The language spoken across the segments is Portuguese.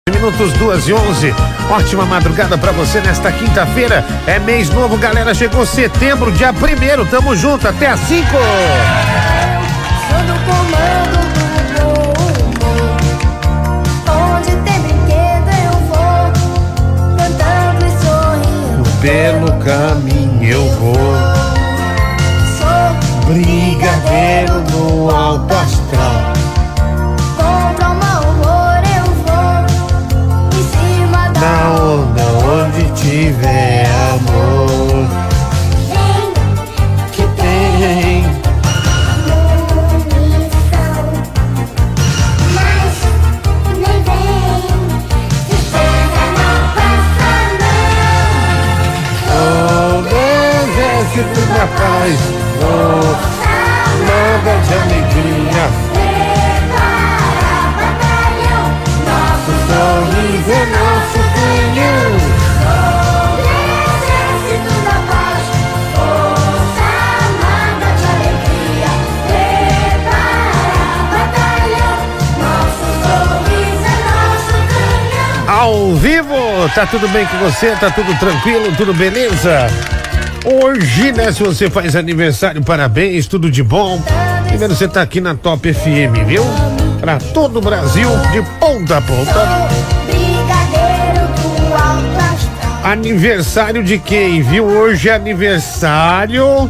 Minutos 2h11, ótima madrugada pra você nesta quinta-feira, é mês novo, galera, chegou setembro, dia 1º, tamo junto, até às 5. Onde tem brinquedo eu vou, cantando e sorrindo. Pelo caminho eu vou, Sou brigadeiro no alto astral. Na onda onde tiver amor, que tem munição, mas nem vem, espera não passa não. o exército da paz, nada de alegria. Sorriso é nosso canhão. Exército da paz, força armada de alegria. Prepara, batalhão, nosso sorriso é nosso canhão. Ao vivo, tá tudo bem com você? Tá tudo tranquilo? Tudo beleza? Hoje, né, se você faz aniversário, parabéns, tudo de bom. Primeiro você tá aqui na Top FM, viu? Pra todo o Brasil, de ponta a ponta. Brigadeiro do alto astral. Aniversário de quem, viu? Hoje é aniversário.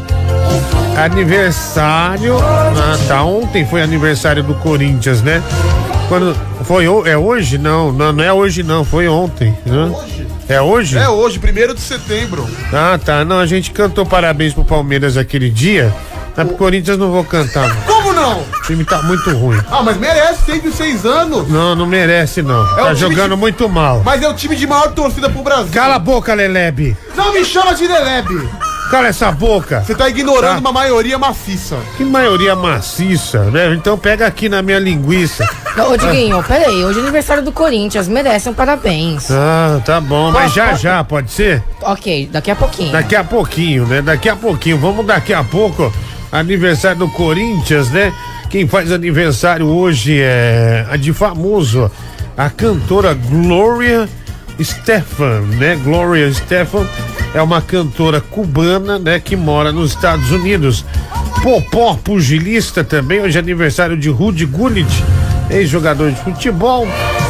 Ah, tá. Ontem foi aniversário do Corinthians, né? Quando foi? É hoje? Não é hoje, não. Foi ontem. Né? É hoje? É hoje, 1º de setembro. Ah, tá. Não, a gente cantou parabéns pro Palmeiras aquele dia. Mas pro Corinthians não vou cantar, não. Como não? O time tá muito ruim. Ah, mas merece, 106 anos. Não merece, não. É Tá um time jogando muito mal. Mas é o time de maior torcida pro Brasil. Cala a boca, Lelebe. Não me chama de Lelebe. Cala essa boca. Você tá ignorando Tá. uma maioria maciça. Que maioria maciça, né? Então pega aqui na minha linguiça. Ô, Diguinho, peraí, hoje é aniversário do Corinthians, merecem um parabéns. Ah, tá bom, mas já, pode ser? Ok, daqui a pouquinho. Daqui a pouquinho, né? Daqui a pouquinho. Vamos daqui a pouco, aniversário do Corinthians, né? Quem faz aniversário hoje é a de famoso, a cantora Gloria Estefan, né? Gloria Estefan é uma cantora cubana, né? Que mora nos Estados Unidos. Popó, pugilista também, hoje é aniversário de Rudy Gullit, ex-jogador de futebol.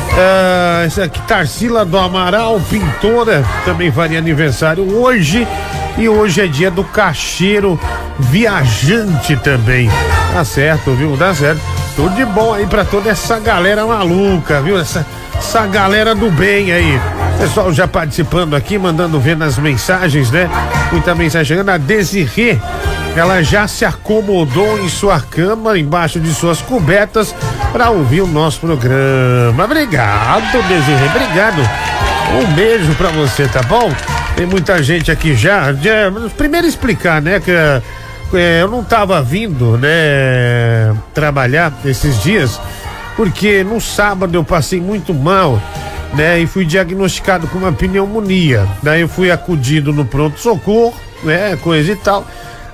Essa aqui, Tarsila do Amaral, pintora, também faria aniversário hoje. E hoje é dia do cacheiro viajante também. Tá certo, viu? Dá certo. Tudo de bom aí pra toda essa galera maluca, viu? Essa galera do bem aí. Pessoal já participando aqui, mandando ver nas mensagens, né? Muita mensagem chegando. A Desirê, ela já se acomodou em sua cama, embaixo de suas cobertas, para ouvir o nosso programa. Obrigado, Desirê, obrigado. Um beijo pra você, tá bom? Tem muita gente aqui já. Primeiro explicar, né, que eu não tava vindo, né, trabalhar esses dias, porque no sábado eu passei muito mal, né, e fui diagnosticado com uma pneumonia. Daí eu fui acudido no pronto-socorro, né, coisa e tal.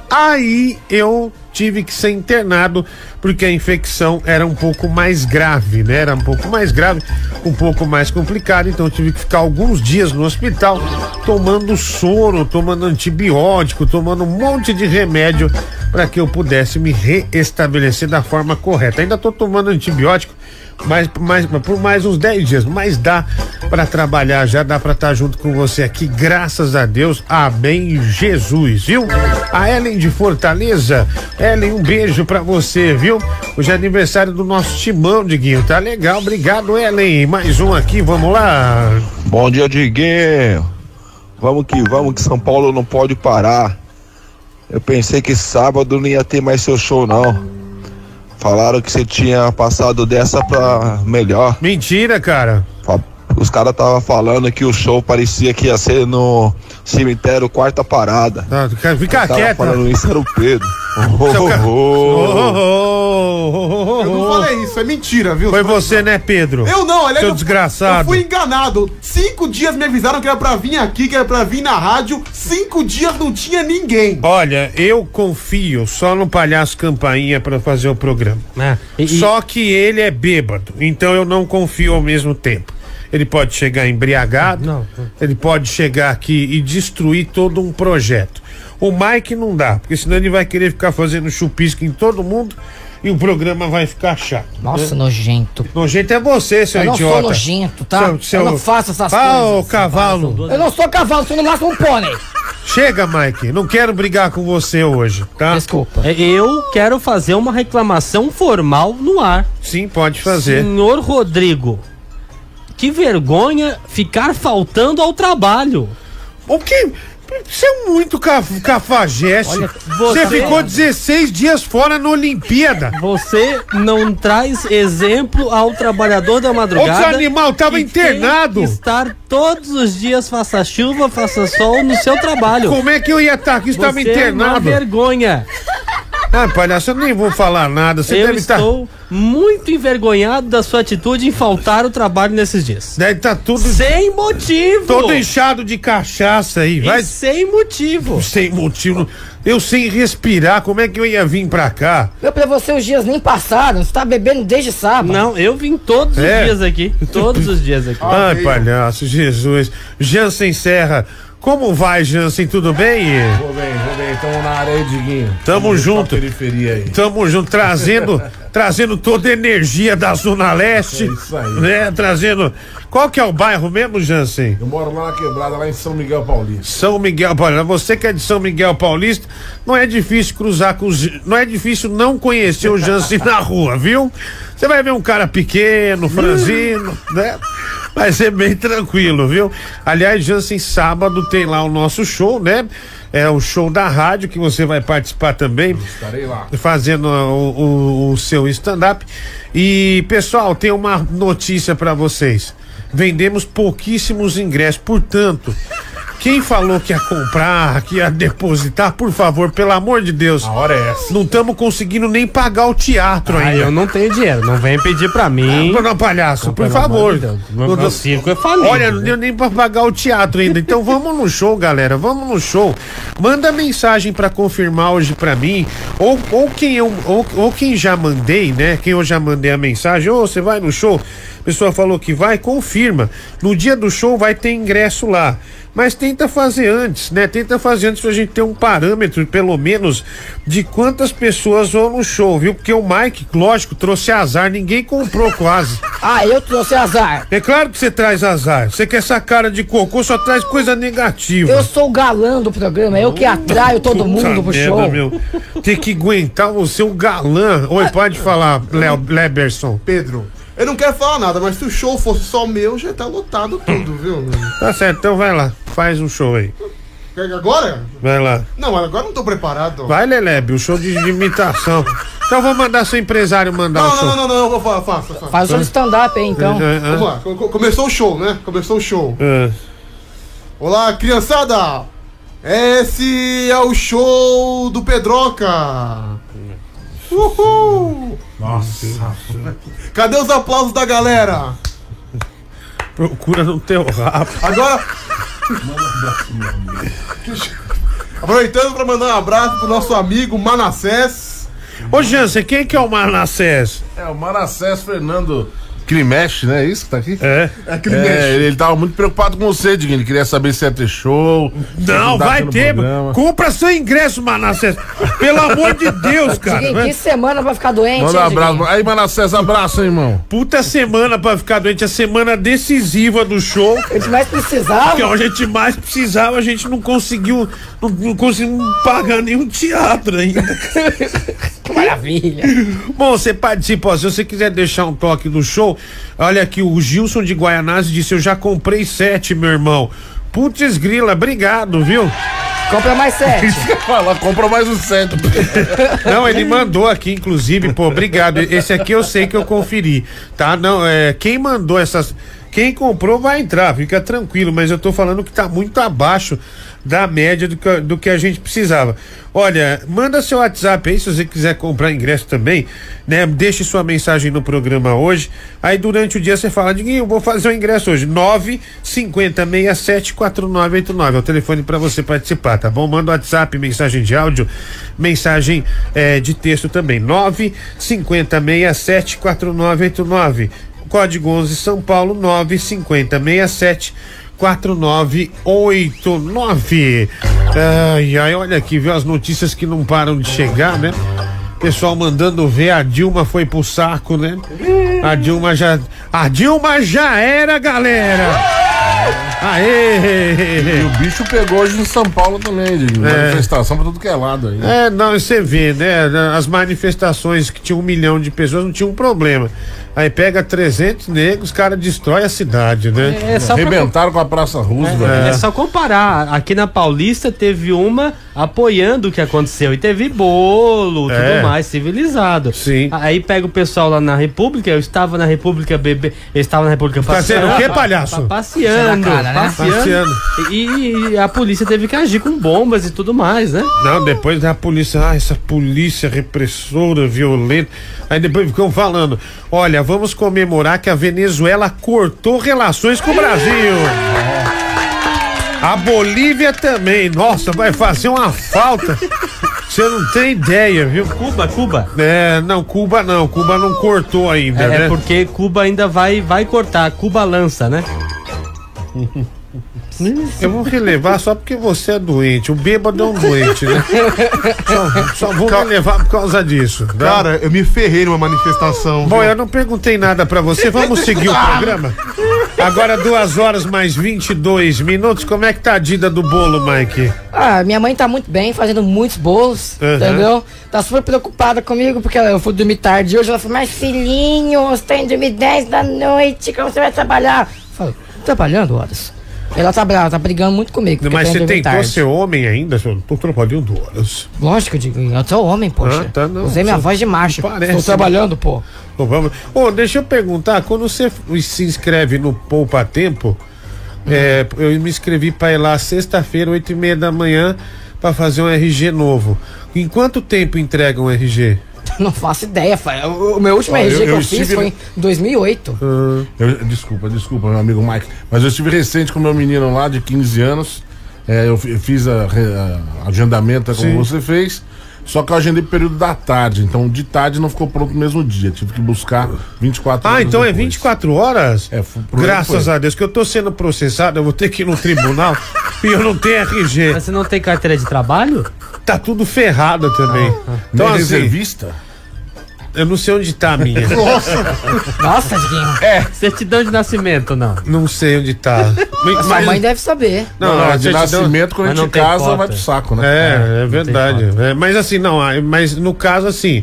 Aí eu tive que ser internado porque a infecção era um pouco mais grave, né? Era um pouco mais grave, um pouco mais complicado, então eu tive que ficar alguns dias no hospital tomando soro, tomando antibiótico, tomando um monte de remédio para que eu pudesse me reestabelecer da forma correta. Ainda tô tomando antibiótico, mas por mais uns 10 dias, mas dá para trabalhar, já dá para estar junto com você aqui, graças a Deus, amém, Jesus, viu? A Ellen de Fortaleza, Ellen, um beijo para você, viu? Hoje é aniversário do nosso timão, Diguinho, tá legal, obrigado, Ellen, mais um aqui, vamos lá. Bom dia, Diguinho, vamos que São Paulo não pode parar. Eu pensei que sábado não ia ter mais seu show, não. Falaram que você tinha passado dessa pra melhor. Mentira, cara. Os caras estavam falando que o show parecia que ia ser no cemitério Quarta Parada. Ah, fica quieto. Falando isso era o Pedro. Eu não falei isso, é mentira, viu? Foi você, né, Pedro? Eu não, aliás, seu desgraçado. Eu fui enganado. 5 dias me avisaram que era pra vir aqui, que era pra vir na rádio. 5 dias não tinha ninguém. Olha, eu confio só no Palhaço Campainha pra fazer o programa. Só que ele é bêbado, então eu não confio ao mesmo tempo. ele pode chegar embriagado, ele pode chegar aqui e destruir todo um projeto. O Mike não dá, porque senão ele vai querer ficar fazendo chupisco em todo mundo e o programa vai ficar chato. Nossa, nojento. Nojento é você, seu Eu não idiota. sou nojento, tá? Eu não faço essas coisas. Ô, cavalo. Eu não sou cavalo, sou no máximo um pônei. Chega, Mike, não quero brigar com você hoje, tá? Desculpa. Eu quero fazer uma reclamação formal no ar. Sim, pode fazer. Senhor Rodrigo, que vergonha ficar faltando ao trabalho. O que? Você é muito cafajeste. Olha, você ficou 16 dias fora na Olimpíada. Você não traz exemplo ao trabalhador da madrugada. Outro animal tava internado. Tem que estar todos os dias, faça chuva, faça sol, no seu trabalho. Como é que eu ia estar aqui? Estava Você internado. É uma vergonha. Ah, palhaço, eu nem vou falar nada. Você Eu deve estou muito envergonhado da sua atitude em faltar o trabalho nesses dias. Deve estar tudo. Sem motivo. Todo inchado de cachaça aí, vai. E sem motivo. Sem motivo. Eu sem respirar, como é que eu ia vir pra cá? Meu, pra você os dias nem passaram, você tá bebendo desde sábado. Não, eu vim todos os dias aqui. Todos os dias aqui. Ai, palhaço, Jesus. Jansen Serra. Como vai, Jansen? Tudo bem? Vou bem, tamo na área aí, Diguinho. Tamo junto. Periferia aí. Tamo junto, trazendo toda a energia da Zona Leste. É isso aí. Né? Trazendo. Qual que é o bairro mesmo, Jansen? Eu moro lá na quebrada, lá em São Miguel Paulista. São Miguel Paulista. Você que é de São Miguel Paulista, não é difícil cruzar com os. Não é difícil não conhecer o Jansen na rua, viu? Você vai ver um cara pequeno, franzino, né? Vai ser bem tranquilo, viu? Aliás, Jansen, sábado tem lá o nosso show, né? É o show da rádio que você vai participar também. Estarei lá. Fazendo o seu stand-up. E, pessoal, tem uma notícia pra vocês. Vendemos pouquíssimos ingressos, portanto, quem falou que ia comprar, que ia depositar, por favor, pelo amor de Deus. A hora é essa. Não estamos conseguindo nem pagar o teatro ainda. Eu não tenho dinheiro, não vem pedir pra mim. Não, palhaço, por favor. Meu circo é falido. Olha, não deu nem pra pagar o teatro ainda. Então vamos no show, galera. Vamos no show. Manda mensagem pra confirmar hoje pra mim. Ou quem já mandei, né? Quem eu já mandei a mensagem. Ô, você vai no show? A pessoa falou que vai, confirma. No dia do show vai ter ingresso lá. Mas tenta fazer antes, né? Tenta fazer antes pra gente ter um parâmetro, pelo menos, de quantas pessoas vão no show, viu? Porque o Mike, lógico, trouxe azar, ninguém comprou quase. Ah, eu trouxe azar. É claro que você traz azar. Você que essa cara de cocô só traz coisa negativa. Eu sou o galã do programa, eu que atraio todo mundo pro merda, show. Meu. Tem que aguentar você, o galã. Oi, pode falar, Leberson. Pedro, eu não quero falar nada, mas se o show fosse só meu, já tá lotado tudo, viu? Tá certo, então vai lá. Faz um show aí. Quer agora? Vai lá. Não, mas agora eu não tô preparado. Vai, Lelebe, o show de imitação. Então vou mandar seu empresário mandar o show. Não, eu vou faça. Faz um stand-up aí, então. Vamos lá, começou o show, né? Começou o show. Olá, criançada! Esse é o show do Pedroca! Uhul! Nossa. Cadê os aplausos da galera? Procura no teu rabo. Agora. Aproveitando pra mandar um abraço pro nosso amigo Manassés. Ô, Jansen, quem que é o Manassés? É o Manassés Fernando Climesh, né? Isso que tá aqui? É. Ele tava muito preocupado com você, Diguinho. Ele queria saber se ia ter show. Não, vai ter. Compra seu ingresso, Manassés. Pelo amor de Deus, cara. Que semana pra ficar doente, Manda um hein, abraço. Diguinho? Aí, Manassés, abraço, hein, irmão. Puta semana pra ficar doente, a semana decisiva do show. A gente mais precisava. Que a gente mais precisava, a gente não conseguiu. Não conseguimos pagar nenhum teatro ainda. Que maravilha. Bom, você participa, ó, se você quiser deixar um toque do show, olha aqui, o Gilson de Guaianazes disse: eu já comprei 7, meu irmão. Putz grila, obrigado, viu? Compra mais 7. Isso que eu ia falar, compra mais um 7. Não, ele mandou aqui, inclusive, pô, obrigado. Esse aqui eu sei que eu conferi, tá? Não, quem mandou essas. Quem comprou vai entrar, fica tranquilo, mas eu tô falando que tá muito abaixo da média do que a gente precisava. Olha, manda seu WhatsApp aí se você quiser comprar ingresso também, né? Deixe sua mensagem no programa hoje. Aí durante o dia você fala: Diguinho, eu vou fazer o ingresso hoje. 950674989 é o telefone para você participar, tá bom? Manda o WhatsApp, mensagem de áudio, mensagem de texto também. 950674989. código 11 São Paulo 95067-4989. Ai, olha aqui, viu as notícias que não param de chegar, né? Pessoal mandando ver, a Dilma foi pro saco, né? A Dilma já era, galera! Aê! E o bicho pegou hoje em São Paulo também, de manifestação pra tudo que é lado aí. Não, você vê, né? As manifestações que tinham 1 milhão de pessoas não tinham um problema. Aí pega 300 negros, os caras destroem a cidade, né? Arrebentaram com a Praça Roosevelt. É só comparar. Aqui na Paulista teve uma apoiando o que aconteceu. E teve bolo, tudo mais, civilizado. Sim. Aí pega o pessoal lá na República. Eu estava na República passeando. Fazendo o quê, palhaço? Passeando. Cara, né? Passeando. E a polícia teve que agir com bombas e tudo mais, né? Não, depois da polícia, essa polícia repressora, violenta. Aí depois ficam falando, olha, vamos comemorar que a Venezuela cortou relações com o Brasil. A Bolívia também, nossa, vai fazer uma falta. Você não tem ideia, viu? Cuba. Cuba não cortou ainda, né? É porque Cuba ainda vai cortar, Cuba lança, né? Eu vou relevar só porque você é doente. O bêbado é um doente, né? Só vou relevar por causa disso. Tá? Cara, eu me ferrei numa manifestação. Bom, viu? eu não perguntei nada pra você. Vamos seguir o programa? Agora 2 horas mais 22 minutos. Como é que tá a Dida do bolo, Mike? Minha mãe tá muito bem, fazendo muitos bolos, entendeu? Tá super preocupada comigo, porque eu fui dormir tarde hoje. Ela falou, mas filhinho, você tá indo dormir 10 da noite, como você vai trabalhar? Eu falei, trabalhando horas. Ela tá brava, tá brigando muito comigo. Mas você tentou ser homem ainda? Eu tô trabalhando horas. Lógico, eu digo, eu sou homem, poxa. Não, usei minha voz de macho. Parece, tô trabalhando, pô. Vamos. Deixa eu perguntar, quando você se inscreve no Poupa Tempo, eu me inscrevi pra ir lá sexta-feira, 8h30 da manhã, pra fazer um RG novo. Em quanto tempo entrega um RG? Não faço ideia, o meu último RG que eu fiz foi em 2008. Desculpa, meu amigo Mike, mas eu estive recente com meu menino lá de 15 anos. Eu fiz agendamento como você fez. Só que eu agendei período da tarde, então de tarde não ficou pronto no mesmo dia. Tive que buscar 24 horas. Então depois. É 24 horas? Graças a Deus, que eu tô sendo processado, eu vou ter que ir no tribunal e eu não tenho RG. Mas você não tem carteira de trabalho? Tá tudo ferrado também. Então, assim, reservista? Eu não sei onde tá a minha. Nossa, Diguinho. Certidão de nascimento, não. Não sei onde tá. Sua mãe deve saber. Não, de nascimento, quando a gente casa, vai pro saco, né? É verdade. Mas assim, mas no caso, assim,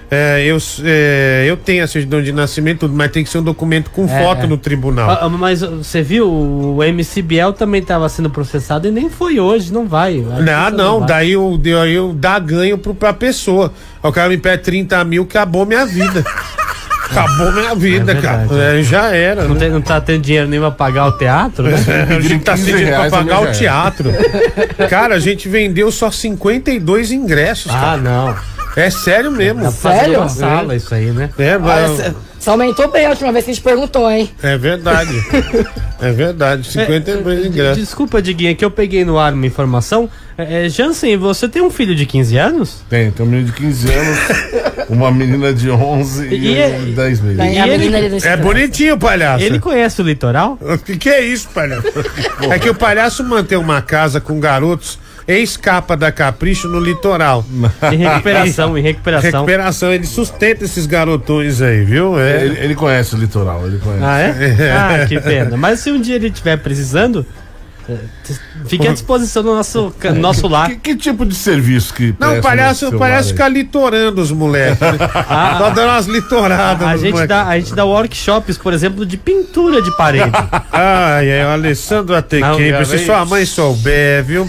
eu tenho a certidão de nascimento, tudo, mas tem que ser um documento com foto no tribunal. Mas você viu, o MC Biel também estava sendo processado e nem foi hoje, não vai. Não, daí eu dá ganho pra pessoa. O cara me pede 30 mil, acabou minha vida. Acabou minha vida, verdade, cara. Já era. Não tá tendo dinheiro nem pra pagar o teatro, né? A gente tá sem dinheiro pra pagar o teatro. Cara, a gente vendeu só 52 ingressos, cara. Não. É sério mesmo. Tá fazendo Sério? uma sala isso aí, né? Só aumentou bem a última vez que a gente perguntou, hein? É verdade. 52 ingressos. Desculpa, Diguinha, que eu peguei no ar uma informação. Jansen, você tem um filho de 15 anos? Tem um menino de 15 anos, uma menina de 11 e 10 meses. É bonitinho, palhaço. Ele conhece o litoral? O que é isso, palhaço? É que o palhaço mantém uma casa com garotos ex-capa da Capricho no litoral. Em recuperação. Recuperação, ele sustenta esses garotões aí, viu? Ele conhece o litoral, ele conhece. Ah, é? Que pena. Mas se um dia ele estiver precisando, fique à disposição do nosso lar. Que tipo de serviço que não, o palhaço fica litorando os moleques. Né? Só dando umas litoradas. A gente dá workshops, por exemplo, de pintura de parede. O Alessandro Atequem, se sua mãe souber, viu?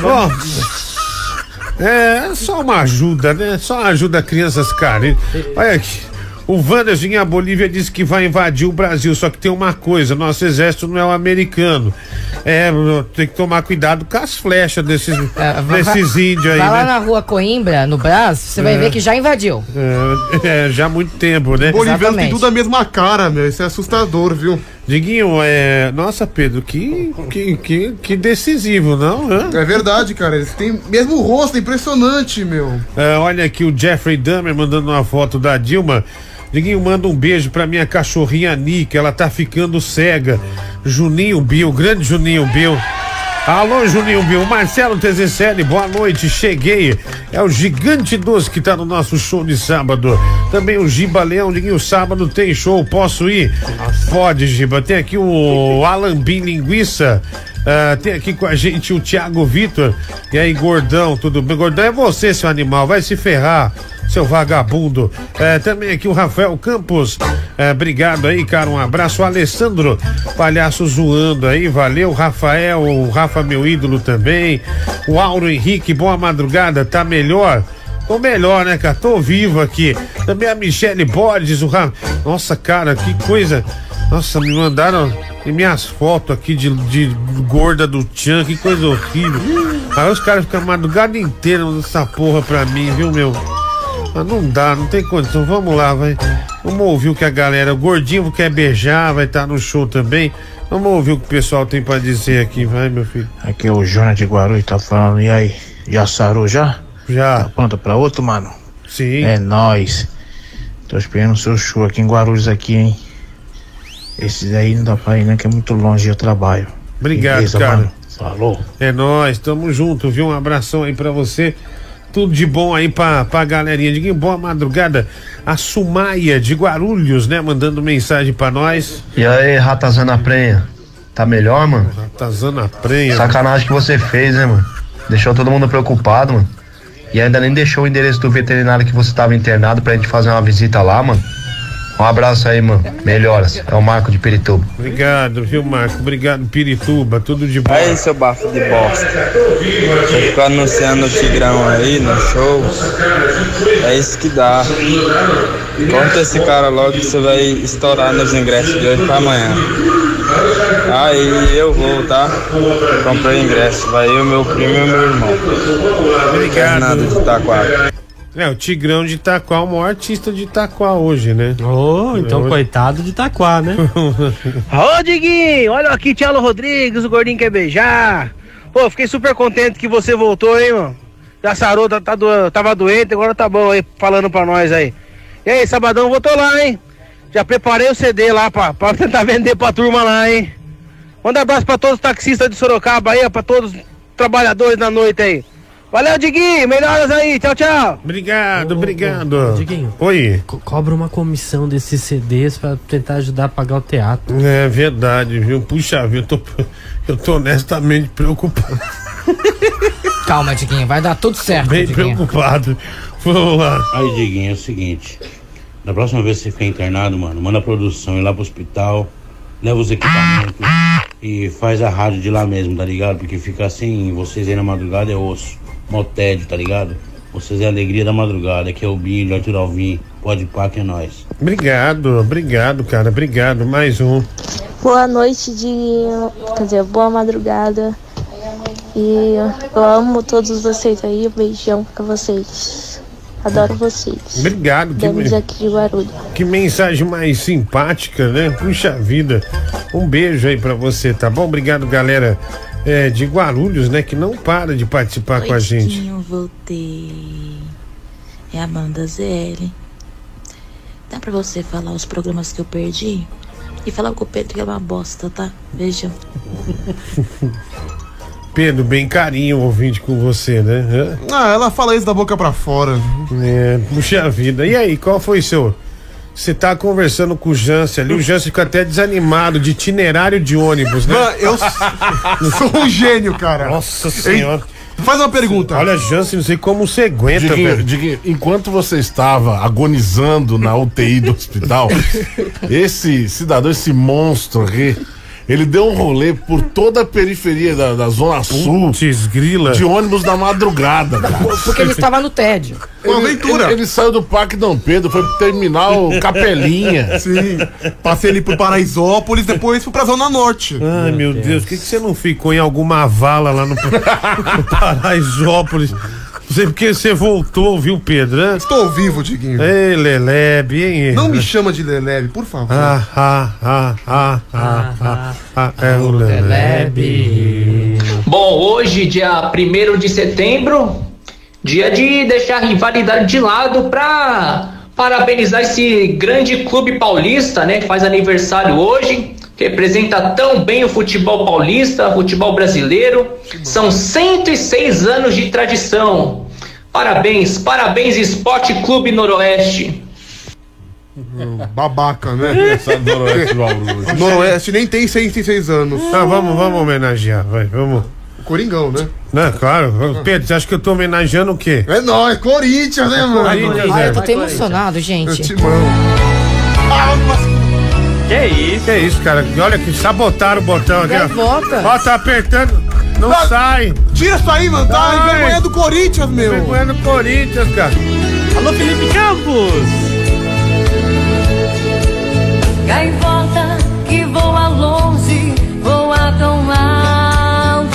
Só uma ajuda, né? Só ajuda crianças carentes. Olha aqui. O Wanderson, a Bolívia disse que vai invadir o Brasil, só que tem uma coisa, nosso exército não é o americano. Tem que tomar cuidado com as flechas desses índios aí, vai lá né? na rua Coimbra, no Brás, você vai ver que já invadiu. Já há muito tempo, né? O boliviano tem tudo a mesma cara, meu, isso é assustador, viu? Diguinho, nossa, Pedro, que decisivo, não? É verdade, cara, eles têm mesmo o rosto, é impressionante, meu. Olha aqui o Jeffrey Dahmer mandando uma foto da Dilma. Diguinho, manda um beijo pra minha cachorrinha Nica, ela tá ficando cega. Juninho Bill, grande Juninho Bill. Alô, Juninho Bill, Marcelo Tezecelli, boa noite, cheguei. É o Gigante Doce que tá no nosso show de sábado. Também o Giba Leão, Diguinho, sábado tem show, posso ir? Pode, Giba. Tem aqui o Alan Bin Linguiça. Tem aqui com a gente o Thiago Vitor. E aí, gordão, tudo bem? Gordão é você, seu animal, vai se ferrar, seu vagabundo. Também aqui o Rafael Campos. Obrigado aí, cara, um abraço. O Alessandro Palhaço zoando aí, valeu. Rafael, o Rafa, meu ídolo também. O Auro Henrique, boa madrugada, tá melhor? Tô melhor, né, cara? Tô vivo aqui. Também a Michele Borges, o Rafa. Nossa, cara, que coisa. Nossa, me mandaram minhas fotos aqui de gorda do Tchan, que coisa horrível. Aí os caras ficam a madrugada inteira nessa porra pra mim, viu, meu? Mas não dá, não tem condição. Vamos lá, vai. Vamos ouvir o que a galera. O Gordinho quer beijar, vai estar no show também. Vamos ouvir o que o pessoal tem pra dizer aqui, vai, meu filho. Aqui é o Jonas de Guarulhos, tá falando. E aí, já sarou já? Já. Tá pronto pra outro, mano? Sim. É nóis. Tô esperando o seu show aqui em Guarulhos aqui, hein? Esses aí não dá pra ir, né? Que é muito longe eu trabalho. Obrigado, beleza, cara. Mano? Falou. É nóis, tamo junto, viu? Um abração aí pra você. Tudo de bom aí pra galerinha. Diguinho, boa madrugada. A Sumaia de Guarulhos, né? Mandando mensagem pra nós. E aí, Ratazana Prenha? Tá melhor, mano? Ratazana Prenha. Sacanagem que você fez, né, mano? Deixou todo mundo preocupado, mano. E ainda nem deixou o endereço do veterinário que você tava internado pra gente fazer uma visita lá, mano. Um abraço aí, mano. Melhoras. É o Marco de Pirituba. Obrigado, viu, Marco? Obrigado, Pirituba. Tudo de bom. Aí, seu bafo de bosta. Você ficou anunciando o Tigrão aí no show. É isso que dá. Conta esse cara logo que você vai estourar nos ingressos de hoje pra amanhã. Aí eu vou, tá? Comprei o ingresso. Vai eu, meu primo e meu irmão. Obrigado. Nada de Taquara. O Tigrão de Itaquá, o maior artista de Itaquá hoje, né? Então coitado de Itaquá, né? Ô, Diguinho, olha aqui, Thiago Rodrigues, o Gordinho quer beijar. Pô, fiquei super contente que você voltou, hein, mano? Já sarou, tava doente, agora tá bom aí, falando pra nós aí. E aí, sabadão, eu tô lá, hein? Já preparei o CD lá pra tentar vender pra turma lá, hein? Manda um abraço pra todos os taxistas de Sorocaba aí, pra todos os trabalhadores da noite aí. Valeu, Diguinho, melhoras aí, tchau, tchau. Obrigado. Diguinho. Oi. Cobra uma comissão desses CDs pra tentar ajudar a pagar o teatro. É verdade, viu? Puxa vida, eu tô honestamente preocupado. Calma, Diguinho, vai dar tudo certo, Bem Diguinho. preocupado. Vamos lá. Aí, Diguinho, é o seguinte. Da próxima vez que você ficar internado, mano, manda a produção ir lá pro hospital, leva os equipamentos e faz a rádio de lá mesmo, tá ligado? Porque ficar assim, vocês aí na madrugada é osso. Mó tédio, tá ligado? Vocês é a alegria da madrugada, aqui é o Bilho, Arthur Alvim, pode pá que é nóis. Obrigado, cara, obrigado, mais um. Boa noite, Diguinho, quer dizer, boa madrugada. E eu amo todos vocês aí, um beijão pra vocês. Adoro vocês. Obrigado. Aqui de Guarulhos. Que mensagem mais simpática, né? Puxa vida. Um beijo aí pra você, tá bom? Obrigado, galera. De Guarulhos, né? Que não para de participar com a gente. Voltei. É a Amanda ZL. Dá pra você falar os programas que eu perdi? E falar com o Pedro que é uma bosta, tá? Beijão. Pedro, bem carinho ouvinte com você, né? Ela fala isso da boca pra fora. Puxa vida. E aí, qual foi seu... Você tá conversando com o Jansen ali, o Jansen fica até desanimado de itinerário de ônibus, né? Mano, eu sou um gênio, cara. Nossa senhora. Faz uma pergunta. Olha, Jansen, não sei como você aguenta, velho. Diguinho, enquanto você estava agonizando na UTI do hospital, esse cidadão, esse monstro aqui, ele deu um rolê por toda a periferia da Zona Sul. Grila. De ônibus da madrugada, cara. Porque ele estava no tédio. Uma aventura. Ele saiu do Parque Dom Pedro, foi pro terminal Capelinha. Sim. Passei ali por Paraisópolis, depois fui pra Zona Norte. Ai, meu Deus, por que você não ficou em alguma vala lá no Paraisópolis? Porque você voltou, viu, Pedro? Né? Estou vivo, Diguinho. Ei, Lelebe, hein? Não me chama de Lelebe, por favor. É o Lelebe. Bom, hoje, dia 1º de setembro, dia de deixar a rivalidade de lado pra parabenizar esse grande clube paulista, né? Que faz aniversário hoje. Representa tão bem o futebol paulista, o futebol brasileiro. São 106 anos de tradição. Parabéns, parabéns Esporte Clube Noroeste. Babaca, né? Noroeste nem tem 106 anos. Ah, vamos homenagear, vai, vamos. Coringão, né? Não, claro. Pedro, você acha que eu tô homenageando o quê? É nóis, Corinthians, né, mano? Ai, eu tô até emocionado, gente. Que isso, cara? Olha que sabotaram o botão aqui, ó. Volta. Ó, tá apertando. Não sai. Tira isso aí, mano. Tá envergonhando o Corinthians, meu. Envergonhando o Corinthians, cara. Alô, Felipe Campos. Gaivota que voa longe, voa tão alto.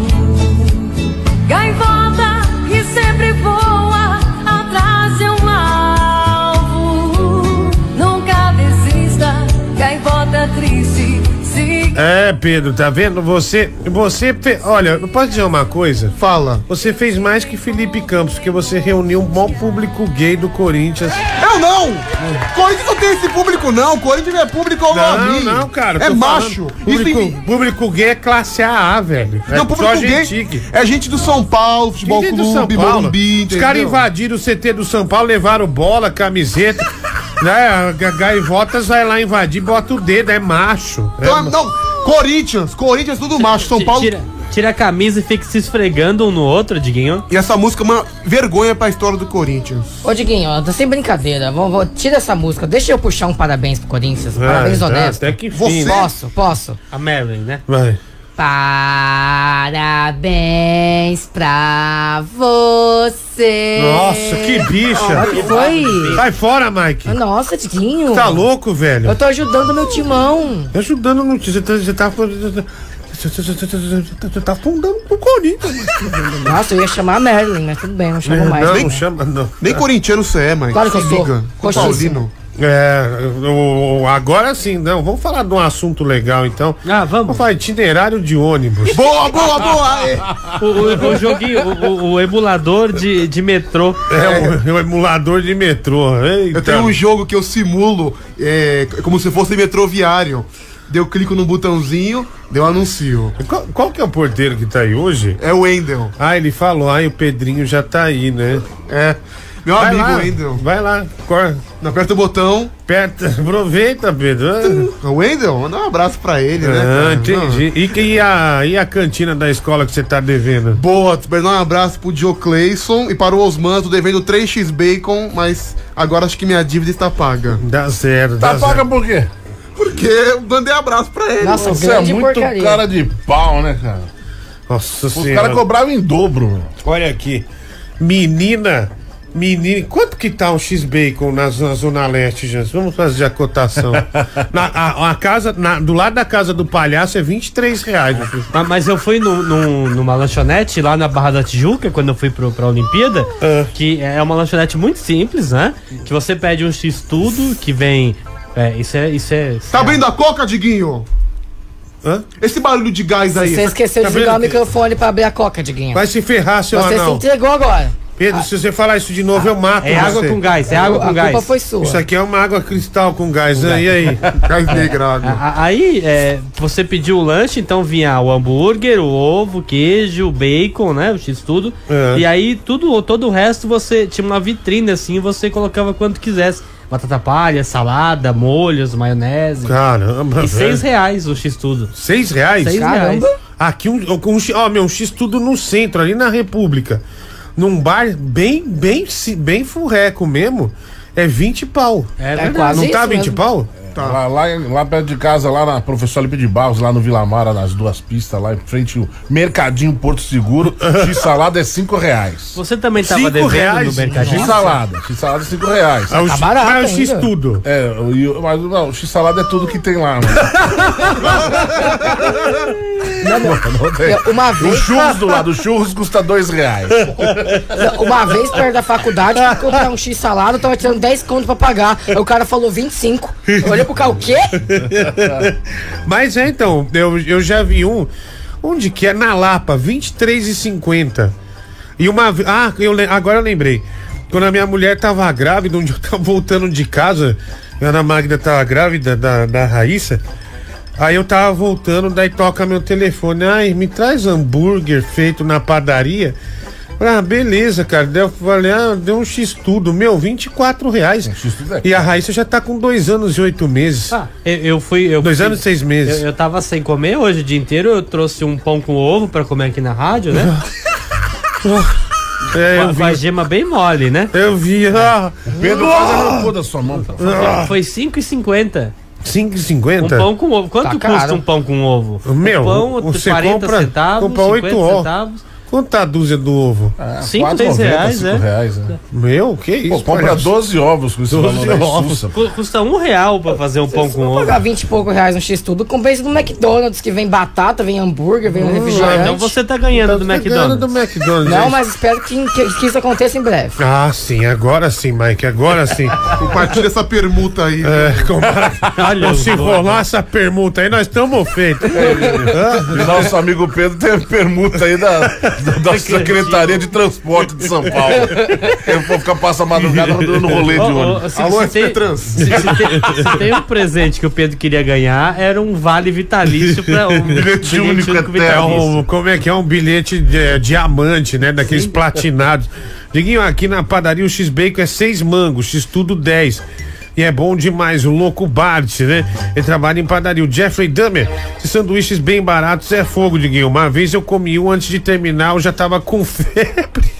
Gaivota que sempre voa atrás de um alvo. Nunca desista, gaivota triste. É, Pedro, tá vendo? Olha, não posso dizer uma coisa? Fala. Você fez mais que Felipe Campos, porque você reuniu um bom público gay do Corinthians. Eu não! Corinthians não tem esse público, não. Corinthians é público ao nome. Não, cara. É macho. Público gay é classe AA, velho. Não, público gay é gente do São Paulo, Futebol Clube, Morumbi, Os caras invadiram o CT do São Paulo, levaram bola, camiseta. Né? A Gaivotas vai lá invadir, bota o dedo, é macho. Não, Corinthians tudo macho. São Paulo. Tira a camisa e fica se esfregando um no outro, Diguinho. E essa música é uma vergonha pra história do Corinthians. Ô, Diguinho, ó, tá sem brincadeira. Tira essa música. Deixa eu puxar um parabéns pro Corinthians. Parabéns honesto. Até que enfim. Posso? A Marilyn, né? Vai. Parabéns pra você. Nossa, que bicha. Que foi? Sai fora, Mike. Nossa, Diguinho. Tá louco, velho? Eu tô ajudando meu timão. Ajudando no time. Você tá afundando pro Corinthians. Nossa, eu ia chamar a Marilyn, mas tudo bem, não chamo mais. Não chama, não. Nem corintiano você é, Mike. Claro que eu sou. Paulino. Agora sim, não. Vamos falar de um assunto legal, então. Vamos falar itinerário de ônibus. Boa! O joguinho, o emulador de metrô. O emulador de metrô. Eita. Eu tenho um jogo que eu simulo como se fosse metroviário. Deu clico no botãozinho, deu anuncio. Qual que é o porteiro que tá aí hoje? É o Wendel. Ele falou, o Pedrinho já tá aí, né? Meu amigo Wendel. Vai lá, não aperta o botão. Aproveita, Pedro. O Wendel, manda um abraço pra ele, né? Entendi. E a cantina da escola que você tá devendo? Boa, mandar um abraço pro Joe Clayson e para o Osman, tô devendo 3x bacon, mas agora acho que minha dívida está paga. Dá certo. Tá paga por quê? Porque eu mandei abraço pra ele. Nossa, você é muito porcaria. cara de pau, né, cara? Nossa Senhora. Os caras cobravam em dobro, meu. Olha aqui. Menina, quanto que tá um X-Bacon na Zona Leste, gente? Vamos fazer a cotação. Do lado da casa do palhaço é R$23. Mas eu fui numa lanchonete lá na Barra da Tijuca, quando eu fui pra Olimpíada, que é uma lanchonete muito simples, né? Que você pede um X-tudo, que vem... Isso é. Tá abrindo a coca, Diguinho? Esse barulho de gás aí. Você esqueceu de ligar o microfone pra abrir a coca, Diguinho. Vai se ferrar, seu Você anão. se entregou agora. Pedro, se você falar isso de novo, eu mato você. Água com gás, água com gás. A culpa foi sua. Isso aqui é uma água cristal com gás, né? E aí? Gás negrado. Aí, você pediu o lanche, então vinha o hambúrguer, o ovo, o queijo, o bacon, né? O X-tudo. E aí, todo o resto você tinha uma vitrine assim, você colocava quanto quisesse. Batata palha, salada, molhos, maionese. Caramba, E R$6 o X-tudo. R$6? Caramba. Aqui um X-tudo no centro, ali na República. Num bar bem furreco mesmo, é 20 pau. Quase não tá isso 20 mesmo. pau? Tá. Lá perto de casa, lá na Professor Lipe de Barros, lá no Vila Mara, nas duas pistas, lá em frente ao Mercadinho Porto Seguro, X-salada é R$5. Você também tava devendo no Mercadinho? X-salada é R$5. Tá barato Mas o X-tudo. Mas não, o X-salada é tudo que tem lá, mano. Uma vez. O churros do lado, o churros custa R$2. Uma vez perto da faculdade, fui comprar um X-salada, eu tava tirando 10 conto pra pagar. Aí o cara falou 25. Olha pro cara, o quê? Mas então, eu já vi onde que é? Na Lapa, R$23,50. E agora eu lembrei. quando a minha mulher tava grávida, onde eu tava voltando de casa, a Ana Magda tava grávida da Raíssa. Aí eu tava voltando, daí toca meu telefone. Ai, me traz hambúrguer feito na padaria. Ah, beleza, cara. Daí eu falei, deu um X-tudo. Meu, R$24. E a Raíssa já tá com 2 anos e 8 meses. Eu fui. 2 anos e 6 meses. Eu tava sem comer hoje o dia inteiro. Eu trouxe um pão com ovo pra comer aqui na rádio, né? Com a gema bem mole, né? Eu vi. Pedro, quase arrancou da sua mão. Foi R$5,50. 5,50? Um pão com ovo. Quanto custa um pão com ovo? Meu, um pão, você 40 centavos, compra 8 ovos. Quanto tá a dúzia do ovo? 5, 10 reais, R$5, Meu, que isso? Pô, compra 12 ovos com esse valor. Ovos. Custa R$1 pra fazer um pão com ovo. Pagar 20 e pouco reais no X-tudo, compensa do McDonald's, que vem batata, vem hambúrguer, vem refrigerante. Então você tá ganhando do McDonald's. Não, mas espero que isso aconteça em breve. Ah, sim, agora sim, Mike, agora sim. Compartilha essa permuta aí. Olha, se rolar essa permuta aí, nós estamos feitos. E nosso amigo Pedro tem permuta aí da Secretaria de Transporte de São Paulo. Eu vou ficar passando a madrugada dando rolê de ônibus. Alô, FPTrans. Se tem um presente que o Pedro queria ganhar, era um vale vitalício para um bilhete único vitalício. Como é que é um bilhete de diamante, né? Daqueles platinados. Diguinho, aqui na padaria o X-Bacon é 6 mangos, X-tudo 10. E é bom demais, o louco Bart, né? Ele trabalha em padaria. O Jeffrey Dahmer, esses sanduíches bem baratos é fogo, Diguinho. Uma vez eu comi um, antes de terminar, eu já tava com febre.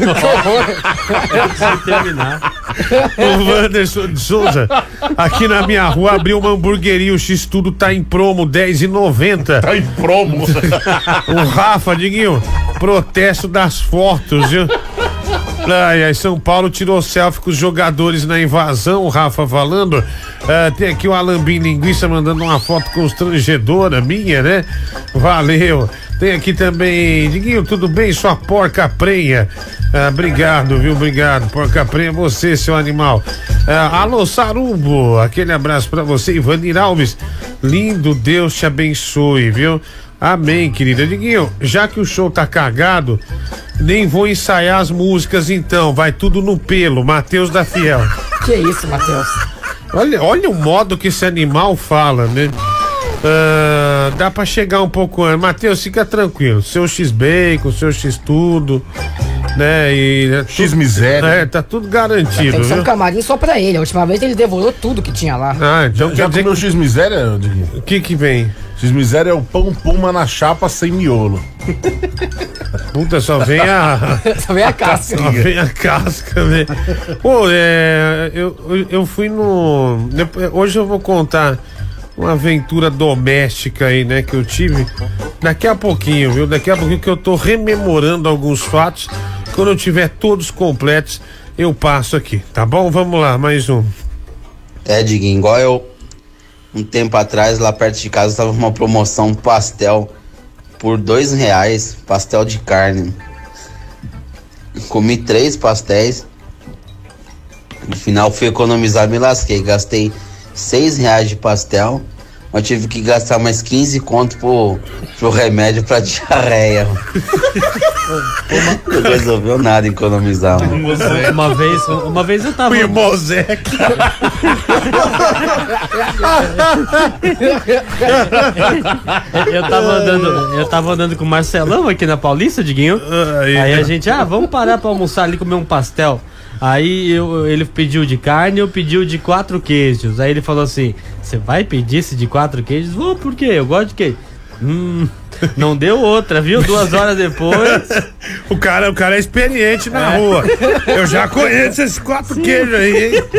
O Wanderson de Souza, aqui na minha rua, abriu uma hamburgueria, o X-tudo tá em promo, R$10,90. Tá em promo. O Rafa, Diguinho, protesto das fotos, viu? Ai, São Paulo tirou selfie com os jogadores na invasão, o Rafa falando. Tem aqui o Alambim Linguiça mandando uma foto constrangedora minha, né? Valeu. Tem aqui também, Diguinho, tudo bem? Sua porca prenha. Obrigado, viu? Obrigado. Porca prenha, você, seu animal. Alô, Sarumbo, aquele abraço pra você. Ivanir Alves, lindo, Deus te abençoe, viu? Amém, querida. Diguinho, já que o show tá cagado, nem vou ensaiar as músicas então, vai tudo no pelo. Matheus da Fiel. Que isso, Matheus? Olha o modo que esse animal fala, né? Dá pra chegar um pouco antes. Matheus, fica tranquilo. Seu X-Bacon, seu X-tudo, né? E X-miséria. Tá tudo garantido. Tem que ser um viu? camarim só pra ele. A última vez ele devorou tudo que tinha lá. Então já comeu X-miséria, Diguinho? O que vem? X-miséria é o pão puma na chapa sem miolo. Puta, só vem a... Só vem a casca. Só vem a casca, né? Pô, eu fui no... Hoje eu vou contar uma aventura doméstica aí, né, que eu tive. Daqui a pouquinho, viu? Daqui a pouquinho que eu tô rememorando alguns fatos. Quando eu tiver todos completos, eu passo aqui, tá bom? Vamos lá, mais um. Diguinho, igual eu... Um tempo atrás, lá perto de casa, tava uma promoção pastel por R$2, pastel de carne. Comi 3 pastéis. No final fui economizar, me lasquei. Gastei R$6 de pastel, mas tive que gastar mais 15 conto pro remédio pra diarreia. Não resolveu nada economizar, mano. Uma vez eu tava... eu tava andando com o Marcelão aqui na Paulista, Diguinho. Aí a gente, vamos parar pra almoçar ali, comer um pastel. Aí ele pediu de carne, eu pedi o de 4 queijos. Aí ele falou assim: você vai pedir esse de 4 queijos? Vou, por quê? Eu gosto de queijo. Não deu outra, viu? 2 horas depois. O cara é experiente na rua. Eu já conheço esses 4 queijos aí, hein?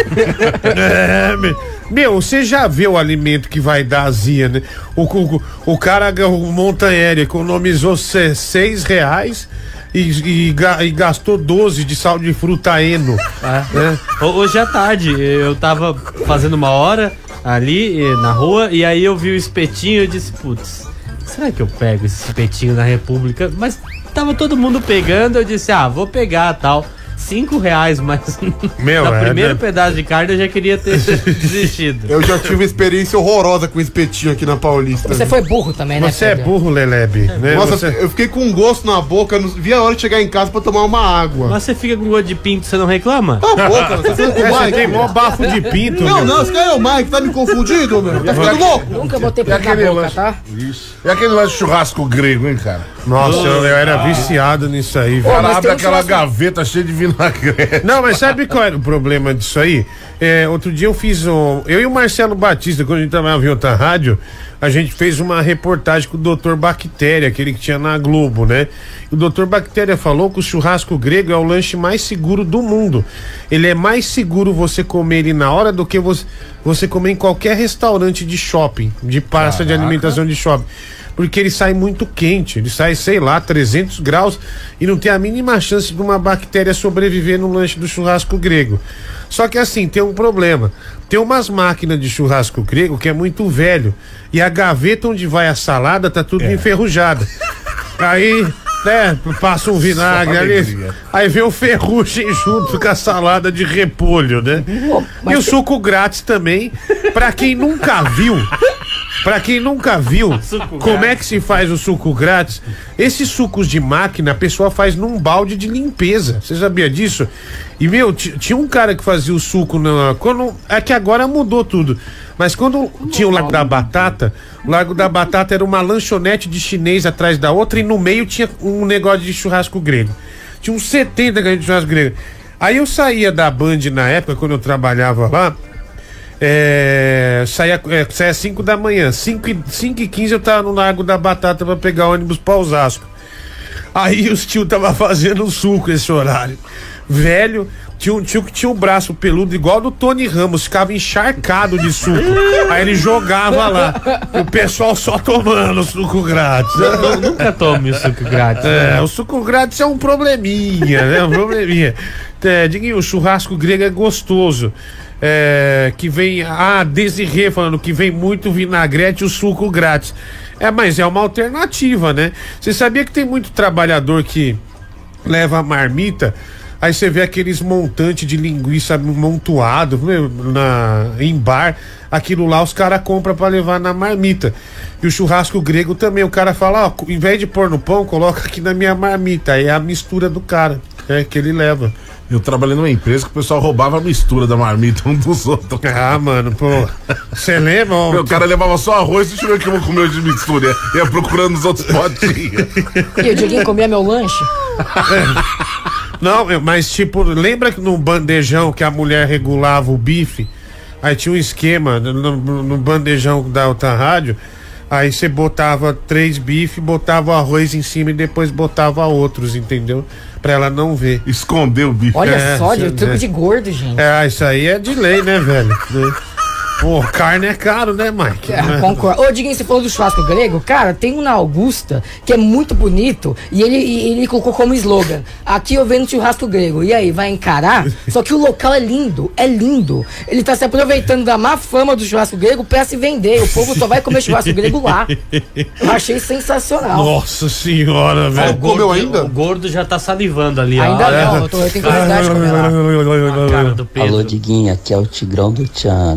Meu, você já vê o alimento que vai dar azia, né? O cara, o Montanheri, economizou R$6 e gastou 12 de sal de fruta Eno. Né? Hoje à tarde eu tava fazendo uma hora ali na rua e aí eu vi o espetinho e eu disse, putz, será que eu pego esse espetinho na República? Mas tava todo mundo pegando, eu disse, vou pegar tal. R$5, mas Meu, no primeiro pedaço de carne eu já queria ter desistido. Eu já tive uma experiência horrorosa com espetinho aqui na Paulista. Você foi burro também, né? Você é burro, Lelebe. Né? Nossa, eu fiquei com um gosto na boca, não vi a hora de chegar em casa pra tomar uma água. Mas você fica com gosto de pinto, você não reclama? Tá boca, você tem mó bafo de pinto. Não, esse cara é o Mike, tá me confundindo, meu? Tá ficando louco? Nunca botei pinto na boca, tá? Isso. E aquele lance de churrasco grego, hein, cara? Nossa, eu era viciado nisso aí, velho. Cara, abre aquela gaveta cheia de vinagrete. Não, mas sabe qual era o problema disso aí? Outro dia eu fiz eu e o Marcelo Batista, quando a gente trabalhava em outra rádio, a gente fez uma reportagem com o Dr. Bactéria, aquele que tinha na Globo, né? O Dr. Bactéria falou que o churrasco grego é o lanche mais seguro do mundo. Ele é mais seguro você comer ele na hora do que você comer em qualquer restaurante de shopping, de praça de alimentação de shopping. Porque ele sai muito quente, ele sai, sei lá, 300 graus e não tem a mínima chance de uma bactéria sobreviver no lanche do churrasco grego. Só que assim, tem um problema. Tem umas máquinas de churrasco grego que é muito velho e a gaveta onde vai a salada tá tudo enferrujada. Aí, né, passa um vinagre ali, aí vem o ferrugem junto com a salada de repolho, né? E o suco grátis também, pra quem nunca viu como é que se faz o suco grátis, esses sucos de máquina a pessoa faz num balde de limpeza. Você sabia disso? E, meu, tinha um cara que fazia o suco é que agora mudou tudo. Mas quando tinha o Largo da Batata, o Largo da Batata era uma lanchonete de chinês atrás da outra e no meio tinha um negócio de churrasco grego. Tinha uns 70 gramas de churrasco grego. Aí eu saía da Band na época, quando eu trabalhava lá, saía 5 da manhã, 5h15 eu tava no Largo da Batata pra pegar ônibus pra Osasco. Aí os tio tava fazendo suco esse horário. Velho, tinha um tio que tinha um braço peludo igual do Tony Ramos, ficava encharcado de suco. Aí ele jogava lá, o pessoal só tomando o suco grátis. Nunca tome o suco grátis. O suco grátis é um probleminha, né? Um probleminha. Diguinho, o churrasco grego é gostoso. Que vem Desirê falando que vem muito vinagrete e o suco grátis. Mas é uma alternativa, né? Você sabia que tem muito trabalhador que leva a marmita, aí você vê aqueles montantes de linguiça amontoado em bar, aquilo lá os caras compram pra levar na marmita. E o churrasco grego também, o cara fala, em vez de pôr no pão, coloca aqui na minha marmita. Aí é a mistura do cara, que ele leva. Eu trabalhei numa empresa que o pessoal roubava a mistura da marmita um dos outros. Mano, pô. Você lembra? O cara levava só arroz e deixa eu ver que eu vou comer de mistura. Ia procurando os outros potinhos. E o Diguinho comia meu lanche? Não, mas tipo, lembra que no bandejão que a mulher regulava o bife? Aí tinha um esquema no bandejão da outra rádio. Aí você botava 3 bifes, botava o arroz em cima e depois botava outros, entendeu? Pra ela não ver. Esconder o bife. Olha só, o truque de gordo, gente. Isso aí é de lei, né, velho? Pô, carne é caro, né, Mike? Concordo. Ô, Diguinho, você falou do churrasco grego? Cara, tem um na Augusta que é muito bonito e ele colocou como slogan: aqui eu vendo churrasco grego. E aí, vai encarar? Só que o local é lindo, é lindo. Ele tá se aproveitando da má fama do churrasco grego pra se vender. O povo só vai comer churrasco grego lá. Eu achei sensacional. Nossa senhora, velho. Comeu ainda? O gordo já tá salivando ali, ainda não, eu tenho curiosidade de comer lá. A cara do Pedro. Alô, Diguinho, aqui é o Tigrão do Tchan.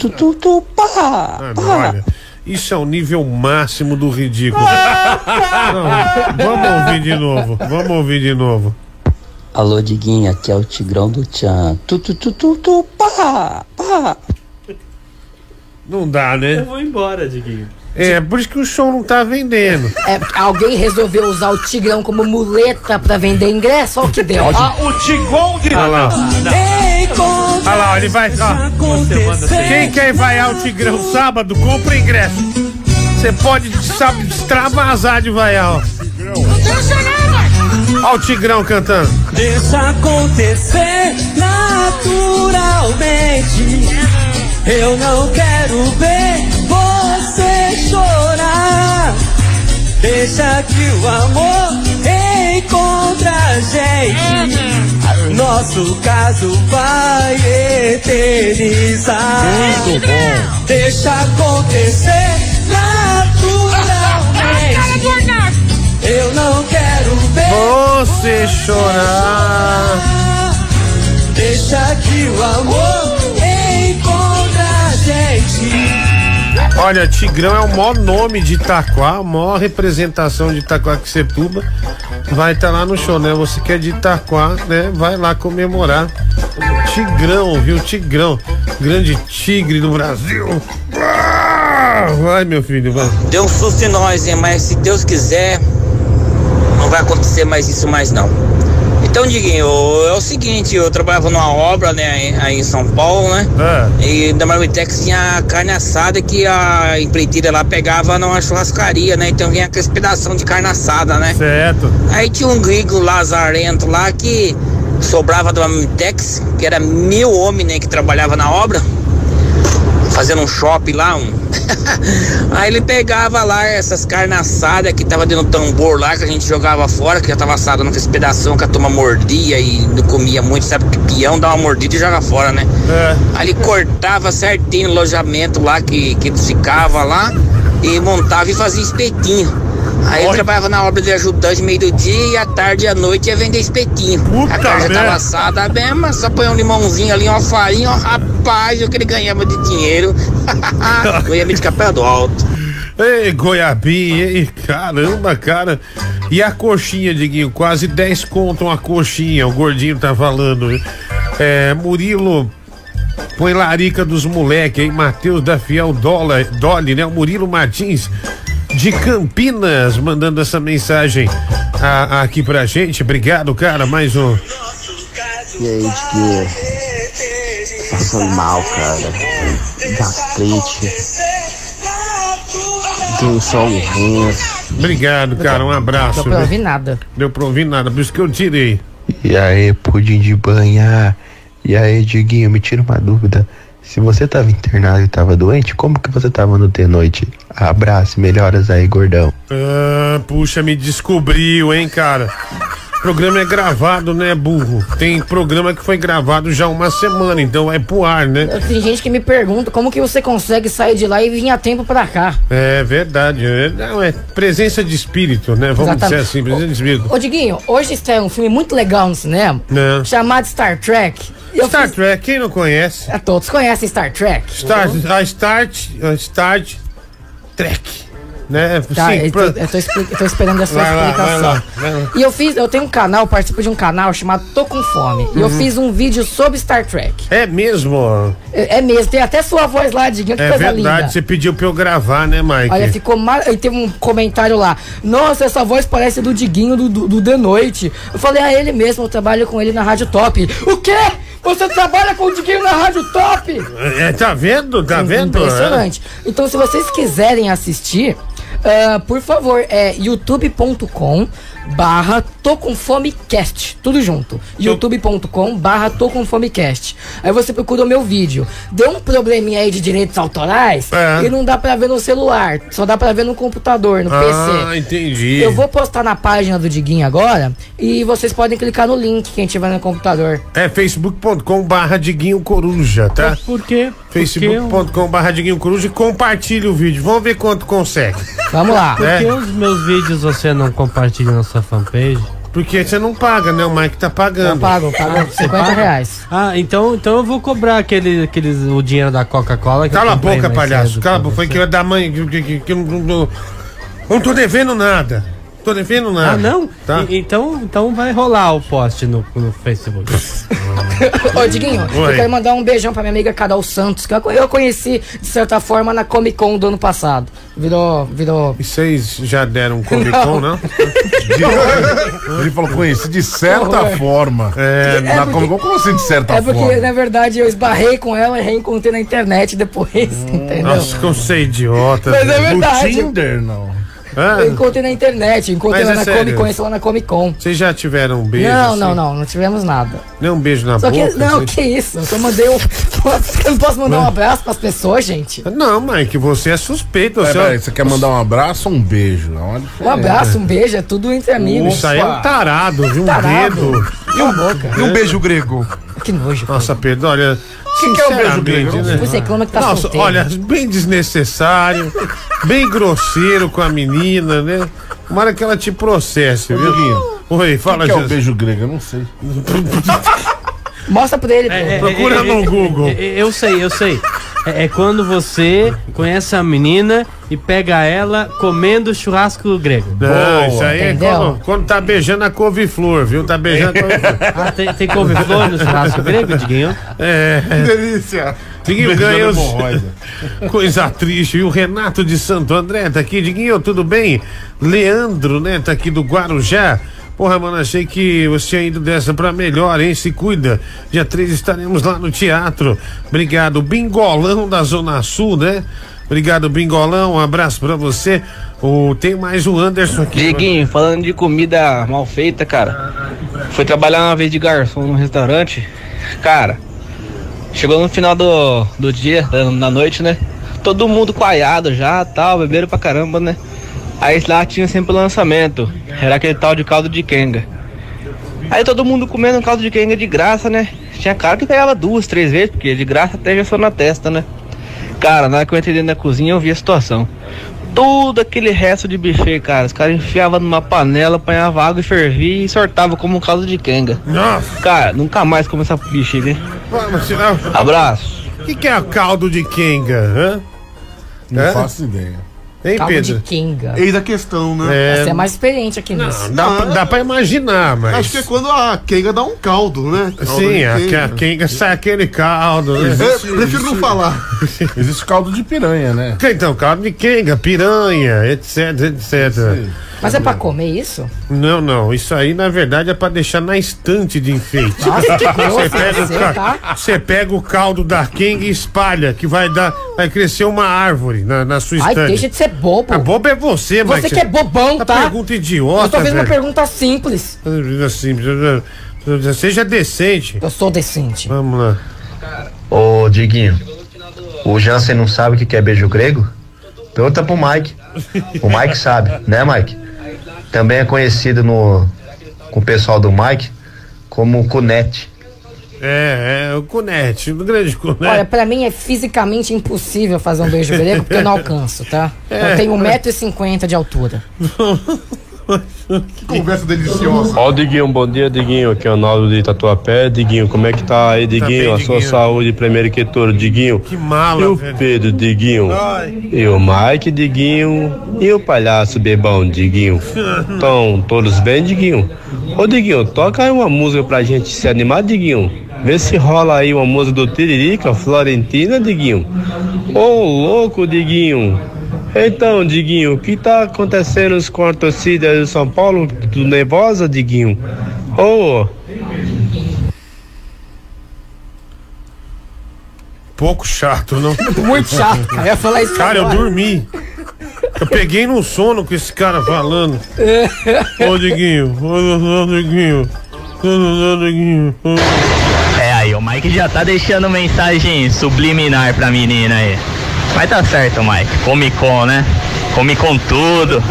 Olha, isso é o nível máximo do ridículo. Não, vamos ouvir de novo. Alô, Diguinho, aqui é o Tigrão do Tchan. Não dá, né? Eu vou embora, Diguinho. Por isso que o show não tá vendendo. Alguém resolveu usar o Tigrão como muleta pra vender ingresso, olha o que deu. O Tigrão de... Olha lá. Olha lá, ele vai. Quem quer vaiar o Tigrão sábado, compra ingresso. Você pode, extravasar de vaiar, ó. Olha o Tigrão cantando. Deixa acontecer naturalmente. Eu não quero ver você chorar. Deixa que o amor encontre a gente. Nosso caso vai eternizar. Muito bom. Deixa acontecer naturalmente. Eu não quero ver você chorar. Deixa que o amor encontra a gente. Olha, Tigrão é o maior nome de Itaquá, a maior representação de Itaquaquecetuba. Vai estar lá no show, né? Você que é de Itaquá, né? Vai lá comemorar. Tigrão, viu? Tigrão. Grande tigre do Brasil. Vai, meu filho, vai. Deu um susto em nós, hein? Mas se Deus quiser, não vai acontecer mais isso mais não. Então, Diguinho, é o seguinte, eu trabalhava numa obra, né, aí em São Paulo, né? E na Marmitex tinha carne assada que a empreiteira lá pegava numa churrascaria, né? Então vinha aquela pedação de carne assada, né? Certo. Aí tinha um gringo lazarento lá que sobrava da Marmitex, que era 1000 homens, né, que trabalhava na obra, fazendo um shopping lá, Aí ele pegava lá essas carnes assadas que tava dentro do tambor lá, que a gente jogava fora, que já tava assado naqueles pedação que a turma mordia e não comia muito, sabe? Que peão dá uma mordida e joga fora, né? Aí ele cortava certinho no alojamento lá que eles ficavam lá e montava e fazia espetinho. Aí ele trabalhava na obra de ajudante meio do dia e à tarde e à noite ia vender espetinho. A carne já tava assada mesmo, só põe um limãozinho ali, uma farinha, rapaz, o que ele ganhava de dinheiro. Ganhava de capela do alto. Ei, goiabinha, ei, caramba, cara. E a coxinha, Diguinho, quase 10 conto uma coxinha, o gordinho tá falando. Murilo põe larica dos moleque aí, Matheus da Fiel Dolly, né? O Murilo Martins de Campinas mandando essa mensagem aqui pra gente. Obrigado, cara, mais um. E aí, Diguinho? Passando mal, cara. Gastrite. Tem só um rim. Obrigado, cara, um abraço. Deu pra ouvir nada. Deu pra ouvir nada, por isso que eu tirei. E aí, pudim de banha. E aí, Diguinho, me tira uma dúvida. Se você tava internado e tava doente, como que você tava no de noite? Abraço, melhoras aí, gordão. Puxa, me descobriu, hein, cara. O programa é gravado, né, burro? Tem programa que foi gravado já uma semana, então vai pro ar, né? Tem gente que me pergunta como que você consegue sair de lá e vir a tempo pra cá. É verdade, não, é presença de espírito, né? Vamos dizer assim, presença de espírito. Ô, Diguinho, hoje está um filme muito legal no cinema, chamado Star Trek. Star Trek, quem não conhece? Todos conhecem Star Trek. Star Trek, né? Tá, sim, eu tô esperando a sua explicação. Vai lá. E eu tenho um canal, participo de um canal chamado Tô Com Fome. E eu fiz um vídeo sobre Star Trek. É mesmo? É mesmo, tem até sua voz lá, Diguinho, que coisa linda. É verdade, você pediu pra eu gravar, né, Mike? Olha, ficou e teve um comentário lá. Nossa, essa voz parece do Diguinho do The Noite. Eu falei, ele mesmo, eu trabalho com ele na Rádio Top. O quê? Você trabalha com o Diguinho na Rádio Top? Tá vendo? Tá vendo? Impressionante. Então, se vocês quiserem assistir, por favor, youtube.com/tocomfomecast, tudo junto. youtube.com/tocomfomecast. Aí você procura o meu vídeo. Deu um probleminha aí de direitos autorais e não dá pra ver no celular, só dá pra ver no computador, no PC. Entendi. Eu vou postar na página do Diguinho agora e vocês podem clicar no link quem tiver no computador. facebook.com/Diguinho Coruja, tá? Por quê? facebook.com/Diguinho Coruja e compartilha o vídeo. Vamos ver quanto consegue. Vamos lá. Por que os meus vídeos você não compartilha na sua fanpage? Porque você não paga, né? O Mike tá pagando. Eu pago R$50. Então eu vou cobrar o dinheiro da Coca-Cola. Cala a boca, palhaço. Cala a boca. Foi que da mãe que não tô devendo nada. Tô devendo nada. Ah, não? Tá. Então vai rolar o post no Facebook. Ô, Diguinho, eu quero mandar um beijão pra minha amiga Carol Santos, que eu conheci, de certa forma, na Comic Con do ano passado. Virou... E vocês já deram um Comic Con, não? Ele falou, conheci de certa forma. Na Comic Con, como assim de certa forma? É porque, na verdade, eu esbarrei com ela e reencontrei na internet depois, entendeu? Nossa, como você é idiota. Mas é verdade. O Tinder, não. Eu encontrei na internet, encontrei lá na Comic Con, conheci lá na Comic Con. Vocês já tiveram um beijo? Não tivemos nada. Nem um beijo na boca? Não, que isso? Eu só mandei eu não posso mandar um abraço pras pessoas, gente? Não, Mike, você é suspeito. Você quer mandar um abraço ou um beijo? Um abraço, um beijo, é tudo entre amigos. Isso aí é um tarado, viu? Um dedo. E um beijo grego. Que nojo. Nossa, Pedro, olha... O que é o beijo grego? Você reclama que tá solteiro. Olha, bem desnecessário, bem grosseiro com a menina, né? Tomara que ela te processe, viu? Oi, fala, o que é o beijo grego? Eu não sei. Mostra pra ele. Procura no Google. Eu sei. É quando você conhece a menina e pega ela comendo churrasco grego. Não, isso aí é quando tá beijando a couve-flor, viu? Tá beijando a couve-flor. Tem couve-flor no churrasco grego, Diguinho? Que delícia. Diguinho ganhou. Coisa triste. E o Renato de Santo André tá aqui. Diguinho, tudo bem? Leandro, né? Tá aqui do Guarujá. Porra, mano, achei que você tinha ido dessa pra melhor, hein? Se cuida. Dia 3 estaremos lá no teatro. Obrigado. Bingolão da Zona Sul, né? Obrigado, Bingolão. Um abraço pra você. Tem mais o Anderson aqui. Diguinho, falando de comida mal feita, cara. Fui trabalhar uma vez de garçom num restaurante. Cara, chegou no final do dia, da noite, né? Todo mundo coaiado já, tal, beberam pra caramba, né? Aí lá tinha sempre o lançamento. Era aquele tal de caldo de quenga. Aí todo mundo comendo caldo de quenga de graça, né? Tinha cara que pegava 2, 3 vezes, porque de graça até já só na testa, né? Cara, na hora que eu entrei dentro da cozinha eu vi a situação. Todo aquele resto de buffet, cara, os caras enfiavam numa panela, apanhavam água e fervia e sortavam como um caldo de quenga. Nossa! Cara, nunca mais como essa bexiga, hein? Vamos tirar. Abraço. O que é caldo de quenga? Hã? Não faço ideia. Hein, Caldo Pedro? de quenga. Eis a questão, né? Você é mais experiente aqui nisso. Dá pra imaginar, mas... Acho que é quando a quenga dá um caldo, né? Sim, a quenga sai aquele caldo, né? Prefiro não falar. Existe caldo de piranha, né? Então, caldo de quenga, piranha, etc. Mas é pra comer isso? Não, isso aí na verdade é pra deixar na estante de enfeite. Nossa, que grosso Você pega o caldo da quenga e espalha, que vai crescer uma árvore na sua estante. Ai, deixa de ser bobo. A bobo é você, Você que é bobão, tá? Pergunta idiota, eu tô fazendo uma velho. pergunta simples. Seja decente. Eu sou decente. Vamos lá. Ô, Diguinho, o Jansen não sabe o que é beijo grego? Pergunta pro Mike. O Mike sabe, né, Mike? Também é conhecido com o pessoal do Mike como Cunete. O Cunete, o grande Cunete. Olha, pra mim é fisicamente impossível fazer um beijo grego porque eu não alcanço, tá? Eu tenho 1,50 m de altura. Que conversa deliciosa. Ó, Diguinho, bom dia, Diguinho. Aqui é o Naldo de Tatuapé. Diguinho, como é que tá aí, Diguinho? Tá bem, a sua Diguinho. saúde, primeiro que tudo, Diguinho. Que mala, E o velho. Pedro, Diguinho. E o Mike, Diguinho. E o palhaço Bebão, Diguinho. Estão todos bem, Diguinho? Ô, Diguinho, toca aí uma música pra gente se animar, Diguinho. Vê se rola aí uma música do Tiririca, Florentina, Diguinho. Ô, louco, Diguinho. Então, Diguinho, o que tá acontecendo com a torcida do São Paulo? Tudo nervosa, Diguinho? Pouco chato, não? Muito chato, cara. Eu ia falar isso Cara, eu agora. dormi. Eu peguei no sono com esse cara falando. Ô, Diguinho. Ô, Diguinho. Ô, Diguinho. É, aí o Mike já tá deixando mensagem subliminar pra menina aí. Mas tá certo, Mike. Come com, né? Come com tudo.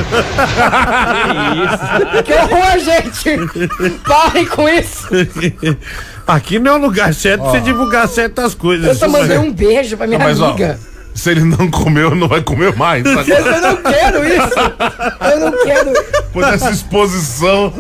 Que horror, gente! Parem com isso! Aqui não é o lugar certo pra você divulgar certas coisas. Eu só mandei um beijo pra minha amiga. Se ele não comeu, não vai comer mais. Eu não quero isso! Eu não quero! Por essa exposição.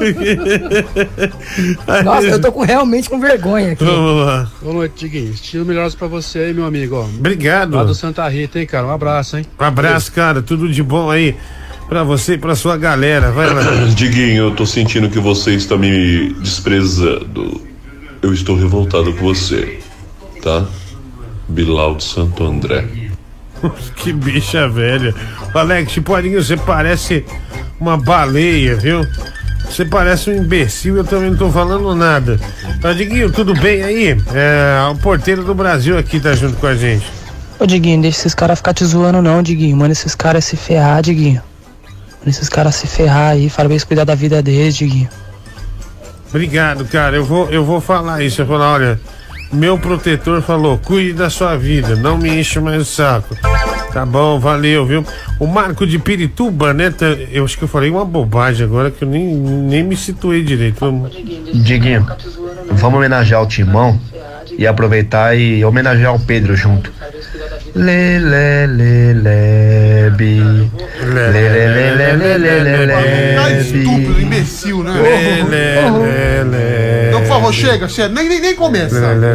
Nossa, eu tô realmente com vergonha aqui. Vamos lá. Boa noite, Diguinho. Estilo melhores pra você aí, meu amigo. Ó. Obrigado. Lá do Santa Rita, hein, cara? Um abraço, hein? Um abraço, cara. Tudo de bom aí pra você e pra sua galera. Vai lá. Diguinho, eu tô sentindo que você está me desprezando. Eu estou revoltado com você, tá? Bilal de Santo André. Que bicha velha. Alex, Chiporinho, você parece uma baleia, viu? Você parece um imbecil, eu também não tô falando nada. Tá, Diguinho, tudo bem aí? O porteiro do Brasil aqui tá junto com a gente. Ô, Diguinho, deixa esses caras ficar te zoando não, Diguinho. Manda esses caras se ferrar, Diguinho. Manda esses caras se ferrar aí, fala pra eles cuidar da vida deles, Diguinho. Obrigado, cara. Eu vou falar isso. Eu vou falar, olha, meu protetor falou, cuide da sua vida, não me enche mais o saco. Tá bom, valeu, viu? O Marco de Pirituba, né? Eu acho que eu falei uma bobagem agora que eu nem me situei direito. Vamos. Diguinho, vamos homenagear o Timão e aproveitar e homenagear o Pedro junto. Lê, lê, lê, lebe. Lê, lê, lê, lê, lê, lê, lê, lê. Estúpido, imbecil, né? Lê, lê, lê, lê. Então, por favor, Ô, chega, nem começa.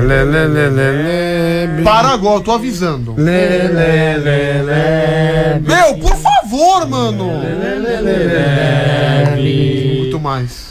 Para agora, eu tô avisando. Meu, por favor, mano. Muito mais.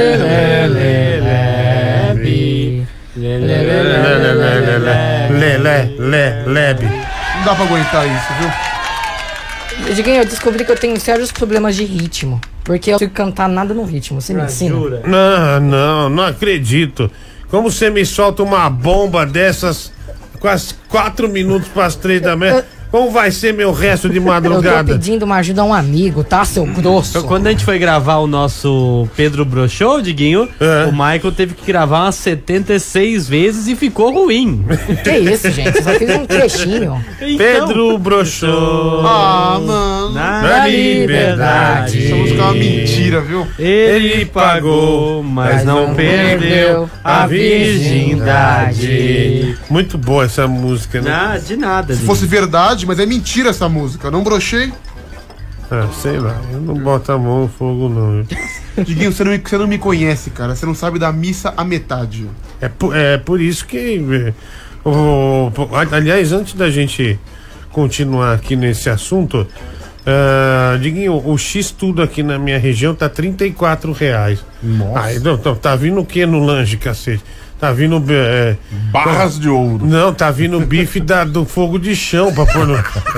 Lebe. Não dá pra aguentar isso, viu? Diguinho, eu descobri que eu tenho sérios problemas de ritmo. Porque eu não consigo cantar nada no ritmo. Você me ensina? Não acredito. Como você me solta uma bomba dessas quase 4 minutos para as 3 da manhã? Como vai ser meu resto de madrugada? Eu tô pedindo uma ajuda a um amigo, tá, seu grosso? Então, quando a gente foi gravar o nosso Pedro Brochou, Diguinho, o Michael teve que gravar umas 76 vezes e ficou ruim. Que isso, gente? Só fiz um trechinho. Então, Pedro Brochou. Mano. Na liberdade. Essa música é uma mentira, viu? Ele pagou, mas não perdeu a virgindade. Muito boa essa música, né? De nada. Se fosse verdade, mas é mentira essa música. Eu não brochei. Sei lá, eu não boto a mão no fogo, não. Diguinho, você não me conhece, cara. Você não sabe da missa à metade. É por isso que... aliás, antes da gente continuar aqui nesse assunto, Diguinho, o X tudo aqui na minha região tá R$34. Nossa. Tá vindo o que no lanche, cacete? Tá vindo... barras de ouro. Não, tá vindo bife do fogo de chão pra pôr no...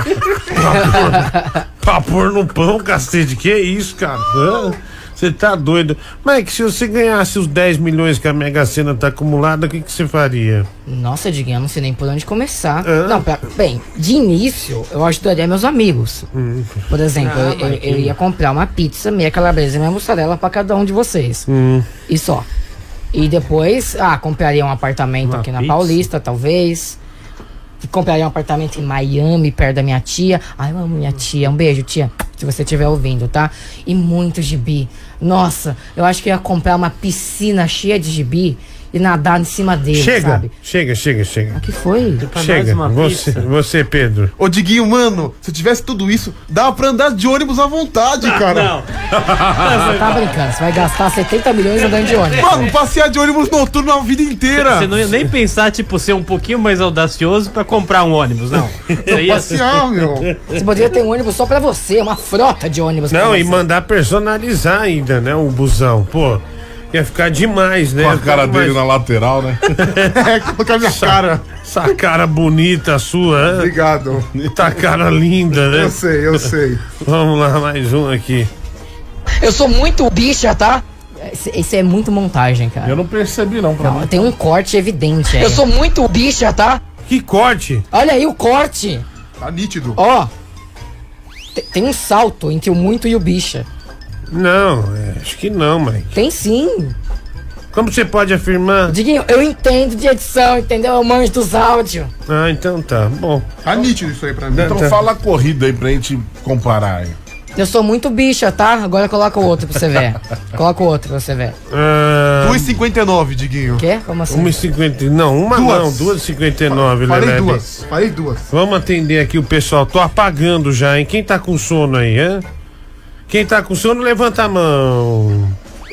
pra pôr no pão, cacete. Que isso, cara? Você tá doido. Mike, se você ganhasse os 10 milhões que a Mega Sena tá acumulada, o que você faria? Nossa, Diguinho, eu não sei nem por onde começar. Não, bem, de início, eu ajudaria meus amigos. Por exemplo, eu ia comprar uma pizza, meia calabresa e meia mussarela pra cada um de vocês. E só. E depois, compraria um apartamento aqui na Paulista, talvez. Compraria um apartamento em Miami, perto da minha tia. Ai, eu amo minha tia. Um beijo, tia, se você estiver ouvindo, tá? E muito gibi. Nossa, eu acho que eu ia comprar uma piscina cheia de gibi e nadar em cima dele, sabe? Chega. O que foi? Chega, você, Pedro. Ô, Diguinho, mano, se eu tivesse tudo isso, dava pra andar de ônibus à vontade, cara. Não. Você tá brincando, você vai gastar 70 milhões andando de ônibus. Mano, passear de ônibus noturno a vida inteira. Você não ia nem pensar, tipo, ser um pouquinho mais audacioso pra comprar um ônibus, não. Passear, meu. Você poderia ter um ônibus só pra você, uma frota de ônibus. Não, e mandar personalizar ainda, né, o busão, pô. Ia ficar demais, né? Com a cara dele na lateral, né? Colocar minha cara. Essa cara bonita sua, né? Obrigado. Tá cara linda, né? Eu sei. Vamos lá, mais um aqui. Eu sou muito bicha, tá? Esse é muito montagem, cara. Eu não percebi, não. Tem um corte evidente aí. Eu sou muito bicha, tá? Que corte? Olha aí o corte. Tá nítido. Ó. Tem um salto entre o muito e o bicha. Não, acho que não, Mike. Tem sim. Como você pode afirmar? Diguinho, eu entendo de edição, entendeu? Eu manjo dos áudios. Então tá, bom. Tá nítido isso aí pra mim. Então fala a corrida aí pra gente comparar aí. Eu sou muito bicha, tá? Agora coloca o outro pra você ver. Coloca o outro pra você ver. 2,59, Diguinho. Quê? Como assim? 1,50. Não, uma não, 2,59, Falei duas. Vamos atender aqui o pessoal. Tô apagando já, hein? Quem tá com sono aí, hein? Quem tá com sono, levanta a mão.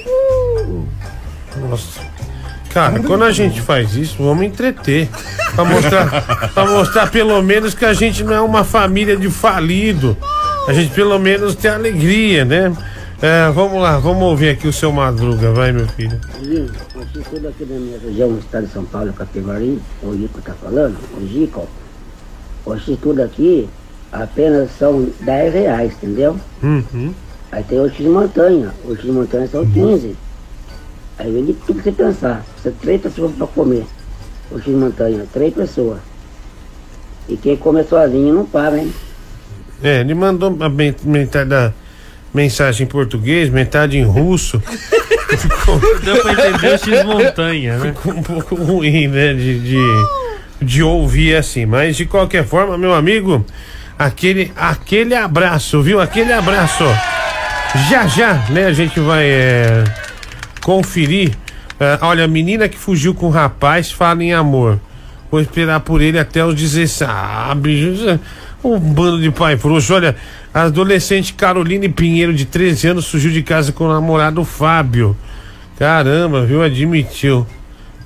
Nossa. Cara, quando a gente faz isso, vamos entreter. Pra mostrar pelo menos que a gente não é uma família de falido. A gente pelo menos tem alegria, né? Vamos lá, vamos ouvir aqui o seu Madruga, vai, meu filho. Você tudo aqui da minha região, no estado de São Paulo, Capivari, o Rico tá falando, o Gico. Hoje tudo aqui apenas são R$10, entendeu? Aí tem o X-Montanha. O X-Montanha são 15. Aí vende tudo que você pensar. Precisa 3 pessoas pra comer. O X-Montanha, 3 pessoas. E quem come sozinho não paga, hein? Ele mandou metade da mensagem em português, metade em russo. Deu pra entender o X-Montanha, né? Ficou um pouco ruim, né? De ouvir assim. Mas de qualquer forma, meu amigo, aquele abraço, viu? Aquele abraço. Já, né? A gente vai conferir. Olha, a menina que fugiu com o rapaz fala em amor. Vou esperar por ele até os 16. Bicho, um bando de pai frouxo. Olha, a adolescente Caroline Pinheiro, de 13 anos, fugiu de casa com o namorado Fábio. Caramba, viu? Admitiu.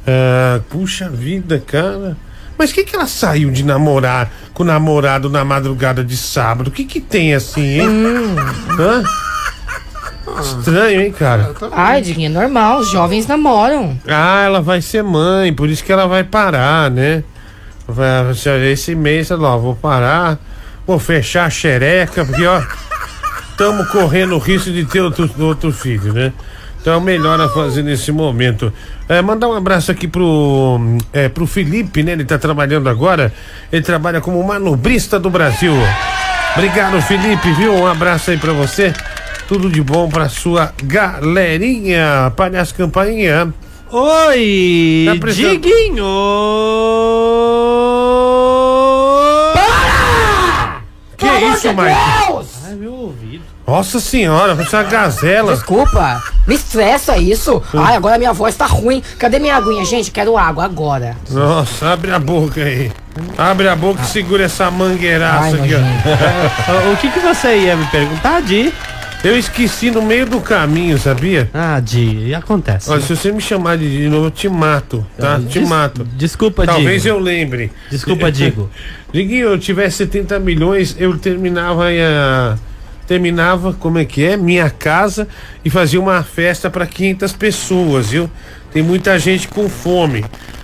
Puxa vida, cara. Mas que ela saiu de namorar com o namorado na madrugada de sábado? O que tem assim, hein? Hã? Estranho, hein, cara? Ai, Diguinho, é normal, os jovens namoram. Ela vai ser mãe, por isso que ela vai parar, né? Esse mês, ó, vou parar, vou fechar a xereca, porque, ó, estamos correndo o risco de ter outro filho, né? Então é o melhor a fazer nesse momento. Mandar um abraço aqui pro Felipe, né? Ele tá trabalhando agora, ele trabalha como manobrista do Brasil. Obrigado, Felipe, viu? Um abraço aí pra você. Tudo de bom pra sua galerinha. Palhaço Campainha. Oi, Diguinho. Para! Que isso, Mike? Ai, meu ouvido. Nossa senhora, parece uma gazela. Desculpa, me estressa isso. Ai, agora minha voz tá ruim. Cadê minha aguinha, gente? Quero água agora. Nossa, abre a boca aí. Abre a boca e segura essa mangueiraça aqui, ó. O que você ia me perguntar, Di? Eu esqueci no meio do caminho, sabia? Di, acontece. Olha, se você me chamar de novo, eu te mato, tá? Te mato. Desculpa, Digo. Talvez eu lembre. Desculpa, Digo. Diguinho, eu tivesse 70 milhões, eu terminava, como é que é? Minha casa e fazia uma festa para 500 pessoas, viu? Tem muita gente com fome.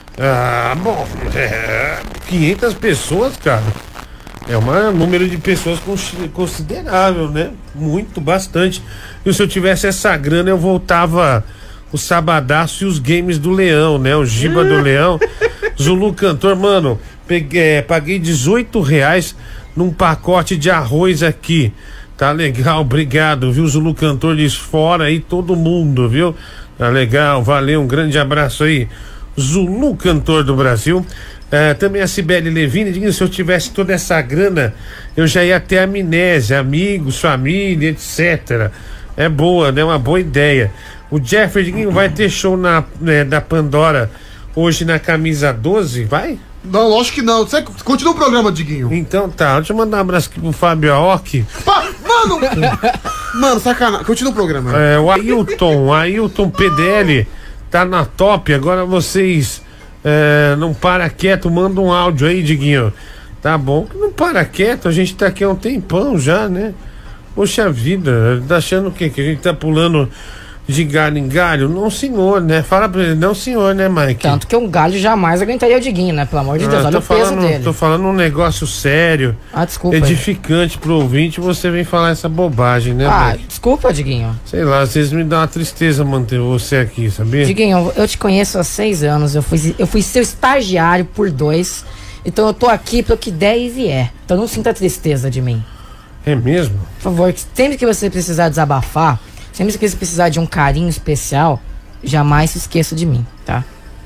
500 pessoas, cara. É um número de pessoas considerável, né? Muito, bastante. E se eu tivesse essa grana, eu voltava o Sabadaço e os games do Leão, né? O Giba do Leão. Zulu Cantor, mano, paguei R$18 num pacote de arroz aqui. Tá legal, obrigado, viu? Zulu Cantor diz fora aí todo mundo, viu? Tá legal, valeu, um grande abraço aí. Zulu Cantor do Brasil. Também a Cibele Levine, se eu tivesse toda essa grana, eu já ia ter amnésia, amigos, família, etc. É boa, né? Uma boa ideia. O Jeffrey vai ter show da Pandora hoje na camisa 12, vai? Não, lógico que não. Você continua o programa, Diguinho. Então tá, deixa eu mandar um abraço aqui pro Fábio Aoki. Mano! Mano, sacanagem. Continua o programa. O Ailton PDL tá na top. Agora vocês não para quieto, manda um áudio aí, Diguinho. Tá bom, não para quieto, a gente tá aqui há um tempão já, né? Poxa vida, tá achando o quê? Que a gente tá pulando de galho em galho? Não, senhor, né? Fala pra ele, não, senhor, né, Mike? Tanto que um galho jamais aguentaria o Diguinho, né? Pelo amor de Deus, olha o peso dele. Tô falando um negócio sério, desculpa, edificante pro ouvinte, você vem falar essa bobagem, né, Mike? Desculpa, Diguinho. Sei lá, às vezes me dá uma tristeza manter você aqui, sabia? Diguinho, eu te conheço há 6 anos, eu fui seu estagiário por 2, então eu tô aqui pro que der e vier. Então não sinta tristeza de mim. É mesmo? Por favor, sempre que você precisar desabafar, sempre que você precisar de um carinho especial, jamais se esqueça de mim, tá?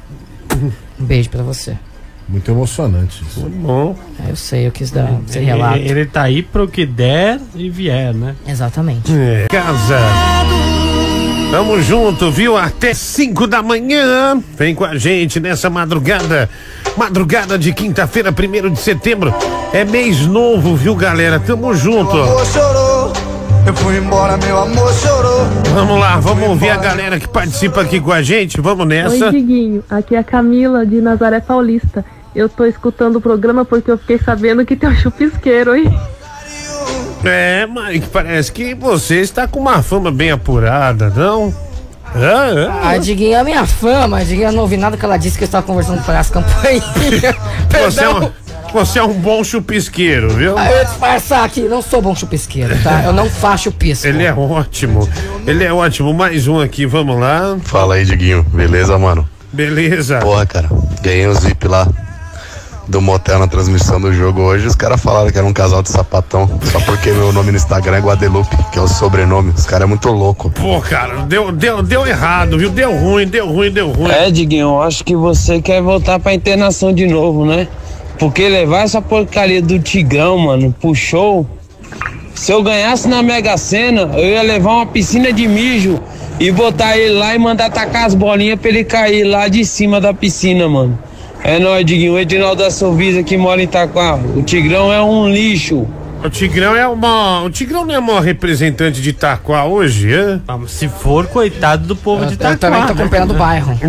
Um beijo pra você. Muito emocionante isso. Muito bom. Eu sei, eu quis dar esse relato. Ele tá aí pro que der e vier, né? Exatamente. Casa. Tamo junto, viu? Até 5 da manhã. Vem com a gente nessa madrugada. Madrugada de quinta-feira, 1º de setembro. É mês novo, viu, galera? Tamo junto. Meu amor chorou, eu fui embora, meu amor chorou. Vamos lá, vamos ouvir a galera que participa aqui com a gente. Vamos nessa. Oi, Diguinho. Aqui é a Camila de Nazaré Paulista. Eu tô escutando o programa porque eu fiquei sabendo que tem um chupisqueiro, hein? Mike, parece que você está com uma fama bem apurada, não? Diguinho, é a minha fama. Diguinho, eu não ouvi nada que ela disse que eu estava conversando com as campainhas. Você é um bom chupisqueiro, viu? Eu ia disfarçar aqui, não sou bom chupisqueiro, tá? Eu não faço chupisco. Ele é ótimo. Mais um aqui, vamos lá. Fala aí, Diguinho. Beleza, mano? Beleza. Porra, cara, ganhei uns VIP lá do motel na transmissão do jogo hoje. Os caras falaram que era um casal de sapatão, só porque meu nome no Instagram é Guadeloupe, que é o sobrenome. Os caras é muito louco. Pô, cara, deu errado, viu? Deu ruim. Diguinho, eu acho que você quer voltar pra internação de novo, né? Porque levar essa porcaria do Tigrão, mano, pro show, se eu ganhasse na Mega Sena, eu ia levar uma piscina de mijo e botar ele lá e mandar tacar as bolinhas pra ele cair lá de cima da piscina, mano. É nóis, Diguinho. O Edinaldo da Sovisa que mora em Itaquá. O Tigrão é um lixo. O Tigrão não é o maior representante de Itaquá hoje, é? Se for, coitado do povo de Itaquá. Eu também tô acompanhando o bairro.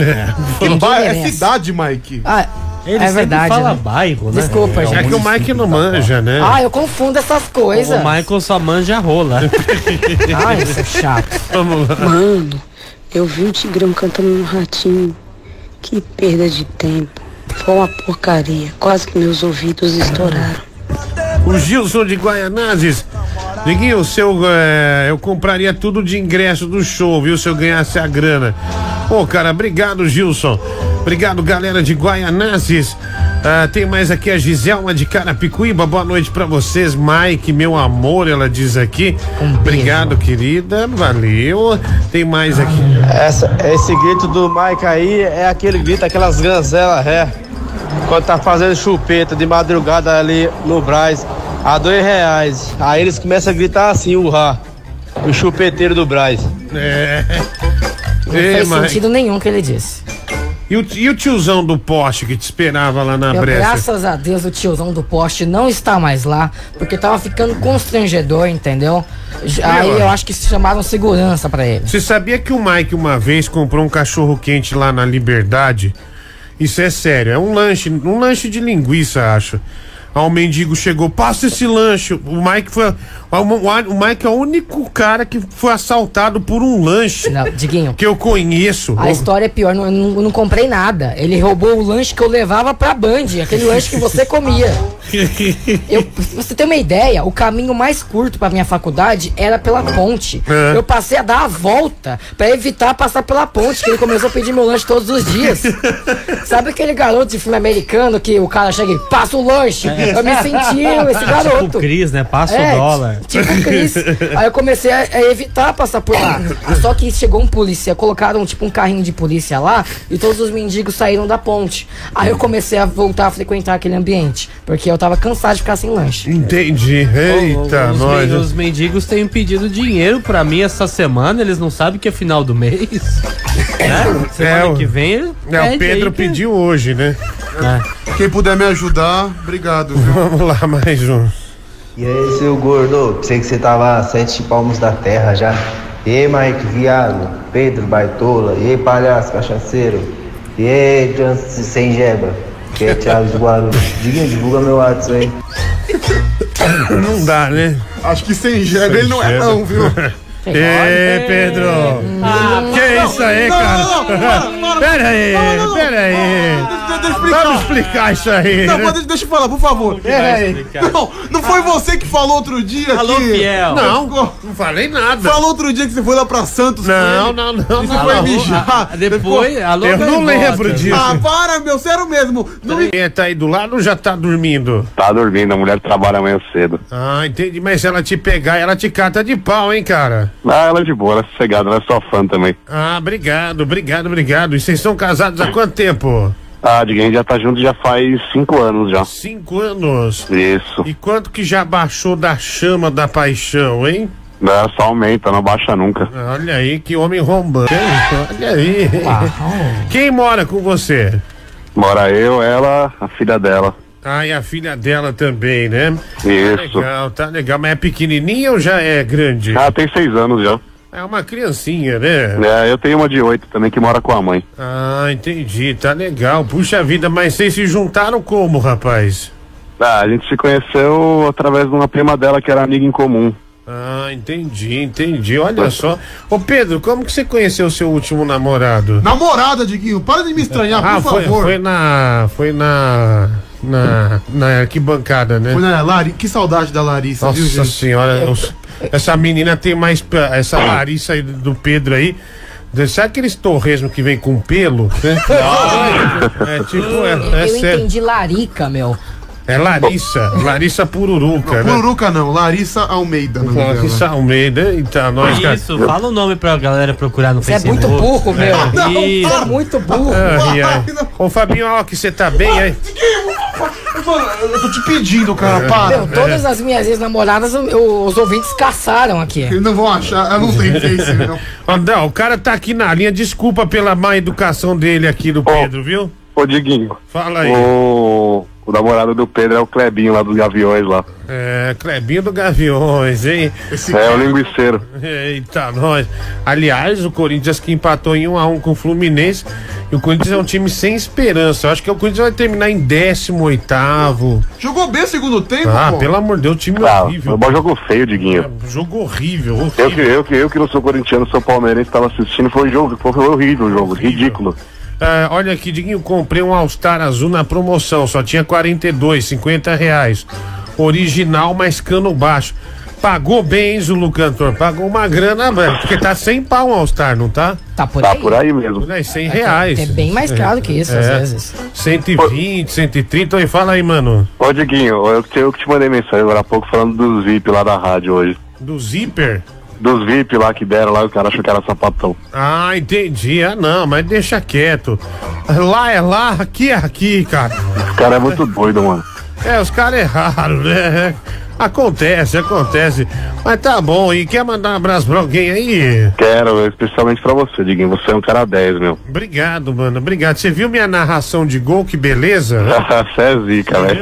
É cidade, Mike. Ele é verdade. fala né? bairro, né? Desculpa, gente. É que o Mike não manja, né? Eu confundo essas coisas. O Michael só manja rola. Isso é chato. Vamos lá. Mano, eu vi um Tigrão cantando no Ratinho. Que perda de tempo. Foi uma porcaria. Quase que meus ouvidos estouraram. O Gilson de Guaianazes. Diguinho, eu compraria tudo de ingresso do show, viu? Se eu ganhasse a grana. Pô, cara, obrigado, Gilson. Obrigado, galera de Guaianazes. Tem mais aqui a Giselma de Carapicuíba. Boa noite pra vocês, Mike, meu amor, ela diz aqui. Obrigado, querida. Valeu. Tem mais aqui. Esse grito do Mike aí é aquele grito, aquelas ganzelas ré. Quando tá fazendo chupeta de madrugada ali no Brás, a R$2. Aí eles começam a gritar assim, urrá. O chupeteiro do Brás. Não fez sentido nenhum que ele disse. E o tiozão do poste que te esperava lá na brecha? Graças a Deus o tiozão do poste não está mais lá, porque tava ficando constrangedor, entendeu? Aí eu acho que se chamaram segurança pra ele. Você sabia que o Mike uma vez comprou um cachorro quente lá na Liberdade? Isso é sério, é um lanche de linguiça, acho. Aí o mendigo chegou, passa esse lanche. O Mike é o único cara que foi assaltado por um lanche. Não, Diguinho, que eu conheço. A história é pior, não comprei nada. Ele roubou o lanche que eu levava pra Band, aquele lanche que você comia. Pra você ter uma ideia, o caminho mais curto pra minha faculdade era pela ponte. Eu passei a dar a volta pra evitar passar pela ponte, que ele começou a pedir meu lanche todos os dias. Sabe aquele garoto de filme americano que o cara chega e passa o lanche? Eu me senti esse garoto. Tipo o Cris, né? Passa o dólar. Tipo o Cris. Aí eu comecei a evitar passar por lá. Só que chegou um polícia, colocaram tipo um carrinho de polícia lá e todos os mendigos saíram da ponte. Aí eu comecei a voltar a frequentar aquele ambiente, porque eu tava cansado de ficar sem lanche. Entendi. Eita, nós. Os mendigos têm pedido dinheiro pra mim essa semana, eles não sabem que é final do mês. Semana que vem. O Pedro pediu hoje, né? Quem puder me ajudar, obrigado. Viu? Vamos lá, mais um. E aí, seu gordo? Pensei que você tava a 7 palmos da terra já. E aí, Mike, viado, Pedro, baitola. E aí, palhaço, cachaceiro. E aí, Jansen sem jeba. Que é Thiago de Guarulhos. Divulga meu WhatsApp aí. Não dá, né? Acho que sem jeba ele não é não, viu? Ê, Pedro! Que é isso aí, cara? Pera aí. Vamos explicar isso aí. Não, mas deixa eu falar, por favor. Não foi você que falou outro dia Alô, que... fiel. Não falei nada. Falou outro dia que você foi lá pra Santos. Não. E você foi mijar. Depois, alô, eu não lembro disso. Para, meu, sério mesmo. Quem tá aí do lado ou já tá dormindo? Tá dormindo, a mulher trabalha amanhã cedo. Entendi, mas se ela te pegar, ela te cata de pau, hein, cara? Ela é de boa, ela é sossegada, ela é só fã também. Obrigado. E vocês são casados há quanto tempo? Diguinho já tá junto já faz 5 anos já. 5 anos? Isso. E quanto que já baixou da chama da paixão, hein? Só aumenta, não baixa nunca. Olha aí, que homem rombando. Olha aí. Quem mora com você? Mora eu, ela, a filha dela. E a filha dela também, né? Isso. Tá legal. Mas é pequenininha ou já é grande? Tem 6 anos já. É uma criancinha, né? Eu tenho uma de 8 também que mora com a mãe. Entendi, tá legal. Puxa vida, mas vocês se juntaram como, rapaz? A gente se conheceu através de uma prima dela que era amiga em comum. Entendi. Olha só. Ô Pedro, como que você conheceu o seu último namorado? Namorada, Diguinho, para de me estranhar, por favor. Foi na arquibancada, né? Foi na Larissa. Que saudade da Larissa, Nossa viu, gente? senhora, essa menina tem mais. Essa Larissa aí do Pedro aí. Sabe aqueles torresmos que vem com pelo? Né? Eu sério. entendi larica, meu. É Larissa Pururuca, né? Pururuca não, Larissa Almeida. Larissa Almeida, então nós... Isso, fala o nome pra galera procurar no Facebook. Você é muito burro, meu. Isso. É muito burro. Ô Fabinho, ó, que você tá bem aí? Eu tô te pedindo, cara, para. Meu, todas as minhas ex-namoradas, os ouvintes caçaram aqui. Eles não vão achar, eu não tenho Face, não. Não, o cara tá aqui na linha, desculpa pela má educação dele aqui do Pedro, viu? Ô, Diguinho. Fala aí. O namorado do Pedro é o Clebinho lá dos Gaviões lá. É, Clebinho do Gaviões, hein? É o linguiceiro. Eita, nós. Aliás, o Corinthians que empatou em 1-1 com o Fluminense. E o Corinthians é um time sem esperança. Eu acho que o Corinthians vai terminar em 18º. Jogou bem segundo tempo, pô. pô. Pelo amor de Deus, o time horrível. É um bom jogo feio, Diguinho. Jogo horrível. Eu que não sou corintiano, sou palmeirense, tava assistindo, foi horrível o jogo, ridículo. Olha aqui, Diguinho, comprei um All-Star azul na promoção, só tinha 42, R$50. Original, mas cano baixo. Pagou bem, hein, Zulu Cantor? Pagou uma grana, velho, porque tá 100 pau um All-Star, não tá? Tá por aí? Tá por aí mesmo. Por aí, R$100. É bem mais caro que isso, às vezes. 120, 130, aí fala aí, mano. Ô, Diguinho, eu que te mandei mensagem agora há pouco falando dos VIP lá da rádio hoje. Do Zipper? Dos VIP lá que deram lá, o cara achou que era sapatão. Ah, entendi. Ah, não, mas deixa quieto. Lá é lá, aqui é aqui, cara. Os caras é muito doido, mano. Os caras erraram, né? Acontece. Mas tá bom, e quer mandar um abraço pra alguém aí? Quero, especialmente pra você, Diguinho. Você é um cara 10, meu. Obrigado, mano, obrigado. Você viu minha narração de gol? Que beleza? Você é zica, velho.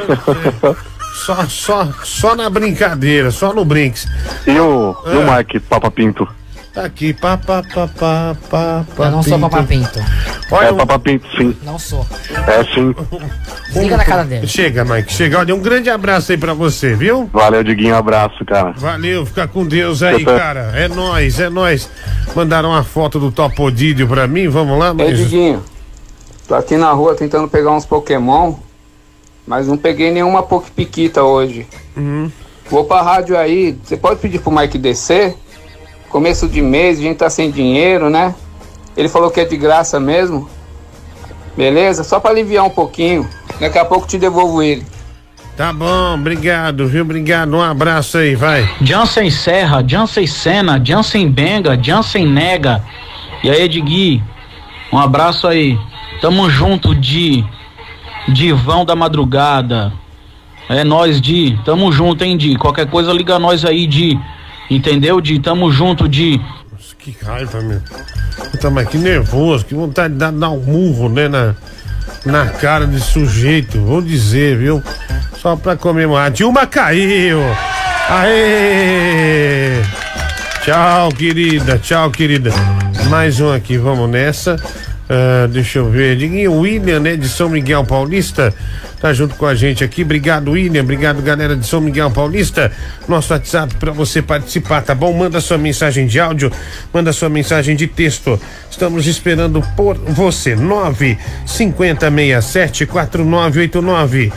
Só na brincadeira, só no brinks. E o Mike, Papa Pinto? Tá aqui, Papa Eu não sou Papa Pinto. Olha, Papa Pinto, sim. Não sou. É, sim. Desliga na cara dele. Chega, Mike, chega. Olha, um grande abraço aí pra você, viu? Valeu, Diguinho, abraço, cara. Valeu, fica com Deus aí, cara. É nóis. Mandaram uma foto do Topodídio pra mim, vamos lá, mas... Diguinho, tô aqui na rua tentando pegar uns Pokémon, mas não peguei nenhuma Poképiquita hoje. Vou pra rádio aí, você pode pedir pro Mike descer? Começo de mês, a gente tá sem dinheiro, né? Ele falou que é de graça mesmo. Beleza? Só pra aliviar um pouquinho. Daqui a pouco te devolvo ele. Tá bom, obrigado, viu? Obrigado, um abraço aí, vai. Jansen Serra, Jansen Sena, Jansen Benga, Jansen Nega. E aí, Digui, um abraço aí. Tamo junto, Divão da Madrugada. É nóis, Di. Tamo junto, hein, Di. Qualquer coisa liga nós aí, Di. Entendeu, Di? Tamo junto, Di. Nossa, que raiva, meu. Puta, mas que nervoso, que vontade de dar um murro, né, na cara desse sujeito, vou dizer, viu? Só pra comemorar. Dilma caiu! Aê! Tchau, querida. Mais um aqui, vamos nessa. Deixa eu ver. Diguinho, William, né, de São Miguel Paulista, tá junto com a gente aqui. Obrigado, William. Obrigado, galera de São Miguel Paulista. Nosso WhatsApp pra você participar, tá bom? Manda sua mensagem de áudio, manda sua mensagem de texto. Estamos esperando por você. 950674989.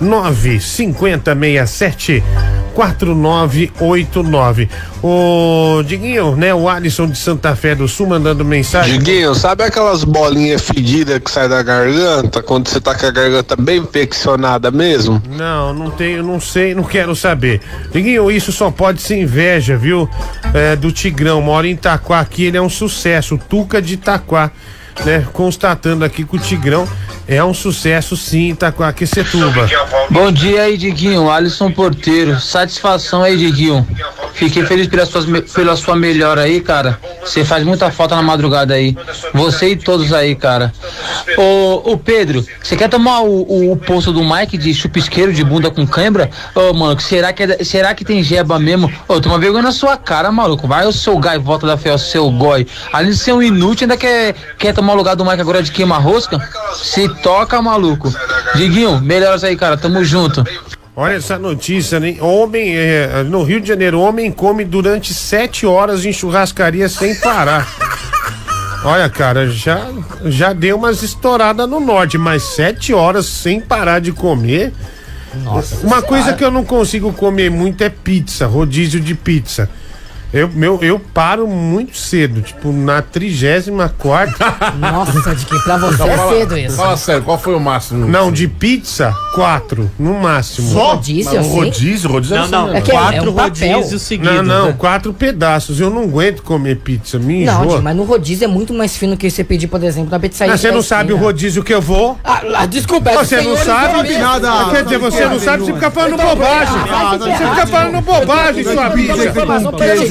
950674989. Ô, Diguinho, né? O Alisson de Santa Fé do Sul mandando mensagem. Diguinho, sabe aquelas bolinhas fedidas que sai da garganta quando você tá com a garganta bem infeccionada mesmo? Não tenho, não sei, não quero saber. Diguinho, isso só pode ser inveja, viu? Do Tigrão, mora em Itaquá aqui, ele é um sucesso, Tuca de Itaquá, né? Constatando aqui que o Tigrão é um sucesso, sim, Itaquaquecetuba. Bom dia aí, Diguinho. Alisson Porteiro. Satisfação aí, Diguinho. Fiquei feliz pela sua melhora aí, cara. Você faz muita falta na madrugada aí. Você e todos aí, cara. Ô Pedro, você quer tomar o poço do Mike de chupisqueiro de bunda com cãibra? Ô, mano, será que tem jeba mesmo? Ô, toma vergonha na sua cara, maluco. Vai o seu gaivota da fé, o seu goi. Além de ser um inútil, ainda quer tomar o lugar do Mike agora de queima-rosca? Se toca, maluco. Diguinho, melhoras aí, cara. Tamo junto. Olha essa notícia, né? Homem, no Rio de Janeiro, homem come durante 7 horas em churrascaria sem parar. Olha, cara, já deu umas estouradas no norte, mas 7 horas sem parar de comer. Nossa, uma coisa que eu não consigo comer muito é pizza, rodízio de pizza. Eu paro muito cedo, tipo na 34ª. Nossa, de que pra você então, é cedo isso. Fala sério, qual foi o máximo? Não, de pizza, 4, no máximo. Só? Rodízio, assim? Rodízio Não, é que 4 um rodízios seguidos. Não, né? 4 pedaços. Eu não aguento comer pizza, me enjoa. Não, mas no rodízio é muito mais fino que você pedir, por exemplo, na pizzaria. Mas você não sabe o rodízio que eu vou? Desculpa, você não sabe nada. Quer dizer, você não sabe, você fica falando bobagem. Você fica falando bobagem, sua bicha.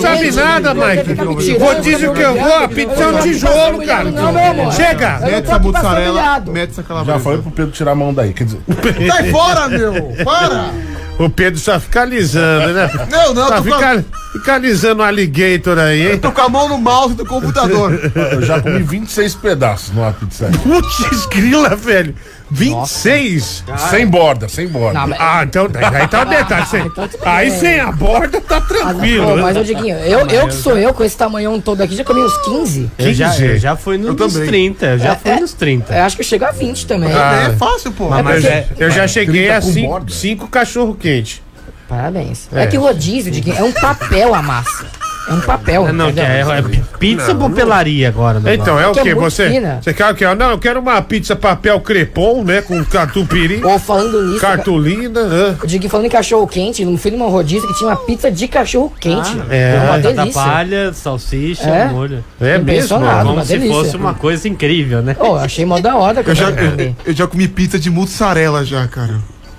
sabe nada, Mike. Rodízio que eu vou, a pizza é um tijolo, cara. Não, meu amor. Chega. Mete essa mussarela, mete essa calabresa. Já falei pro Pedro tirar a mão daí, quer dizer. Sai fora, meu! Para! O Pedro só fica alisando, né? Não, Só fica alisando o alligator aí, hein? Eu tô com a mão no mouse do computador. Eu já comi 26 pedaços numa pizza. Putz, grila, velho. 26? Sem borda, sem borda. Não, mas- Ah, então aí tá o detalhe. Aí sem a borda tá tranquilo. Pô, né? mas, ô Diguinho, eu que sou eu, com esse tamanhão todo aqui, já comi uns 15. Eu já fui nos 30. Eu já fui nos 30. Eu acho que eu chego a 20 também. É fácil, pô. Mas eu já cheguei 30 a com 5 borda. cachorro quente. Parabéns. É que rodízio, Diguinho, é um papel a massa. É um papel. Não, que entendeu? é pizza ou papelaria agora, né? Então, é o Que é quê? muito Você fina. quer o quê? Não, eu quero uma pizza papel crepom, né? Com catupiry, Ou falando nisso, cartolina. o Diguinho falando em cachorro quente, não fui numa rodízio que tinha uma pizza de cachorro quente. é. Uma Batata delícia. palha, salsicha, É? molho. É mesmo? Impressionado, Como uma se delícia. fosse uma coisa incrível, né? Oh, achei mó da hora. Eu já comi pizza de mussarela já, cara.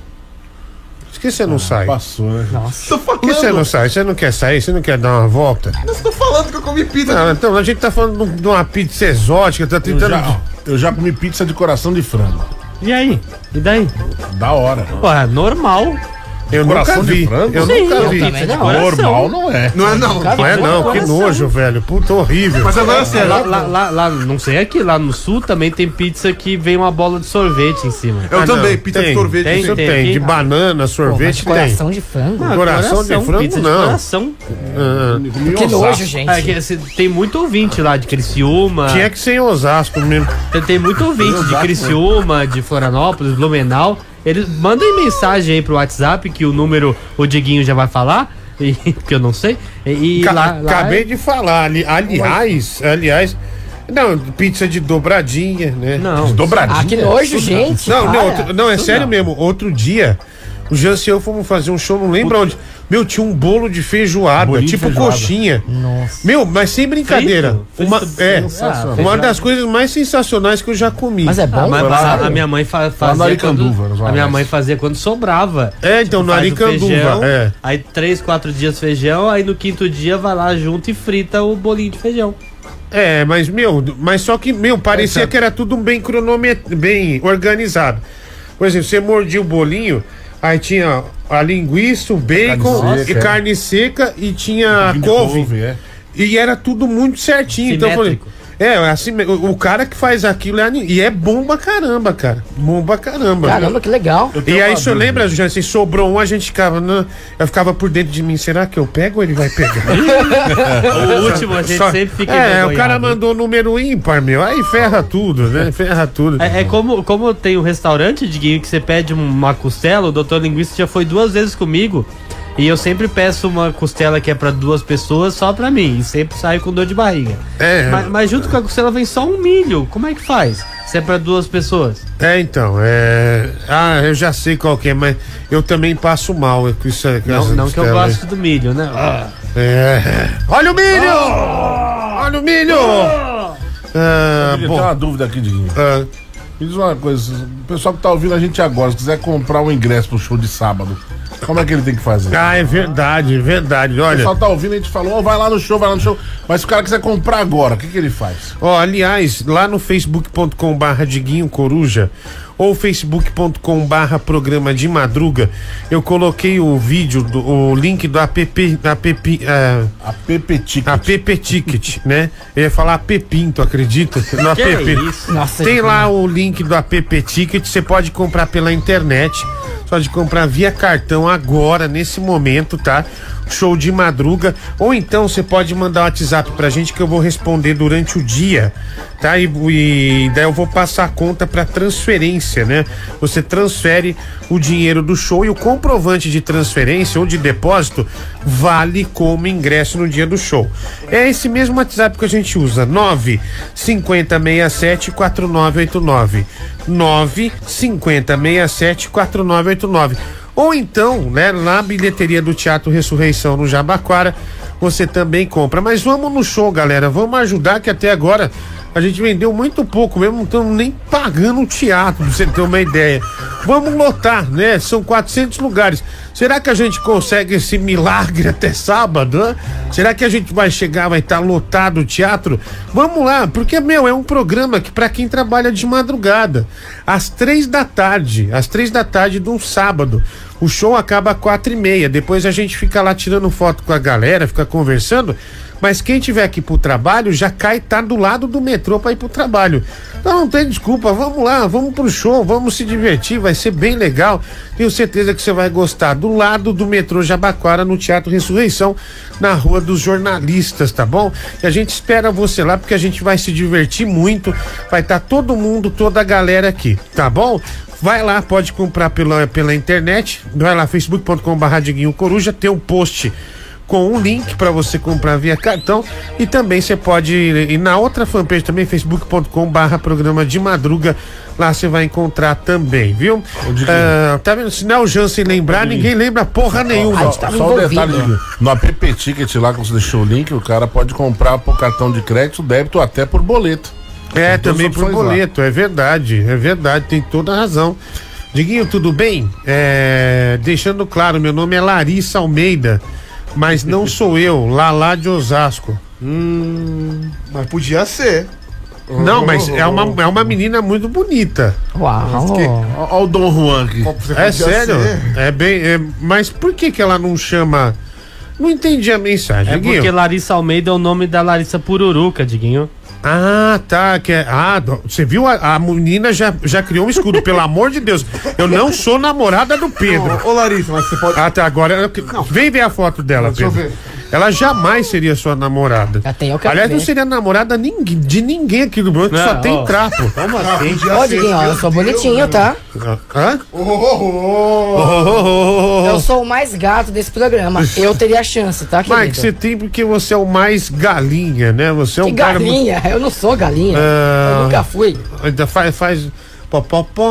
Por que você não sai? Passou, né? Nossa. Tô Por que você não sai? Você não quer sair? Você não quer dar uma volta? Eu tô falando que eu comi pizza. Não, então a gente tá falando de uma pizza exótica, tá tentando. Eu já comi pizza de coração de frango. E aí? E daí? Da hora. Pô, é normal. Eu nunca Coração de vi. frango? Eu Sim, nunca eu vi. também não. Normal não é. Não é não. Não é não, que nojo, velho. Puta, horrível. Mas agora é sério. Lá, não sei aqui, lá no sul também tem pizza que vem uma bola de sorvete em cima. Eu também, não, pizza tem, de sorvete. tem, Isso tem tem, aqui. de banana, Pô, sorvete mas tem. coração de frango. Ah, Coração de frango, pizza não. de coração. Comi Que Osasco. nojo, gente. É, tem muito ouvinte lá de Criciúma. Tinha que ser em Osasco mesmo. Tem muito ouvinte de Criciúma, de Florianópolis, Blumenau. Eles mandem mensagem aí pro WhatsApp que o número o Diguinho já vai falar, que eu não sei. E lá Acabei de falar. Aliás. Não, pizza de dobradinha, né? Não. Dobradinha. Ah, que nojo, gente. Não, é sério mesmo. Outro dia, o Jansen e eu fomos fazer um show, não lembro onde. Meu, tinha um bolo de feijoada, Bolinho de tipo feijoada. coxinha. Nossa. Meu, mas sem brincadeira. Sensacional. Uma das coisas mais sensacionais que eu já comi. Mas é bom. Mas lá, a minha mãe fazia no Aricanduva, quando, nos a minha Valais. mãe fazia quando sobrava. É, então, no Faz o Aricanduva, feijão, é. Aí 3, 4 dias feijão, aí no 5º dia vai lá junto e frita o bolinho de feijão. É, mas só que, parecia que era tudo bem bem organizado. Por exemplo, você mordia o bolinho, aí tinha a linguiça, o bacon, Carne seca, carne seca e tinha couve. É. E era tudo muito certinho. Então eu falei, Simétrico. assim, o cara que faz aquilo e é bom pra caramba, cara. Bom pra caramba. Caramba, que legal. E aí, o senhor lembra, Jansen, sobrou um, a gente ficava, eu ficava por dentro de mim, será que eu pego ou ele vai pegar? O último a gente sempre fica o envergonhado. cara mandou número ímpar, meu, aí ferra tudo, né? Ferra tudo. É como tem um restaurante, Diguinho, que você pede uma costela, o Dr. Linguista já foi 2 vezes comigo. E eu sempre peço uma costela que é pra 2 pessoas só pra mim. E sempre saio com dor de barriga. Mas junto com a costela vem só um milho. Como é que faz? Se é pra 2 pessoas? Então, eu já sei qual que é, mas eu também passo mal com isso aí. Não que eu gosto do milho, né? Olha o milho! Olha o milho! Eu tenho uma dúvida aqui, Diguinho. Me diz uma coisa, o pessoal que tá ouvindo a gente agora, se quiser comprar um ingresso pro show de sábado, como é que ele tem que fazer? É verdade. O Olha, pessoal tá ouvindo, a gente falou, vai lá no show, mas se o cara quiser comprar agora, o que ele faz? aliás, lá no facebook.com/, Diguinho Coruja, ou facebook.com/ programa de madruga, eu coloquei o vídeo, o link do app Ticket, né? Eu ia falar Pepinto, acredita? No Que app. isso? Nossa, Tem lá o link do app Ticket, você pode comprar pela internet, pode comprar via cartão agora, nesse momento, tá? Show de madruga, ou então você pode mandar um WhatsApp pra gente que eu vou responder durante o dia, tá? E daí eu vou passar a conta pra transferência, né? Você transfere o dinheiro do show e o comprovante de transferência ou de depósito vale como ingresso no dia do show. É esse mesmo WhatsApp que a gente usa, 950674989, 950674989. Ou então, né, na bilheteria do Teatro Ressurreição no Jabaquara, você também compra. Mas vamos no show, galera. Vamos ajudar, que até agora A gente vendeu muito pouco mesmo, não estamos nem pagando o teatro, pra você ter uma ideia. Vamos lotar, né? São 400 lugares. Será que a gente consegue esse milagre até sábado, né? Será que a gente vai chegar, vai estar lotado o teatro? Vamos lá, porque, é um programa que pra quem trabalha de madrugada, às 3 da tarde de um sábado. O show acaba às 4h30, depois a gente fica lá tirando foto com a galera, fica conversando, mas quem tiver aqui pro trabalho já tá do lado do metrô pra ir pro trabalho. Então não tem desculpa, vamos lá, vamos pro show, vamos se divertir, vai ser bem legal. Tenho certeza que você vai gostar. Do lado do metrô Jabaquara, no Teatro Ressurreição, na Rua dos Jornalistas, tá bom? E a gente espera você lá, porque a gente vai se divertir muito, vai estar todo mundo, toda a galera aqui, tá bom? Vai lá, pode comprar pela internet, vai lá, facebook.com/Diguinho Coruja, tem um post com um link para você comprar via cartão, e também você pode ir na outra fanpage também, facebook.com/Programa de Madruga, lá você vai encontrar também, viu? Tá vendo? Se não é o Jansen lembrar, ninguém lembra porra nenhuma. Só um detalhe, no app Ticket lá que você deixou o link, o cara pode comprar por cartão de crédito, débito ou até por boleto. Também por boleto, é verdade, tem toda a razão. Diguinho, tudo bem? Deixando claro, meu nome é Larissa Almeida, mas não sou eu, Lala de Osasco. Mas podia ser. Não, mas é uma menina muito bonita. Uau. Olha o Dom Juan aqui. É sério? Mas por que ela não chama... Não entendi a mensagem, Diguinho. Porque Larissa Almeida é o nome da Larissa Pururuca, Diguinho. Ah, tá. Você viu? A menina já criou um escudo, pelo amor de Deus. Eu não sou namorada do Pedro. Ô, Larissa, mas você pode. Tá, agora. Vem ver a foto dela, Pedro. Deixa eu ver. Ela jamais seria sua namorada. Aliás, não seria namorada de ninguém aqui do Bronx, só tem trapo. Como assim? Ô, Diguinho, eu sou bonitinho, tá? Hã? Eu sou o mais gato desse programa. Eu teria chance, tá, querido? Mike, você tem porque você é o mais galinha, né? Você é um cara. Galinha? Eu não sou galinha. Eu nunca fui. Ainda faz. O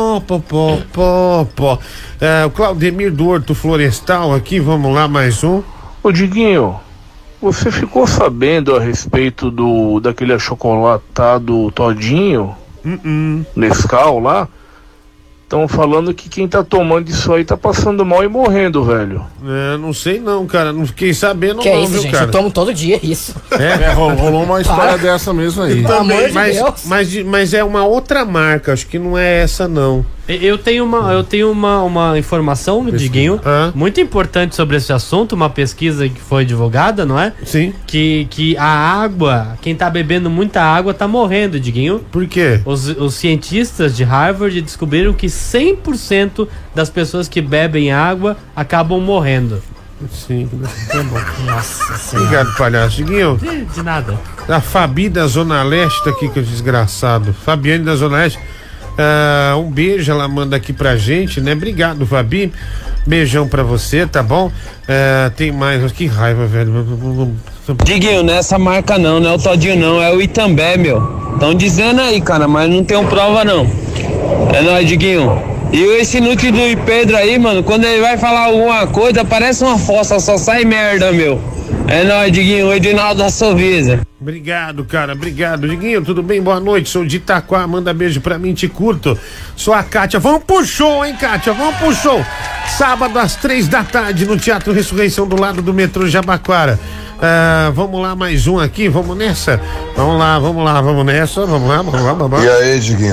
Claudemir do Horto Florestal aqui, vamos lá, mais um. Ô, Diguinho, você ficou sabendo a respeito daquele achocolatado todinho? Nescau lá? Estão falando que quem tá tomando isso aí tá passando mal e morrendo, velho. Não sei não, cara. Não fiquei sabendo que não, é isso, viu, gente? Cara? Eu tomo todo dia isso. Rolou uma história dessa mesmo aí. Também, mas é uma outra marca, acho que não é essa não. Eu tenho uma informação, Diguinho, muito importante sobre esse assunto, uma pesquisa que foi divulgada, não é? Sim. Que a água, quem tá bebendo muita água tá morrendo, Diguinho. Por quê? Os cientistas de Harvard descobriram que 100% das pessoas que bebem água acabam morrendo. Sim, é bom. Nossa Senhora. Obrigado, palhaço. Diguinho. De nada. A Fabi da Zona Leste tá aqui, que é desgraçado. Fabiane da Zona Leste. Um beijo, ela manda aqui pra gente, né? Obrigado, Fabi. Beijão pra você, tá bom? Tem mais, que raiva, velho. Diguinho, não é essa marca não é o Todinho não, é o Itambé, meu. Estão dizendo aí, cara, mas não tenho prova não. É nóis, Diguinho. E esse inútil do Pedro aí, mano, quando ele vai falar alguma coisa, parece uma fossa, só sai merda, meu. É nóis, Diguinho, o Edinaldo da Sovisa. Obrigado, cara, obrigado. Diguinho, tudo bem? Boa noite, sou de Itaquá, manda beijo pra mim, te curto. Sou a Kátia, vamos pro show, hein, Kátia, vamos pro show. Sábado às 3 da tarde no Teatro Ressurreição, do lado do metrô Jabaquara. Vamos lá, mais um aqui, vamos nessa. Vamos nessa, vamos lá. E aí, Diguinho?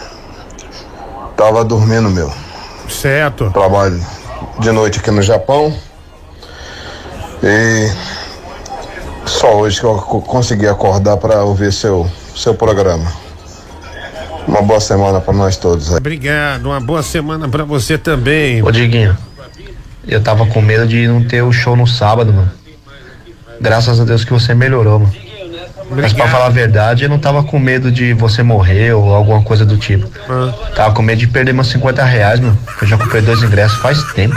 Tava dormindo, meu. Certo. Trabalho de noite aqui no Japão. E só hoje que eu consegui acordar para ouvir seu programa. Uma boa semana para nós todos aí. Obrigado, uma boa semana para você também. Ô, Diguinho, eu tava com medo de não ter o show no sábado, mano. Graças a Deus que você melhorou, mano. Mas pra falar a verdade, eu não tava com medo de você morrer ou alguma coisa do tipo. Tava com medo de perder meus R$50, mano. Eu já comprei 2 ingressos faz tempo.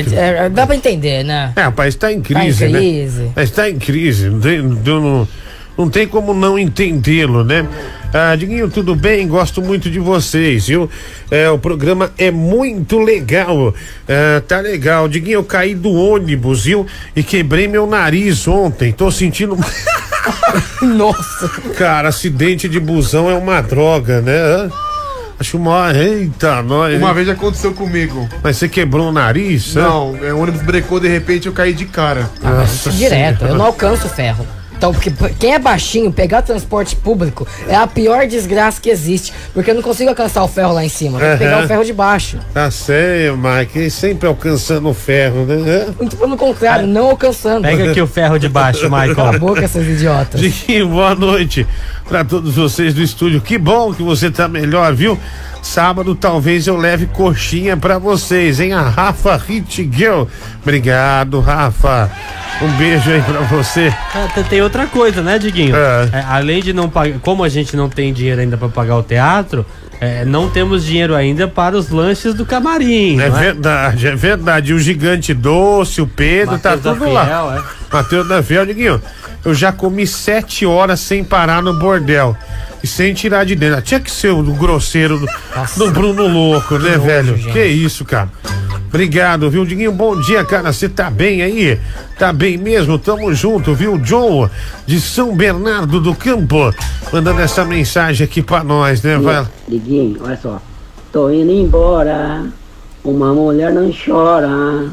Dá pra entender, né? O país tá em crise, né? Está em crise. Não tem como não entendê-lo, né? Diguinho, tudo bem? Gosto muito de vocês, viu? O programa é muito legal. Tá legal. Diguinho, eu caí do ônibus, viu? E quebrei meu nariz ontem. Tô sentindo. Nossa. Cara, acidente de busão é uma droga, né? Acho uma. Eita, nós. Uma vez aconteceu comigo. Mas você quebrou o nariz? Não, o ônibus brecou, de repente eu caí de cara. Nossa, direto, eu não alcanço ferro. Então, porque quem é baixinho, pegar transporte público é a pior desgraça que existe. Porque eu não consigo alcançar o ferro lá em cima, tem que pegar o ferro de baixo. Tá sério, Mike, sempre alcançando o ferro, né? Muito pelo contrário, não alcançando. Pega aqui o ferro de baixo, Michael. Cala a boca, seus idiotas. Diguinho, boa noite pra todos vocês do estúdio. Que bom que você tá melhor, viu? Sábado talvez eu leve coxinha pra vocês, hein? A Rafa Hitgirl. Obrigado, Rafa. Um beijo aí pra você. Tem outra coisa, né, Diguinho? Além de não pagar, como a gente não tem dinheiro ainda pra pagar o teatro, não temos dinheiro ainda para os lanches do camarim. É verdade, é verdade. O Gigante Doce, o Pedro, Mateus tá tudo lá. Matheus da Fiel, Diguinho, eu já comi 7 horas sem parar no bordel. E sem tirar de dentro. Tinha que ser o grosseiro do Bruno Louco, né, velho? Gente. Que isso, cara. Obrigado, viu, Diguinho? Bom dia, cara. Você tá bem aí? Tá bem mesmo? Tamo junto, viu? John, de São Bernardo do Campo, mandando essa mensagem aqui pra nós, né, vai? Diguinho, olha só. Tô indo embora, uma mulher não chora.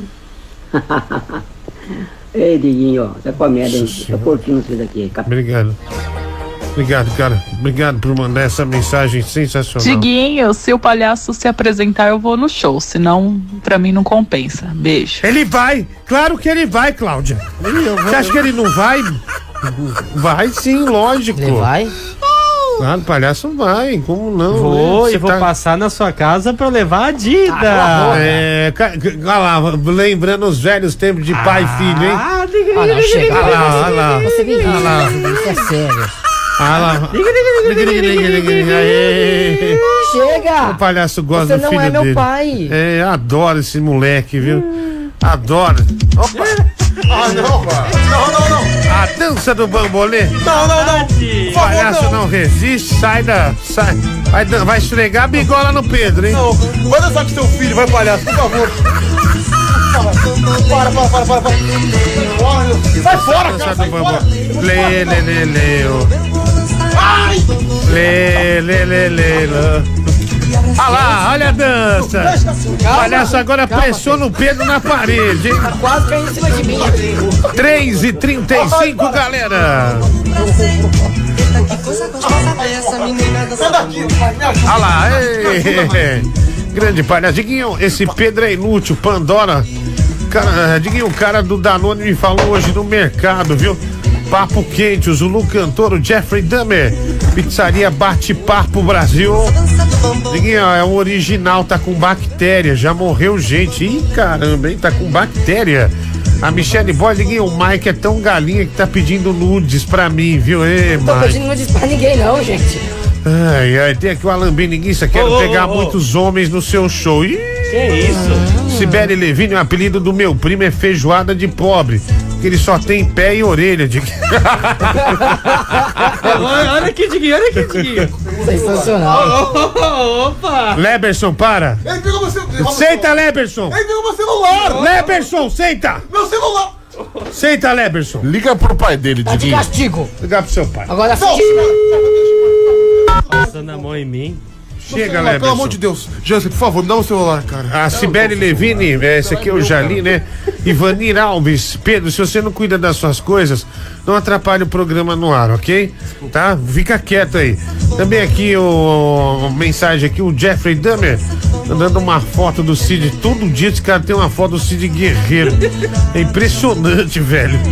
Ei, Diguinho, ó, tá com a merda, hein? Tô curtindo isso daqui. Obrigado. Obrigado, cara. Obrigado por mandar essa mensagem sensacional. Diguinho, se o palhaço se apresentar, eu vou no show. Senão, pra mim, não compensa. Beijo. Ele vai! Claro que ele vai, Cláudia. Você acha que ele não vai? Vai sim, lógico. Ele vai? Claro, o palhaço vai. Como não? Vou, e vou passar na sua casa pra levar a Dida. Olha lá, lembrando os velhos tempos de pai e filho, hein? Não, chega. Olha lá. Você vive isso é sério. Chega! O palhaço gosta do filho dele. Você não é meu pai. Adoro esse moleque, viu? Adoro. Opa! Não. A dança do bambolê? Não. O palhaço não resiste, sai. Vai esfregar a bigola no Pedro, hein? Não, vai dançar com seu filho, vai, palhaço, por favor. Para. Sai fora, cara, sai fora. Olha lá, olha a dança. O palhaço agora pressiona o Pedro na parede, hein? Tá quase caindo em cima de mim. 3h35, galera. Olha lá, grande palhaço. Diguinho, esse Pedro é inútil, Pandora. Cara, Diguinho, o cara do Danone me falou hoje no mercado, viu? Papo quente, o Zulu Cantor, o Jeffrey Dahmer, pizzaria Bate-Papo Brasil. Diguinho, é o original, tá com bactéria, já morreu gente. Ih, caramba, hein, tá com bactéria. A Michelle Boy, Diguinho, o Mike é tão galinha que tá pedindo nudes pra mim, viu? Não tô pedindo nudes pra ninguém não, gente. Ai, tem aqui o Alan Beniguissa, quero pegar muitos homens no seu show. Ih, que isso? Sibeli Levine, o apelido do meu primo é feijoada de pobre, que ele só tem pé e orelha. Olha aqui, Diguinho. Sensacional. Opa! Leberson, para. Ele pegou meu celular. Senta, Leberson. Ele pegou meu celular. Leberson, senta. Meu celular. Senta, Leberson. Liga pro pai dele, Tá de Diguinho. castigo. Ligar pro seu pai. Agora Passando a mão em mim. Chega, Leberson. Pelo amor de Deus. Jansen, por favor, me dá o celular, cara. A Sibeli Levine, esse aqui é o Jali, né? Ivanir Alves. Pedro, se você não cuida das suas coisas, não atrapalhe o programa no ar, ok? Tá? Fica quieto aí. Também aqui mensagem aqui, o Jeffrey Dahmer, dando uma foto do Cid. Todo dia esse cara tem uma foto do Cid Guerreiro. É impressionante, velho.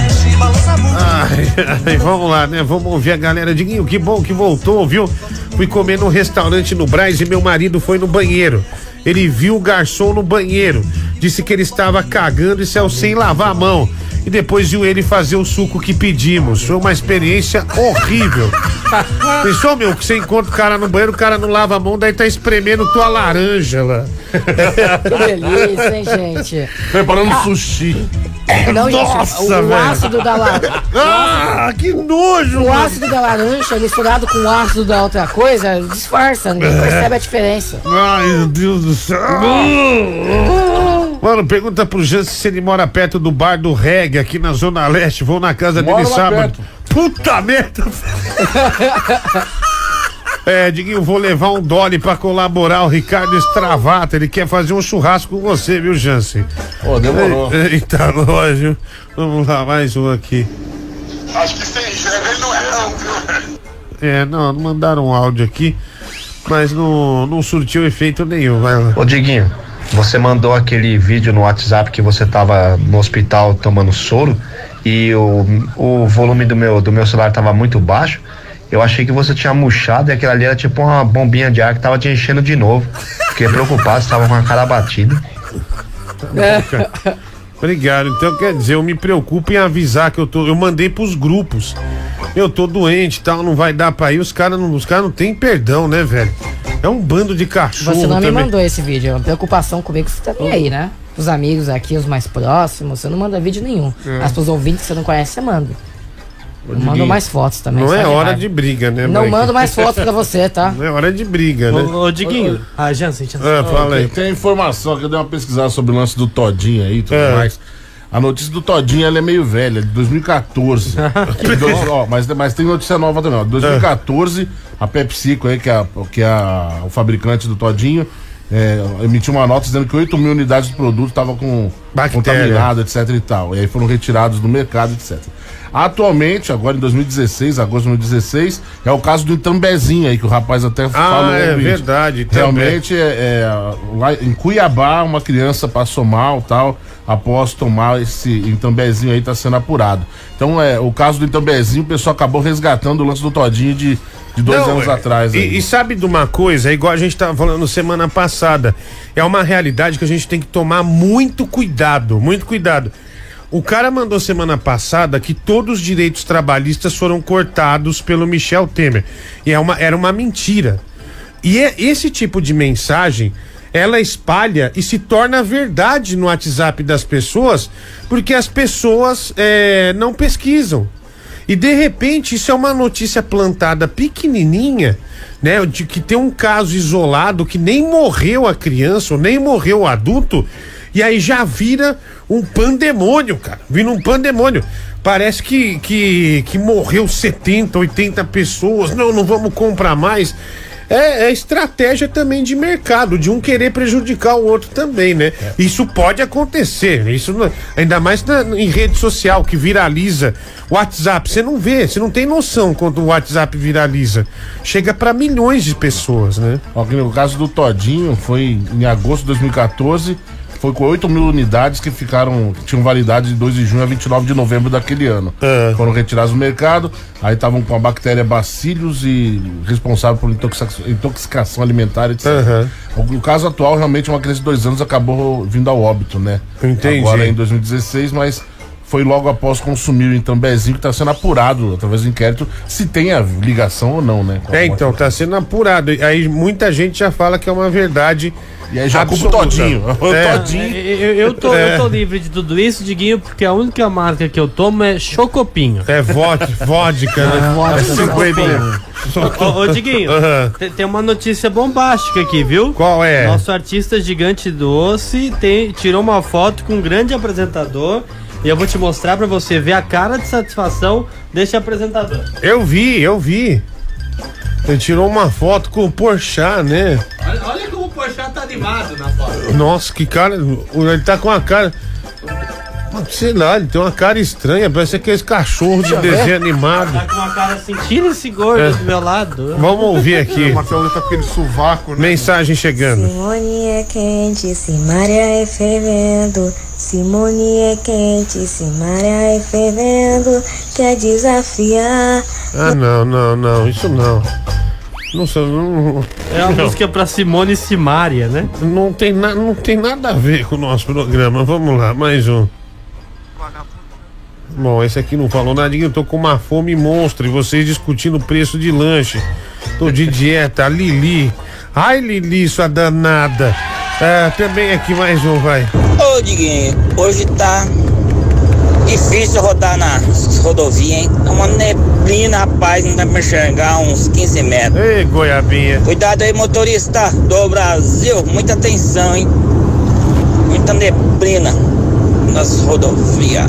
Ai, vamos lá, né? Vamos ouvir a galera. Diguinho, que bom que voltou, viu? Fui comer num restaurante no Brás e meu marido foi no banheiro. Ele viu o garçom no banheiro, disse que ele estava cagando e saiu sem lavar a mão. E depois viu ele fazer o suco que pedimos. Foi uma experiência horrível. Pensou, meu, que você encontra o cara no banheiro, o cara não lava a mão, daí tá espremendo tua laranja lá. Que delícia, hein, gente? Preparando sushi. Não, Nossa, gente, o ácido da laranja. Ah, que nojo! O ácido da laranja misturado com o ácido da outra coisa disfarça, ninguém percebe a diferença. Ai, meu Deus do céu. Mano, pergunta pro Jansen se ele mora perto do bar do reggae aqui na Zona Leste. Vou na casa dele sábado. Puta merda! Diguinho, vou levar um Dolly pra colaborar, o Ricardo Stravata. Ele quer fazer um churrasco com você, viu, Jansen? Demorou. Eita, lógico. Vamos lá, mais um aqui. Acho que sem gelo ele não é não, viu? Não mandaram um áudio aqui, mas não surtiu efeito nenhum, vai lá. Ô Diguinho, você mandou aquele vídeo no WhatsApp que você tava no hospital tomando soro e o volume do meu celular tava muito baixo. Eu achei que você tinha murchado e aquilo ali era tipo uma bombinha de ar que tava te enchendo de novo. Fiquei preocupado, você tava com a cara batida. Obrigado. Então quer dizer, eu me preocupo em avisar que eu mandei pros grupos. Eu tô doente e tal, não vai dar pra ir. Os caras não tem perdão, né, velho? É um bando de cachorro. Você não também. me mandou esse vídeo, é uma preocupação comigo, você também aí, né? Os amigos aqui, os mais próximos, você não manda vídeo nenhum. As pessoas ouvintes que você não conhece, você manda. Não mando mais fotos também. Não é hora de briga, né, Não mando mais fotos pra você, tá? Não é hora de briga, né? Ô, Diguinho. Jansen. Fala aí. Tem informação que eu dei uma pesquisada sobre o lance do Todinho aí e tudo mais. A notícia do Todinho, ela é meio velha, de 2014. Mas tem notícia nova também, ó. 2014, a PepsiCo aí, que é o fabricante do Todinho, emitiu uma nota dizendo que 8 mil unidades do produto estavam contaminado, etc e tal. E aí foram retirados do mercado, etc. Atualmente, agora em 2016, agosto de 2016, é o caso do Itambezinho aí, que o rapaz até falou. É verdade. Realmente, lá em Cuiabá, uma criança passou mal, tal, após tomar esse Itambezinho aí, tá sendo apurado. Então, o caso do Itambezinho, o pessoal acabou resgatando o lance do Todinho de 2 anos atrás. E sabe de uma coisa, igual a gente tava falando semana passada, é uma realidade que a gente tem que tomar muito cuidado, muito cuidado. O cara mandou semana passada que todos os direitos trabalhistas foram cortados pelo Michel Temer. E era uma mentira. E esse tipo de mensagem, ela espalha e se torna verdade no WhatsApp das pessoas, porque as pessoas não pesquisam. E de repente isso é uma notícia plantada pequenininha, né? De que tem um caso isolado que nem morreu a criança ou nem morreu o adulto. E aí já vira um pandemônio, cara. Vira um pandemônio. Parece que morreu 70, 80 pessoas. Não vamos comprar mais. É estratégia também de mercado, de um querer prejudicar o outro também, né? Isso pode acontecer. Isso ainda mais em rede social que viraliza. WhatsApp, você não vê, você não tem noção quando o WhatsApp viraliza. Chega para milhões de pessoas, né? No caso do Todinho, foi em agosto de 2014. Foi com 8 mil unidades que tinham validade de 2 de junho a 29 de novembro daquele ano. Foram retirados do mercado, aí estavam com a bactéria Bacillus e responsável por intoxicação alimentar, etc. O caso atual, realmente, uma criança de 2 anos acabou vindo ao óbito, né? Entendi. Agora em 2016, mas foi logo após consumir o Itambezinho, que está sendo apurado através do inquérito se tem a ligação ou não, né? Então, tá sendo apurado. Aí muita gente já fala que é uma verdade. E aí já culpa o Todinho. Todinho. Eu tô livre de tudo isso, Diguinho, porque a única marca que eu tomo é Chocopinho. É vodka, né? Ô, Diguinho, tem uma notícia bombástica aqui, viu? Qual é? Nosso artista Gigante Doce tirou uma foto com um grande apresentador. E eu vou te mostrar pra você ver a cara de satisfação desse apresentador. Eu vi. Ele tirou uma foto com o Porchat, né? Olha como o Porchat tá animado na foto. Nossa, que cara. Ele tá com a cara. Sei lá, ele tem uma cara estranha, parece aqueles cachorros de desenho animado. Tá com uma cara assim, tira esse gordo do meu lado. Vamos ouvir aqui. O Marcelo tá com aquele sovaco, né? Mensagem chegando. Simone é quente, Simária é fervendo. Simone é quente, Simária é fervendo. Quer desafiar. Não, isso não. Não. É uma música pra Simone e Simária, né? Não tem nada a ver com o nosso programa. Vamos lá, mais um. Bom, esse aqui não falou nada. Eu tô com uma fome monstro e vocês discutindo o preço de lanche. Tô de dieta. A Lili. Ai, Lili, sua danada. Também aqui mais um, vai. Ô, Diguinho, hoje tá Difícil rodar na rodovia, hein? É uma neblina, rapaz, não dá pra enxergar uns 15 metros. Ei, goiabinha. Cuidado aí, motorista do Brasil, muita atenção, hein? Muita neblina nas rodovias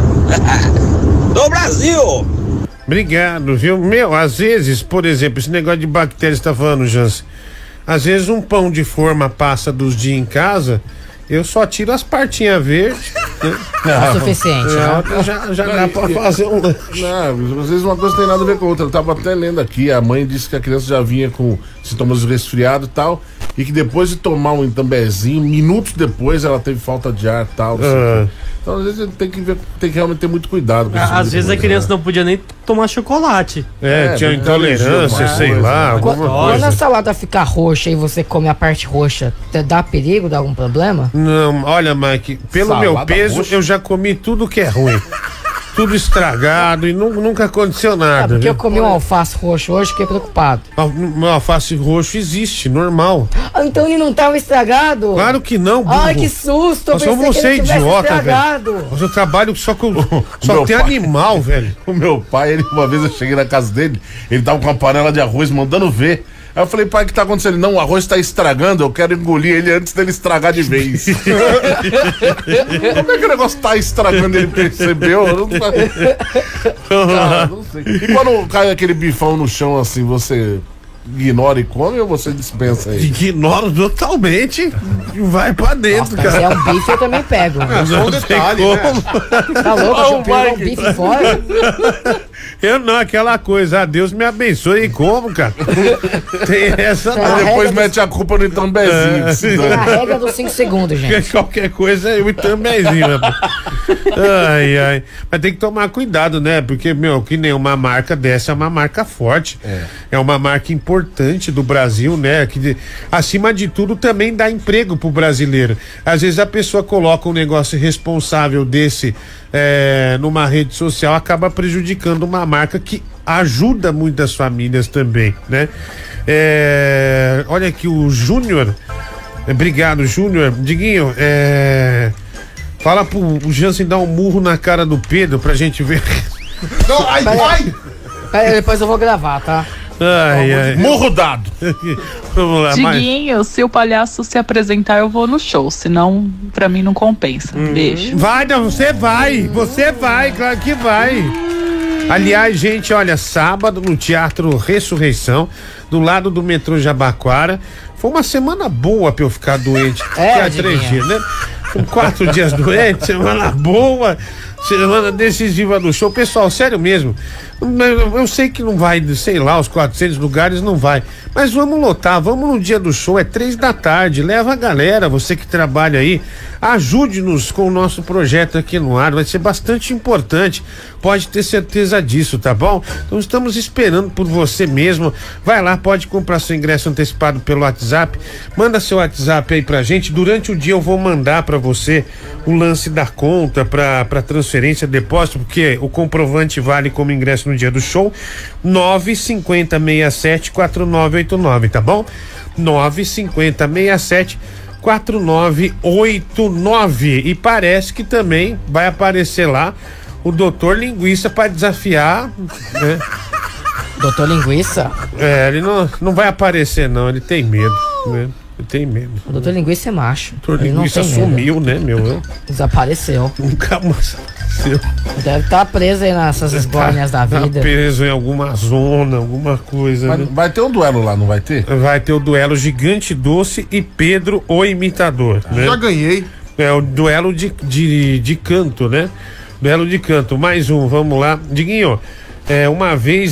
do Brasil. Obrigado, viu? Meu, às vezes, por exemplo, esse negócio de bactérias que você tá falando, Jans, às vezes um pão de forma passa dos dias em casa, eu só tiro as partinhas verdes. Né? É o suficiente, né? Já dá pra fazer um lanche. Não, às vezes uma coisa tem nada a ver com a outra. Eu tava até lendo aqui, a mãe disse que a criança já vinha com sintomas de resfriado e tal, e que depois de tomar um Itambezinho, minutos depois ela teve falta de ar e tal. Então às vezes tem que realmente ter muito cuidado. Às vezes a criança não podia nem tomar chocolate. Tinha intolerância, sei lá. Quando a salada ficar roxa e você come a parte roxa, dá perigo, dá algum problema? Não, olha, Mike, pelo Salada meu peso, roxa? eu já comi tudo que é ruim. Tudo estragado e nunca aconteceu nada. Porque viu? eu comi um alface roxo hoje, fiquei preocupado. O alface roxo existe, normal. Ah, então ele não estava estragado? Claro que não, burro. Ai, que susto! Mas como você é idiota, velho. Mas eu trabalho só tem animal, velho. O meu pai, uma vez eu cheguei na casa dele, ele tava com uma panela de arroz mandando ver. Aí eu falei, pai, o que tá acontecendo? Ele, não, o arroz tá estragando, eu quero engolir ele antes dele estragar de vez. Como é que o negócio tá estragando, ele percebeu? Eu não... Cara, não sei. E quando cai aquele bifão no chão assim, você ignora e come ou você dispensa aí? Ignoro totalmente e vai pra dentro, Nossa, cara. se é um bife, eu também pego. Só um detalhe, né? Tá louco, deixa eu pegar um bife fora. Eu não, aquela coisa, Deus me abençoe e como, cara. Tem essa não. Depois mete a culpa no Itambezinho. Tem a regra dos 5 segundos, gente. Qualquer coisa é o Itambezinho, né? Ai. Mas tem que tomar cuidado, né? Porque, meu, que nem uma marca dessa é uma marca forte. É uma marca importante do Brasil, né? Que, acima de tudo, também dá emprego pro brasileiro. Às vezes a pessoa coloca um negócio irresponsável desse numa rede social, acaba prejudicando uma marca que ajuda muitas famílias também, né? Olha aqui o Júnior. Obrigado, Júnior. Diguinho, fala pro Jansen dar um murro na cara do Pedro pra gente ver. Não, ai! Peraí, depois eu vou gravar, tá? Ai. Murro dado. Vamos lá, Diguinho, se o palhaço se apresentar, eu vou no show. Senão, pra mim, não compensa. Beijo. Vai, você vai, claro que vai. Aliás, gente, olha, sábado no Teatro Ressurreição, do lado do metrô Jabaquara. Foi uma semana boa pra eu ficar doente. Há 3 dias, né? Com 4 dias doente, semana boa, semana decisiva do show. Pessoal, sério mesmo, eu sei que não vai, sei lá, os 400 lugares não vai, mas vamos lotar, vamos no dia do show, é 3 da tarde, leva a galera, você que trabalha aí, ajude-nos com o nosso projeto aqui no ar, vai ser bastante importante, pode ter certeza disso, tá bom? Então estamos esperando por você mesmo, vai lá, pode comprar seu ingresso antecipado pelo WhatsApp, manda seu WhatsApp aí pra gente, durante o dia eu vou mandar pra você o lance da conta pra transferência, depósito, porque o comprovante vale como ingresso no dia do show, 950674989, tá bom? 950674989. E parece que também vai aparecer lá o Doutor Linguiça para desafiar, né? Doutor Linguiça? Ele não vai aparecer não, ele tem medo, né? Eu tenho medo. O Doutor Linguiça é macho. Doutor Linguiça sumiu, né, meu? Desapareceu. Nunca mais apareceu. Deve estar preso aí nessas esbórnias da vida. Preso em alguma zona, alguma coisa. Mas, né? Vai ter um duelo lá, não vai ter? Vai ter o duelo Gigante Doce e Pedro o Imitador. Né? Já ganhei. É o duelo de canto, né? Duelo de canto. Mais um, vamos lá. Diguinho, uma vez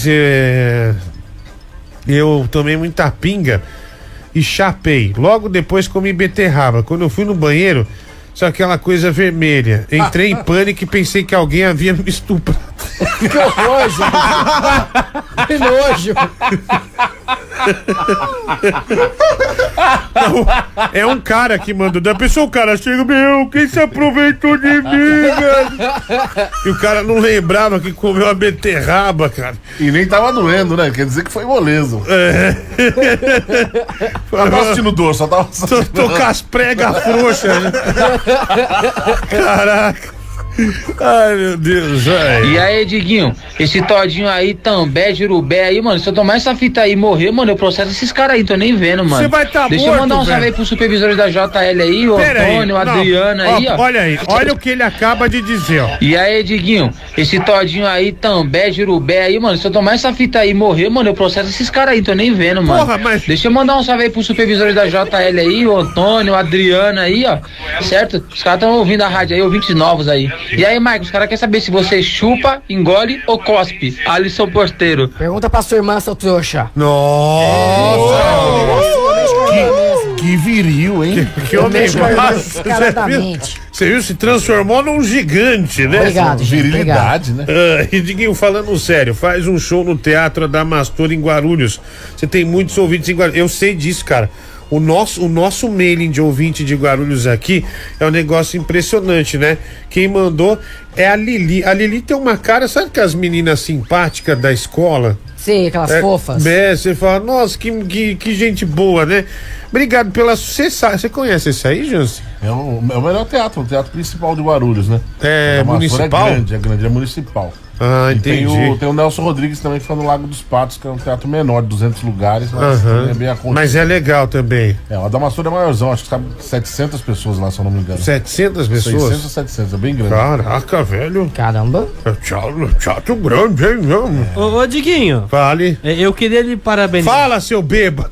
eu tomei muita pinga e chapei. Logo depois comi beterraba. Quando eu fui no banheiro, só aquela coisa vermelha. Entrei em pânico e pensei que alguém havia me estuprado. Que horror, gente. Que nojo. Não, é um cara que mandou. Da pessoa, o cara chega, meu, quem se aproveitou de mim, velho? E o cara não lembrava que comeu a beterraba, cara. E nem tava doendo, né? Quer dizer que foi moleza. Eu tava assistindo dor, só tava. Tô com as pregas frouxas, né? Caraca. Ai, meu Deus, velho. E aí, Diguinho, esse todinho aí, També, Jurubé aí, mano, se eu tomar essa fita aí e morrer, mano, eu processo esses caras aí, tô nem vendo, mano. Você vai tá Deixa morto, eu mandar um salve aí pros supervisores da JL aí, o Antônio, o Adriano aí, ó. Olha aí, olha o que ele acaba de dizer, ó. E aí, Diguinho, esse todinho aí, També, Jurubé aí, mano, se eu tomar essa fita aí e morrer, mano, eu processo esses caras aí, tô nem vendo, mano. Porra, mas... Deixa eu mandar um salve aí pros supervisores da JL aí, o Antônio, o Adriano aí, ó. Certo? Os caras tão ouvindo a rádio aí, ouvintes novos aí. E aí, Marcos, os caras querem saber se você chupa, engole ou cospe. Alisson Porteiro. Pergunta pra sua irmã, seu trouxa. Nossa! Que viril, hein? Que homem massa. Descaradamente. Você viu? Se transformou num gigante, né? Obrigado, gente, virilidade, obrigado. né? E Diguinho, falando sério, faz um show no Teatro Adamastor em Guarulhos. Você tem muitos ouvintes em Guarulhos. Eu sei disso, cara. O nosso mailing de ouvinte de Guarulhos aqui é um negócio impressionante, né? Quem mandou é a Lili. A Lili tem uma cara, sabe que as meninas simpáticas da escola? Sei, aquelas fofas. Você fala, nossa, que gente boa, né? Obrigado pela... Você conhece esse aí, Jansen? É o melhor teatro, o teatro principal de Guarulhos, né? É municipal? É grande, é municipal. Ah, entendi. Tem o Nelson Rodrigues também, que foi no Lago dos Patos, que é um teatro menor, de 200 lugares, mas é bem aconchegante. Mas é legal também. O Adamastor é maiorzão, acho que cabe 700 pessoas lá, se eu não me engano. 700 pessoas? 600 ou 700, é bem grande. Caraca, velho. Caramba. Teatro grande, hein? Ô, Diguinho. Fale. Eu queria lhe parabenizar. Fala, seu bêbado.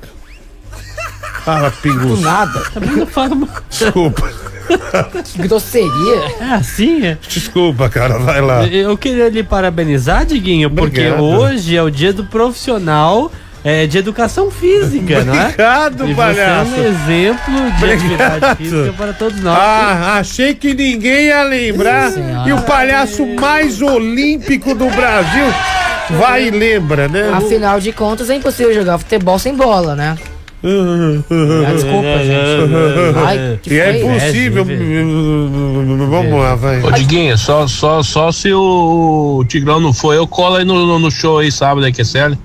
Fala, pingus. Do nada. Desculpa. Que grosseria. É assim, é? Desculpa, cara, vai lá. Eu queria lhe parabenizar, Diguinho, porque Obrigado. Hoje é o dia do profissional de educação física, não é? Obrigado, palhaço. Você é um exemplo de atividade física para todos nós. Achei que ninguém ia lembrar. E o palhaço mais olímpico do Brasil vai e lembra, né? Afinal de contas, é impossível jogar futebol sem bola, né? Desculpa, gente. Ai, que é possível. Vamos lá, vai. Ô, Diguinho, só se o Tigrão não for, eu colo aí no show aí sábado aí, que é sério.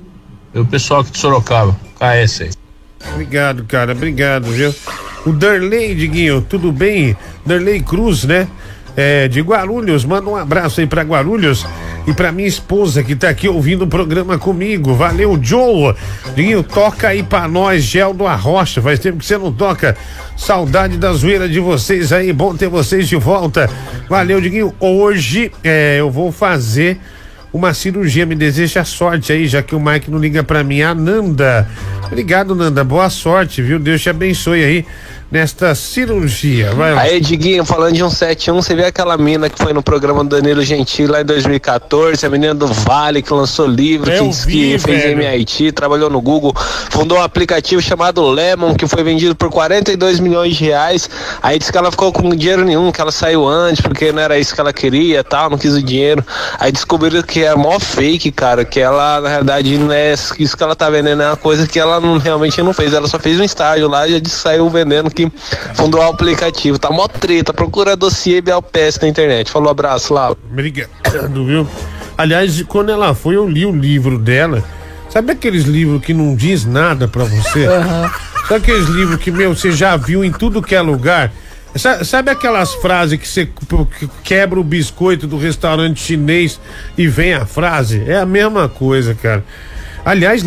E o pessoal aqui de Sorocaba, KS aí. Obrigado, cara, obrigado, viu? O Darley, Diguinho, tudo bem? Darley Cruz, né? De Guarulhos, manda um abraço aí pra Guarulhos e pra minha esposa que tá aqui ouvindo o programa comigo. Valeu, Joe. Diguinho, toca aí pra nós, Gel do Arrocha. Faz tempo que você não toca. Saudade da zoeira de vocês aí, bom ter vocês de volta. Valeu, Diguinho. Hoje eu vou fazer uma cirurgia, me deseja sorte aí, já que o Mike não liga pra mim. A Nanda, obrigado, Nanda, boa sorte, viu? Deus te abençoe aí nesta cirurgia. Vai lá. Aí, Diguinho, falando de 171, você vê aquela mina que foi no programa do Danilo Gentili lá em 2014, a menina do Vale, que lançou livro, que fez MIT, trabalhou no Google, fundou um aplicativo chamado Lemon, que foi vendido por 42 milhões de reais. Aí disse que ela ficou com dinheiro nenhum, que ela saiu antes, porque não era isso que ela queria, tal, não quis o dinheiro. Aí descobriram que é mó fake, cara, que ela, na verdade, não é isso que ela tá vendendo, é uma coisa que ela realmente não fez, ela só fez um estágio lá e já disse que saiu vendendo, que fundou o aplicativo, tá mó treta, procura dossiê BLPS na internet. Falou, abraço lá. Obrigado, viu? Aliás, quando ela foi, eu li o livro dela. Sabe aqueles livros que não diz nada pra você? Sabe aqueles livros que, você já viu em tudo que é lugar? Sabe aquelas frases que você quebra o biscoito do restaurante chinês e vem a frase? É a mesma coisa, cara. Aliás,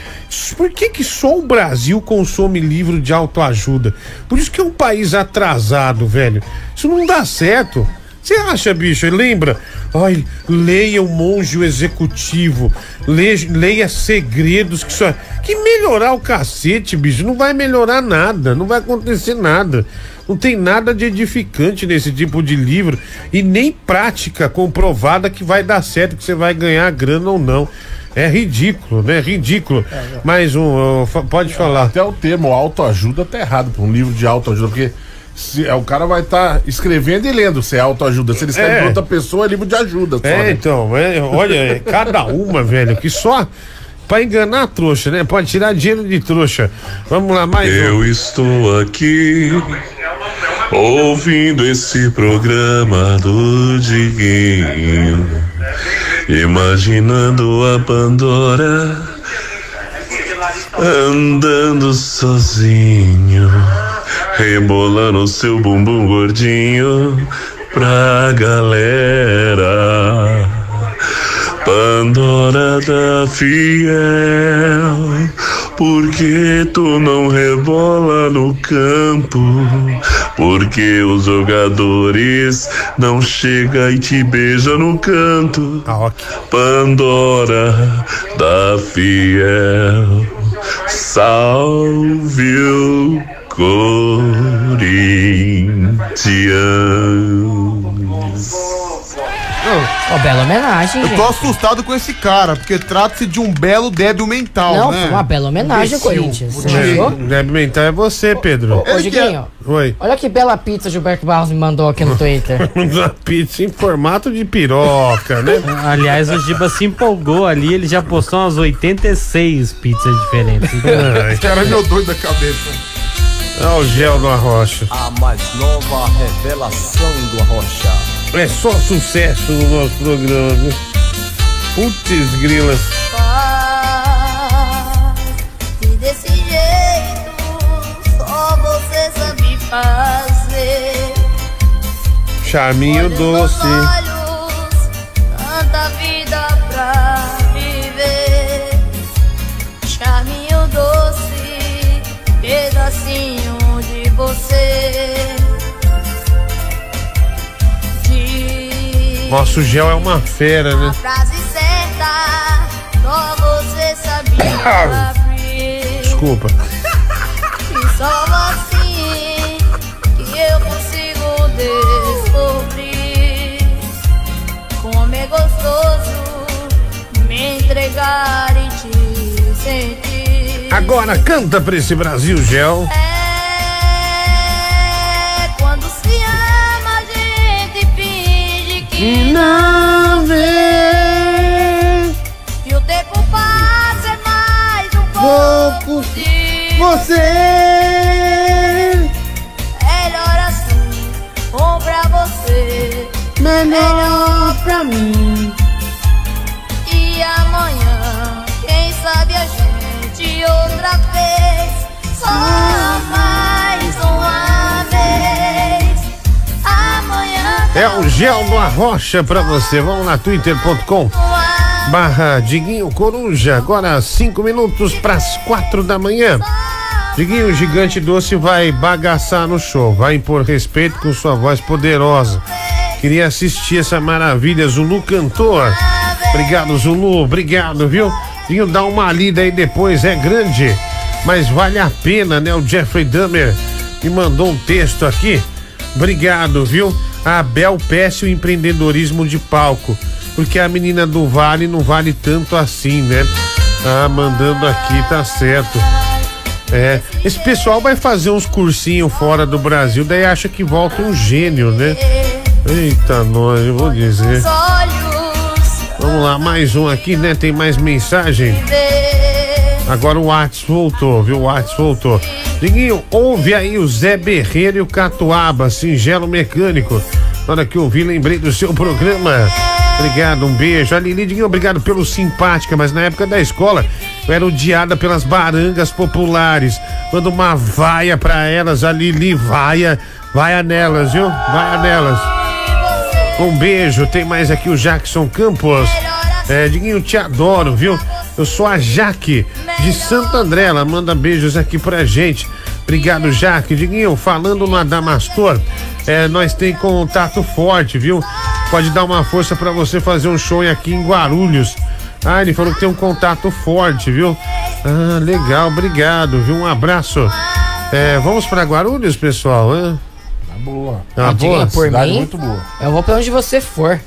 por que só o Brasil consome livro de autoajuda? Por isso que é um país atrasado, velho. Isso não dá certo. Você acha, bicho? Lembra? Ai, leia O Monge Executivo. Leia Segredos. Que melhorar o cacete, bicho. Não vai melhorar nada. Não vai acontecer nada. Não tem nada de edificante nesse tipo de livro. E nem prática comprovada que vai dar certo, que você vai ganhar grana ou não. É ridículo, né? Ridículo. Mais pode falar. Até o termo autoajuda tá errado para um livro de autoajuda, porque o cara vai estar escrevendo e lendo se é autoajuda. Se ele escreve pra outra pessoa, é livro de ajuda. Só, né? Então, olha, cada uma, velho, que só pra enganar a trouxa, né? Pode tirar dinheiro de trouxa. Vamos lá, mais Eu estou aqui ouvindo esse programa do Diguinho, imaginando a Pandora andando sozinho, rebolando seu bumbum gordinho pra galera. Pandora da Fiel, por que tu não rebola no campo? Porque os jogadores não chegam e te beijam no canto. Pandora da Fiel, salve o Corinthians. Ó, bela homenagem, Eu gente. tô assustado com esse cara, porque trata-se de um belo débil mental, Não, né? foi uma bela homenagem ao Corinthians. Você achou? Deve mentar é você, Pedro. Ô, Diguinho, Oi. olha que bela pizza Gilberto Barros me mandou aqui no Twitter. Uma pizza em formato de piroca, né? Aliás, o Giba se empolgou ali, ele já postou umas 86 pizzas diferentes. Esse cara é meu doido da cabeça. Olha o gel do Arrocha. A mais nova revelação do Arrocha. É só sucesso no nosso programa, viu? Putz, grila. E desse jeito só você sabe fazer. Charminho doce. Olhos, tanta vida pra viver. Charminho doce, pedacinho de você. Nosso gel é uma fera, né? A frase certa, só você sabia abrir. Desculpa. E só assim que eu consigo descobrir como é gostoso me entregar e te sentir. Agora canta pra esse Brasil, gel. É quando se ama, a gente finge que não vê. E o tempo passa, é mais um pouco de você. Melhor assim, bom pra você, melhor pra mim. E amanhã, quem sabe a gente outra vez, só mais uma vez. Amanhã É o gel do Arrocha pra você. Vamos lá, twitter.com/Diguinho Coruja. Agora 5 minutos pras 4 da manhã. Diguinho, o gigante doce vai bagaçar no show. Vai impor respeito com sua voz poderosa. Queria assistir essa maravilha, Zulu Cantor. Obrigado, Zulu. Obrigado, viu? Diguinho, dá uma lida aí depois. É grande, mas vale a pena, né? O Jeffrey Dahmer me mandou um texto aqui. Obrigado, viu? A Abel Pécio, empreendedorismo de palco. Porque a menina do Vale não vale tanto assim, né? Ah, mandando aqui, tá certo. É, esse pessoal vai fazer uns cursinhos fora do Brasil, daí acha que volta um gênio, né? Eita, nós, eu vou dizer. Vamos lá, mais um aqui, né? Tem mais mensagem. Agora o WhatsApp voltou, viu? O WhatsApp voltou. Diguinho, ouve aí o Zé Berreiro e o Catuaba, singelo mecânico. Na hora que eu ouvi, lembrei do seu programa. Obrigado, um beijo. A Lili, Diguinho, obrigado pelo simpática, mas na época da escola eu era odiada pelas barangas populares. Manda uma vaia pra elas, a Lili, vaia nelas, viu? Vaia nelas. Um beijo, tem mais aqui o Jackson Campos. Diguinho, te adoro, viu? Eu sou a Jaque de Santo André, ela manda beijos aqui pra gente. Obrigado, Jaque. Diguinho, falando no Adamastor, nós tem contato forte, viu? Pode dar uma força pra você fazer um show aqui em Guarulhos. Ah, ele falou que tem um contato forte, viu? Ah, legal, obrigado, viu? Um abraço. Vamos pra Guarulhos, pessoal, hein? Tá boa. Tá boa? Por Cidade mim, muito boa. eu vou pra onde você for.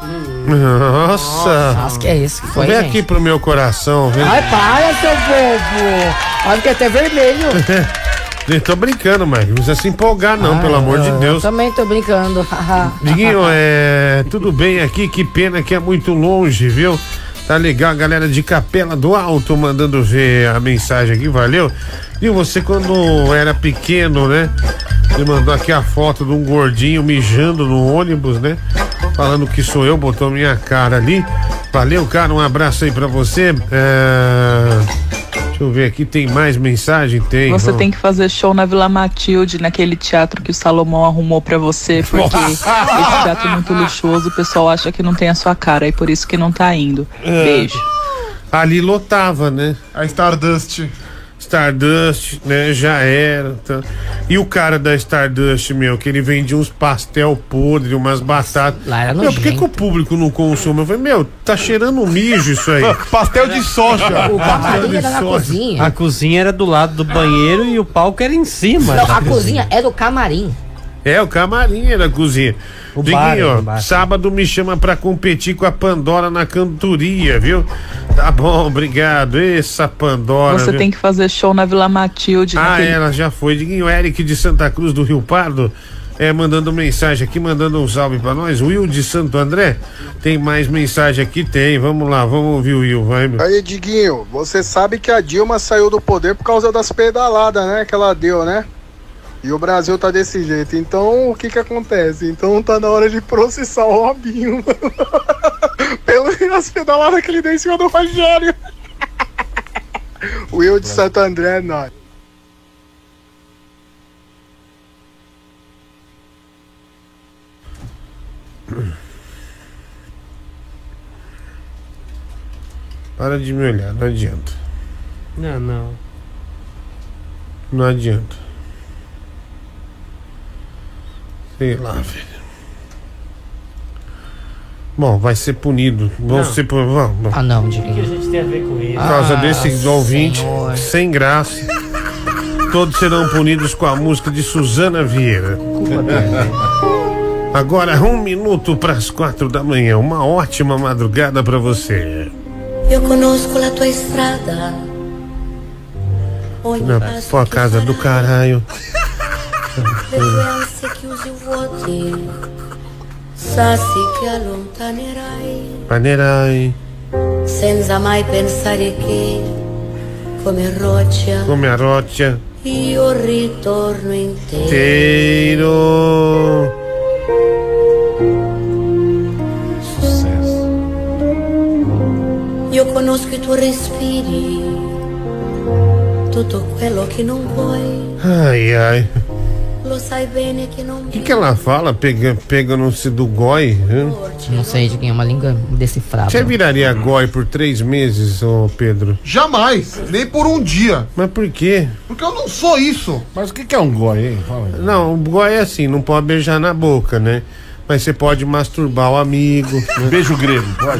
Nossa. Que é isso que foi, Vem gente? aqui pro meu coração, vem. Ai, para, seu bobo. Olha que até vermelho. Eu tô brincando, mas não precisa se empolgar não, pelo amor de Deus. Eu também tô brincando. Diguinho, tudo bem aqui, que pena que é muito longe, viu? Tá legal, a galera de Capela do Alto mandando ver a mensagem aqui, valeu? E você quando era pequeno, né? Você mandou aqui a foto de um gordinho mijando no ônibus, né? Falando que sou eu, botou minha cara ali. Valeu, cara, um abraço aí pra você. Deixa eu ver aqui, tem mais mensagem? Tem. Você tem que fazer show na Vila Matilde, naquele teatro que o Salomão arrumou pra você, porque esse teatro é muito luxuoso, o pessoal acha que não tem a sua cara, e por isso que não tá indo. Beijo. Ali lotava, né? A Stardust, né? Já era. Tá. E o cara da Stardust, meu, que ele vendia uns pastel podre, umas batatas. Lá era meu, por que o público não consome? Eu falei, meu, tá cheirando mijo isso aí. Pastel de soja. O camarim era na cozinha. A cozinha era do lado do banheiro e o palco era em cima. Não, a cozinha era o camarim. É, o camarim era a cozinha. O bar, Diguinho, ó, bar. sábado me chama pra competir com a Pandora na cantoria, viu? Tá bom, obrigado. Essa Pandora. Você viu? tem que fazer show na Vila Matilde. Ela já foi. Diguinho, Eric de Santa Cruz do Rio Pardo, mandando mensagem aqui, mandando um salve pra nós. Will de Santo André, tem mais mensagem aqui? Tem, vamos lá, vamos ouvir o Will, vai, meu. Aí, Diguinho, você sabe que a Dilma saiu do poder por causa das pedaladas, né, que ela deu, né? E o Brasil tá desse jeito, então o que acontece? Então tá na hora de processar o Robinho, pelas pedaladas que ele deu em cima do Rogério. O Will de Santo André, nós. Para de me olhar, não adianta. Não adianta. Sei lá, velho. Bom, vai ser punido. Vamos. Ah, não, Diguinho. O que a gente tem a ver com isso? Por causa desse ouvinte, sem graça. Todos serão punidos com a música de Suzana Vieira. Agora, 1 minuto para as 4 da manhã. Uma ótima madrugada para você. Eu conosco a tua estrada. Na sua casa do caralho. Frequenza che usi vuoti, sassi che allontanerai, Panerai. senza mai pensare che, come a roccia, io ritorno in te. inteiro. Sucesso. Io conosco i tuoi respiri, tutto quello che non vuoi. Ai, ai. Lo sai bene che non O que ela fala? Pegando-se do goi? Não sei, Diguinho, é uma língua indecifrável. Você viraria goi por 3 meses, ô Pedro? Jamais, nem por um dia. Mas por quê? Porque eu não sou isso. Mas o que é um goi, hein? Fala aí. Não, o goi é assim, não pode beijar na boca, né? Mas você pode masturbar o amigo. Né? Beijo grego, pode?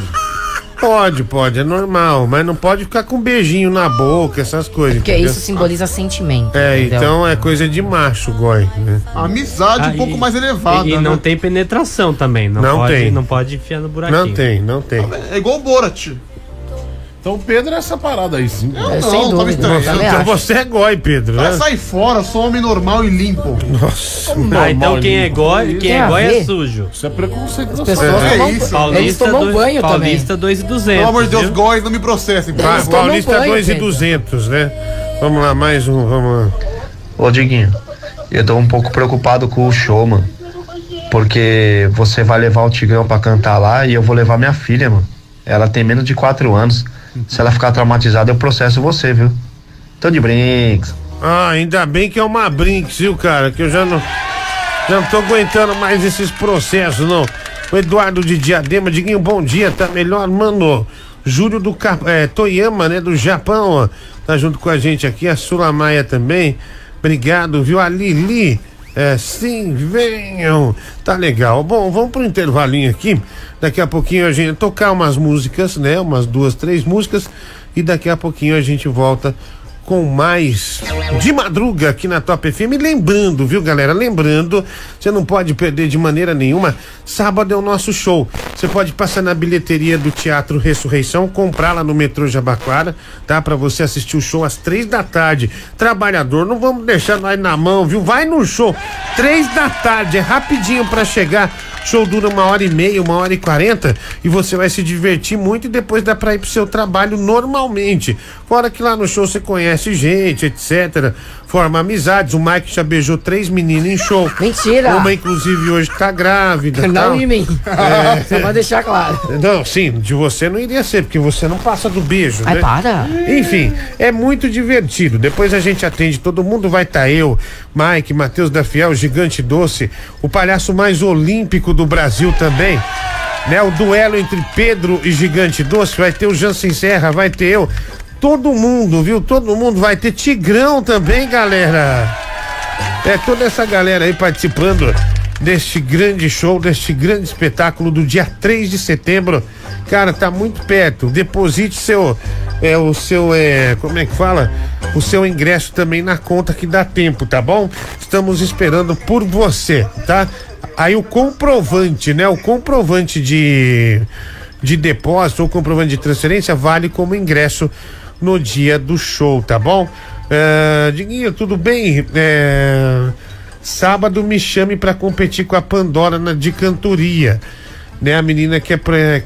Pode, é normal, mas não pode ficar com um beijinho na boca, essas coisas. Porque entendeu? isso simboliza sentimento. É, entendeu? então é coisa de macho, goi, né? Amizade um pouco mais elevada. E não né? tem penetração também. Não pode enfiar no buraquinho. Não tem. É igual o Borat. Então o Pedro é essa parada aí, sim. Eu não, tava estranho. Então você é goi, Pedro, né? Sai fora, sou homem normal e limpo. Nossa. Então quem é goi é sujo. Isso é preconceito. As pessoas eles tomam banho Paulista também. 2.200. Pelo amor de Deus, góis, não me processem. Paulista 2.200, né? Vamos lá, mais um, vamos lá. Ô Diguinho, eu tô um pouco preocupado com o show, mano. Porque você vai levar o Tigrão pra cantar lá e eu vou levar minha filha, mano. Ela tem menos de 4 anos. Se ela ficar traumatizada, eu processo você, viu? Tô de brinks. Ah, ainda bem que é uma brinks, viu, cara? Que eu já não tô aguentando mais esses processos, não. O Eduardo de Diadema, Diguinho, bom dia, tá melhor, mano. Júlio do Toyama, né, do Japão, ó, tá junto com a gente aqui, a Sulamaia também. Obrigado, viu? A Lili. Sim, venham. Tá legal. Bom, vamos pro intervalinho aqui. Daqui a pouquinho a gente tocar umas músicas, né? Umas 2, 3 músicas. E daqui a pouquinho a gente volta com mais de madruga aqui na Top FM. Lembrando, viu, galera? Lembrando, você não pode perder de maneira nenhuma. Sábado é o nosso show. Você pode passar na bilheteria do Teatro Ressurreição, comprar lá no metrô Jabaquara, tá? Pra você assistir o show às 3 da tarde. Trabalhador, não vamos deixar nós na mão, viu? Vai no show, 3 da tarde, é rapidinho pra chegar. Show dura 1h30, 1h40 e você vai se divertir muito e depois dá pra ir pro seu trabalho normalmente. Fora que lá no show você conhece gente, etc. Forma amizades. O Mike já beijou 3 meninas em show. Mentira! Uma, inclusive, hoje tá grávida. Não tal. de mim. Só pra deixar claro. Não, sim, de você não iria ser, porque você não passa do beijo, Ai, né? para. Enfim, é muito divertido. Depois a gente atende todo mundo, vai estar eu, Mike, Matheus da Fiel, Gigante Doce, o palhaço mais olímpico do Brasil também, né? O duelo entre Pedro e Gigante Doce, vai ter o Jansen Serra, vai ter eu, todo mundo, viu? Todo mundo, vai ter Tigrão também, galera. É, toda essa galera aí participando deste grande show, deste grande espetáculo do dia 3 de setembro. Cara, tá muito perto. Deposite como é que fala? O seu ingresso também na conta que dá tempo, tá bom? Estamos esperando por você, tá? Aí o comprovante, né? O comprovante de depósito ou comprovante de transferência vale como ingresso no dia do show, tá bom? Diguinho, tudo bem? Sábado me chame pra competir com a Pandora de cantoria, né? A menina quer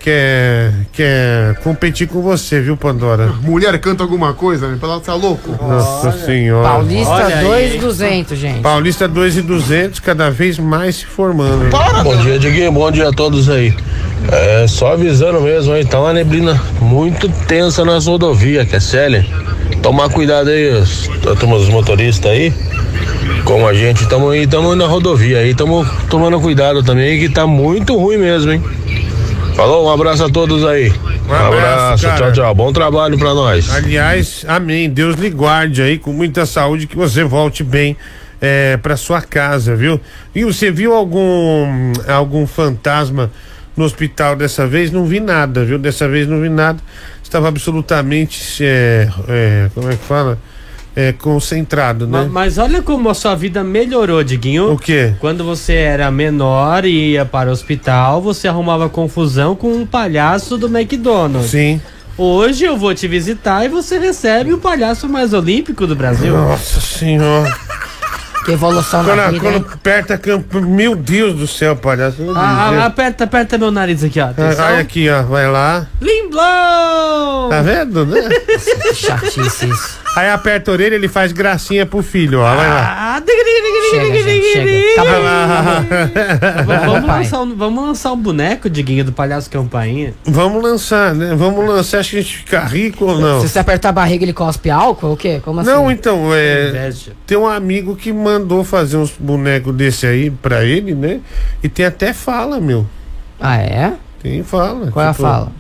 competir com você, viu, Pandora? Mulher canta alguma coisa, né? Pra ela tá louco. Nossa senhora. Paulista 2,200, gente. Paulista 2,200, cada vez mais se formando. Bom dia, Diguinho, bom dia a todos aí. Só avisando mesmo, aí tá uma neblina muito tensa nas rodovias, que é sério. Tomar cuidado aí, os motoristas aí. Como a gente, estamos indo na rodovia aí, estamos tomando cuidado também, que tá muito ruim mesmo, hein? Falou, um abraço a todos aí. Um abraço, tchau, tchau. Bom trabalho pra nós. Aliás, amém. Deus lhe guarde aí com muita saúde, que você volte bem pra sua casa, viu? E você viu algum fantasma no hospital dessa vez? Não vi nada, viu? Dessa vez não vi nada. Estava absolutamente, como é que fala? Concentrado, né? Mas olha como a sua vida melhorou, Diguinho. O quê? Quando você era menor e ia para o hospital, você arrumava confusão com um palhaço do McDonald's. Sim. Hoje eu vou te visitar e você recebe o palhaço mais olímpico do Brasil. Nossa senhora. Que evolução na vida, quando aperta campo, meu Deus do céu, palhaço. Aperta meu nariz aqui, ó. Olha aqui, ó, vai lá. Limblão! Tá vendo, né? Que chatice isso. Aí aperta a orelha, ele faz gracinha pro filho, ó, vai lá. Chega, gente, chega. Vamos lançar um boneco, Diguinho, do palhaço Campainha. Vamos lançar, né? Vamos lançar, acho que a gente fica rico ou não? Se você apertar a barriga, ele cospe álcool ou o quê? Como assim? Não, então, tem um amigo que mandou fazer uns bonecos desse aí pra ele, né? E tem até fala, meu. Ah, é? Tem fala. Qual é a fala?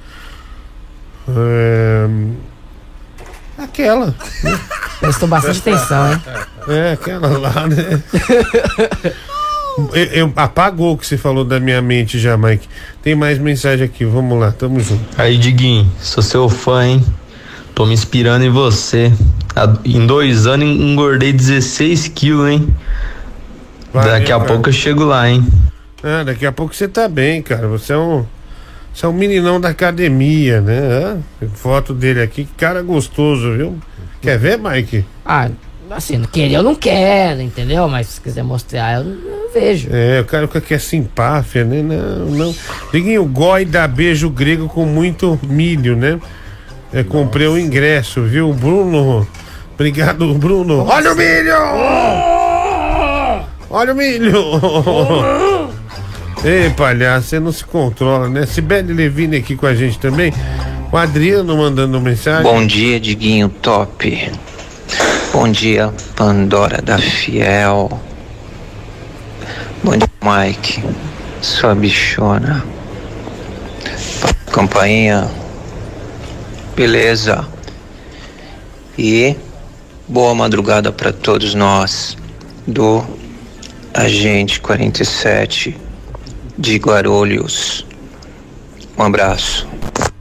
Aquela. Né? Prestou bastante atenção, hein? Aquela lá, né? Eu apagou o que você falou da minha mente já, Mike. Tem mais mensagem aqui, vamos lá, tamo junto. Aí, Diguinho, sou seu fã, hein? Tô me inspirando em você. Em 2 anos engordei 16 quilos, hein? Daqui a pouco eu chego lá, hein? Daqui a pouco você tá bem, cara. Você é um meninão da academia, né? Foto dele aqui, que cara gostoso, viu? Quer ver, Mike? Assim, querer eu não quero, entendeu? Mas se quiser mostrar, eu não vejo. O cara que é simpáfia, né? Não. Liguinho, goi dá beijo grego com muito milho, né? Comprei o ingresso, viu? Bruno, obrigado, Bruno. Olha o milho! Olha o milho! Ei, palhaço, você não se controla, né? Sibeli Levine aqui com a gente também. O Adriano mandando mensagem. Bom dia, Diguinho top. Bom dia, Pandora da Fiel. Bom dia, Mike, sua bichona. Campainha. Beleza. E boa madrugada para todos nós do Agente 47 de Guarulhos. Um abraço.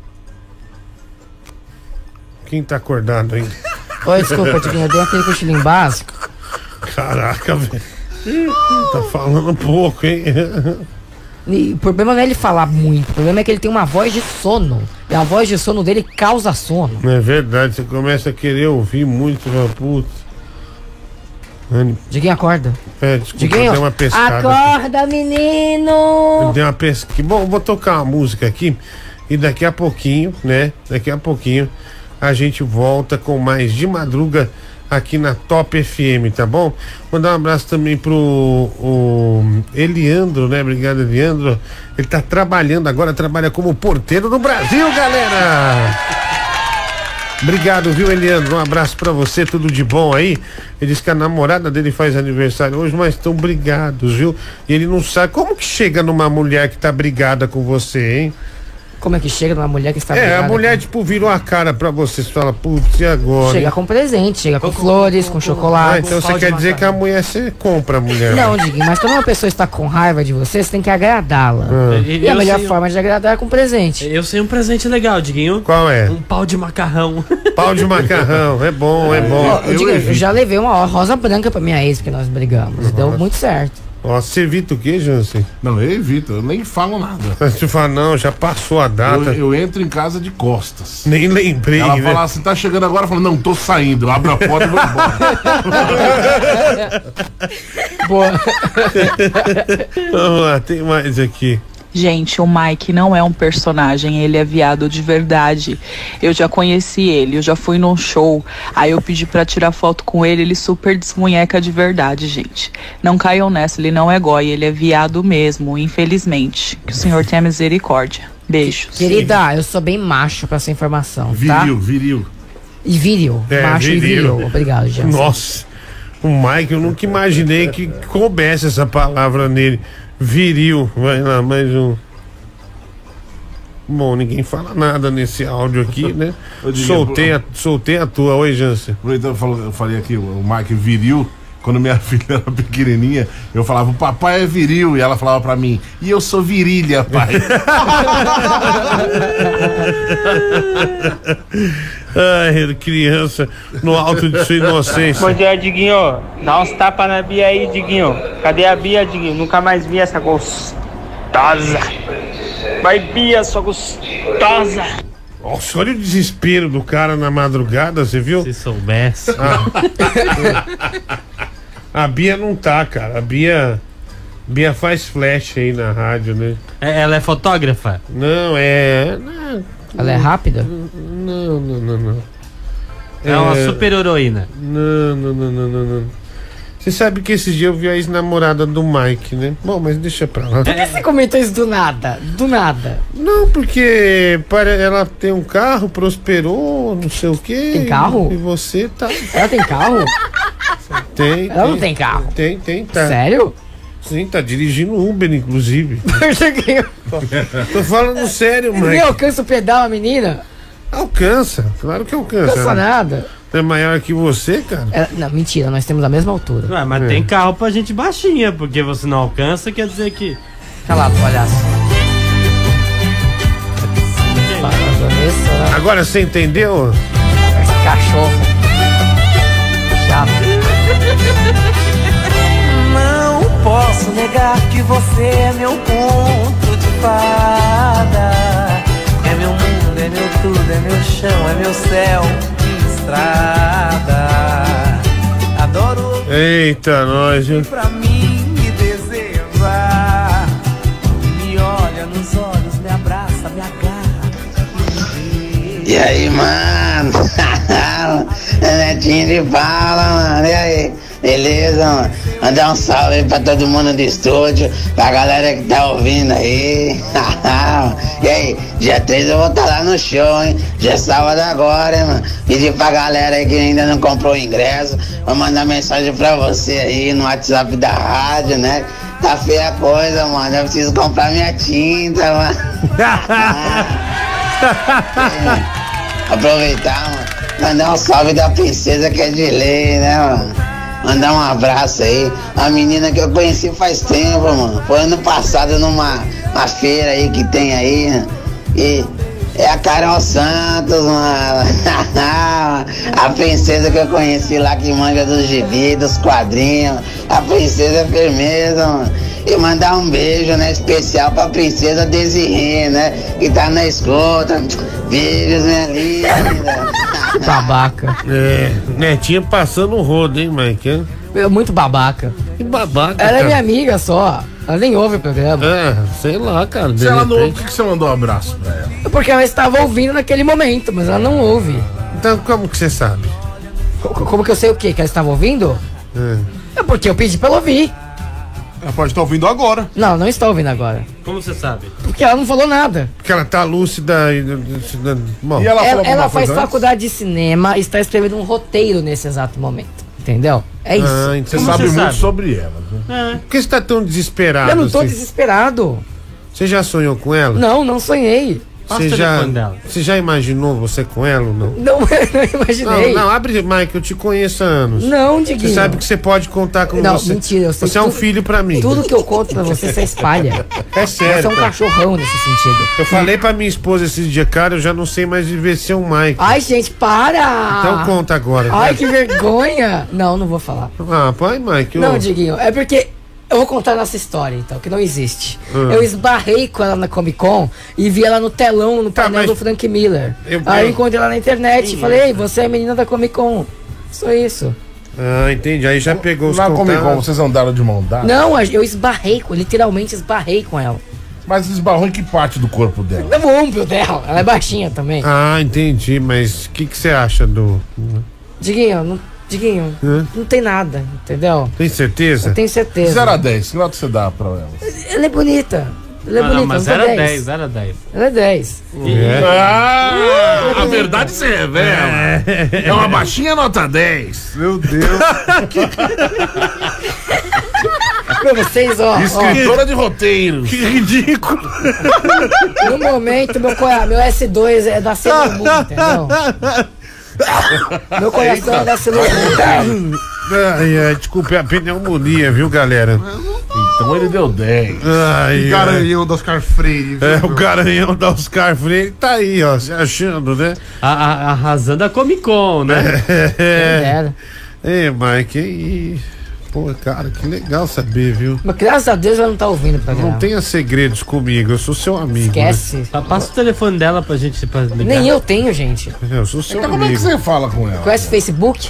Quem tá acordado aí? Oi, desculpa, Diguinho, eu dei aquele cochilinho básico. Caraca, velho. Tá falando pouco, hein? E o problema não é ele falar muito, o problema é que ele tem uma voz de sono. E a voz de sono dele causa sono. É verdade, você começa a querer ouvir muito, puta. Diguinho, acorda. Desculpa, Diguinho, dei uma pescada. Acorda, menino! Dei uma pesquisa. Bom, vou tocar uma música aqui e daqui a pouquinho, né? Daqui a pouquinho a gente volta com mais De Madruga aqui na Top FM, tá bom? Mandar um abraço também pro Eliandro, né? Obrigado, Eliandro. Ele tá trabalhando agora, trabalha como porteiro no Brasil, galera! Obrigado, viu, Eliandro? Um abraço pra você, tudo de bom aí. Ele disse que a namorada dele faz aniversário hoje, mas estão brigados, viu? E ele não sabe como que chega numa mulher que tá brigada com você, hein? Como é que chega numa mulher que está brigada? A mulher, tipo, virou a cara pra você, você fala, putz, e agora? Chega com presente, chega com flores, com chocolate. Então você quer dizer que a mulher, você compra a mulher? Não, Diguinho, mas quando uma pessoa está com raiva de você, você tem que agradá-la. E a melhor forma de agradar é com presente. Eu sei um presente legal, Diguinho. Qual é? Um pau de macarrão. Pau de macarrão, é bom, é bom. Eu já levei uma rosa branca pra minha ex, porque nós brigamos. Deu muito certo. Ó, você evita o que, Jansen? Não, eu evito, eu nem falo nada. Você fala, não, já passou a data. Eu entro em casa de costas. Nem lembrei, Ela né? fala assim, tá chegando agora? Eu falo, não, tô saindo. Eu abro a porta e vou embora. Boa. Vamos lá, tem mais aqui. Gente, o Mike não é um personagem, ele é viado de verdade. Eu já conheci ele, eu já fui num show, aí eu pedi pra tirar foto com ele, ele super desmunheca de verdade, gente. Não caiam nessa, ele não é goi, ele é viado mesmo, infelizmente. Que o senhor tenha misericórdia. Beijos. Querida, eu sou bem macho pra essa informação, tá? Viril. E viril, macho e viril. Obrigado, Jansen. Nossa, o Mike, eu nunca imaginei que coubesse essa palavra nele. Viril, vai lá, mais um. Bom, ninguém fala nada nesse áudio aqui, né? Soltei a tua. Oi, Jansen. Então eu falei aqui, o Mike viril. Quando minha filha era pequenininha, eu falava, o papai é viril. E ela falava pra mim, e eu sou virilha, pai. Ai, criança no alto de sua inocência. Bom dia, Diguinho. Dá uns tapas na Bia aí, Diguinho. Cadê a Bia, Diguinho? Nunca mais vi essa gostosa. Vai, Bia, sua gostosa. Nossa, olha o desespero do cara na madrugada, você viu? Se soubesse. A Bia não tá, cara. A Bia faz flash aí na rádio, né? Ela é fotógrafa? Não, Ela é rápida? Não. É uma super heroína. Não. Você sabe que esses dias eu vi a ex-namorada do Mike, né? Bom, mas deixa pra lá. Por que você comentou isso do nada? Do nada. Não, porque ela tem um carro, prosperou, não sei o quê. Tem carro? E você tá. Ela tem carro? Tem. Ela não tem carro? Tem, tá. Sério? Sim, tá dirigindo Uber, inclusive. Tô falando sério, Mike. Ninguém alcança o pedal, a menina? Alcança, claro que alcança. Alcança nada. É maior que você, cara? Não, mentira, nós temos a mesma altura. Ué, mas tem carro pra gente baixinha, porque você não alcança, quer dizer que... Calado, palhaço. Agora você entendeu? Esse cachorro. Chato. Não posso negar que você é meu conto de fada. É meu mundo, é meu tudo, é meu chão, é meu céu. Adoro. Eita, nós, viu? Pra mim me deseja. Me olha nos olhos, me abraça, me agarra. E aí, mano? Netinho de bala, mano. E aí? Beleza, mano? Mandar um salve aí pra todo mundo do estúdio, pra galera que tá ouvindo aí. E aí, dia 3 eu vou estar lá no show, hein? Já é sábado agora, hein, mano? Pedir pra galera aí que ainda não comprou o ingresso, vou mandar mensagem pra você aí no WhatsApp da rádio, né? Tá feia a coisa, mano. Eu preciso comprar minha tinta, mano. Aproveitar, mano. Mandar um salve da princesa que é de lei, né, mano? Mandar um abraço aí. A menina que eu conheci faz tempo, mano. Foi ano passado numa feira aí que tem aí. E é a Carol Santos, mano. A princesa que eu conheci lá que manja dos gibi, dos quadrinhos. A princesa é firmeza, mano. E mandar um beijo, né, especial pra princesa Desirê, né? Que tá na escuta. Beijos, minha linda. Babaca. Netinha passando o rodo, hein, Mike? Muito babaca. Que babaca. Ela cara. é minha amiga só. Ela nem ouve o programa. Sei lá, cara. Se ela não ouve, por que você mandou um abraço pra ela? Porque ela estava ouvindo naquele momento, mas ela não ouve. Então como que você sabe? Como que eu sei o quê? Que elas estavam ouvindo? É porque eu pedi pra ela ouvir. Ela pode estar ouvindo agora. Não está ouvindo agora. Como você sabe? Porque ela não falou nada. Porque ela tá lúcida e... Bom, E ela faz faculdade de cinema e está escrevendo um roteiro nesse exato momento. Entendeu? É isso. Então Você sabe muito sobre ela. Né? Por que você tá tão desesperado? Eu não tô assim? desesperado. Você já sonhou com ela? Não sonhei. Você já imaginou você com ela ou não? Não, não imaginei. Não, abre, Mike, eu te conheço há anos. Não, Diguinho. Você sabe que você pode contar com não, você. Mentira, eu sei. Você é um filho pra mim. Tudo que eu conto pra você espalha. É sério. Você é um cachorrão nesse sentido. Eu falei pra minha esposa esses dias, cara, eu já não sei mais viver sem o Mike. Ai, gente, para! Então conta agora. Ai, que vergonha! Não vou falar. Ah, pai, Mike. Não, Diguinho, é porque... Eu vou contar a nossa história, então, que não existe. Eu esbarrei com ela na Comic Con e vi ela no telão, no painel do Frank Miller. Aí eu encontrei ela na internet e falei, ei, você é a menina da Comic Con. Só isso. Ah, entendi. Aí já pegou os Na Comic Con, vocês andaram de mão dada? Não, eu esbarrei, literalmente esbarrei com ela. Mas esbarrou em que parte do corpo dela? No ombro dela, ela é baixinha também. Ah, entendi, mas o que você acha do... Diguinho, não tem nada, entendeu? Tem certeza? Eu tenho certeza. 0 a 10, que nota você dá pra ela? Ela é bonita. Ela é bonita, mas não 0 a 10. 0 a 10. Ela é 10. A verdade se revela. É uma baixinha nota 10. Meu Deus. Pra vocês, ó. Escritora de roteiro. Que ridículo. No momento, meu S2 é da Sailor Moon, entendeu? Meu coração é da Sailor Moon. Desculpe a pneumonia, viu, galera? Então ele deu 10. O garanhão da Oscar Freire. O garanhão da Oscar Freire tá aí, ó, se achando, né? Arrasando a Comic Con, né? Ei, Mike, pô, cara, que legal saber, viu? Mas graças a Deus ela não tá ouvindo pra Não tenha segredos comigo, eu sou seu amigo. Esquece. Né? Passa o telefone dela pra gente ligar. Nem eu tenho, gente. Eu sou seu então amigo. Como é que você fala com ela? Conhece o Facebook?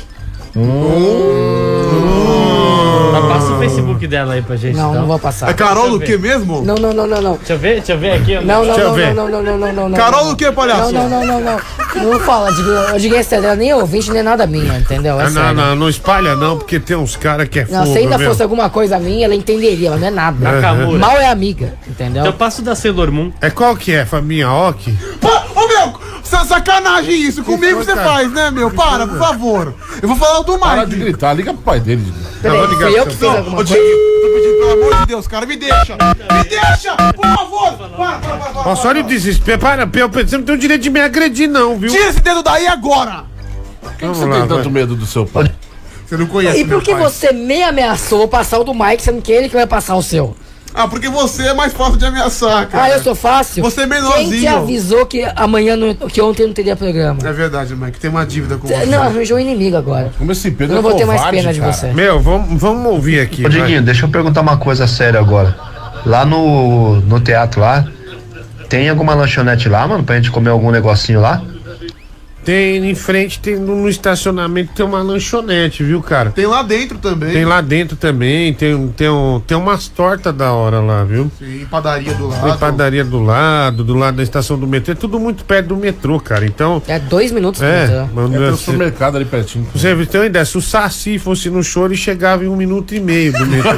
Passa o Facebook dela aí pra gente. Não, então. não vou passar. É Carol do que mesmo? Não. Deixa eu ver aqui. Não. Carol do que, palhaço? Não. Não fala, eu digo essa dela, nem ouvinte, nem nada minha, entendeu? É não espalha não, porque tem uns caras que é fogo. Não, se ainda fosse alguma coisa minha, ela entenderia, mas não é nada. Nakamura. Mal é amiga, entendeu? Eu passo da Sailor Moon. É qual que é? Família Ok? Ô, meu, sacanagem isso. Comigo você faz, né, meu? Para, por favor. Eu vou falar do Mike. Para de gritar, liga pro pai dele. Peraí, fui eu que fiz alguma coisa. Tô pedindo, pelo amor de Deus, cara, me deixa, por favor. Para. Só de desespero. Você não tem o direito de me agredir, não, viu? Tira esse dedo daí agora. Por que você tem tanto medo do seu pai? Você não conhece. E por que você me ameaçou passar o do Mike, sendo que ele que vai passar o seu? Ah, porque você é mais fácil de ameaçar, cara. Ah, eu sou fácil? Você é menorzinho. Quem te avisou que que ontem não teria programa? É verdade, Mike, tem uma dívida com você. Não, arranjou um inimigo agora. Como esse Pedro eu não vou ter mais pena de você. Meu, vamos ouvir aqui. Ô, Diguinho, deixa eu perguntar uma coisa séria agora. Lá no teatro lá, tem alguma lanchonete lá, mano, pra gente comer algum negocinho lá? Tem em frente, no estacionamento tem uma lanchonete, viu, cara? Tem lá dentro também. Tem lá dentro também, tem umas tortas da hora lá, viu? Sim, padaria do lado. Tem padaria do lado da estação do metrô, é tudo muito perto do metrô, cara, então... É 2 minutos do metrô. Tem o supermercado ali pertinho. Você tem uma ideia, se o Saci fosse no show, ele chegava em 1 minuto e meio do metrô.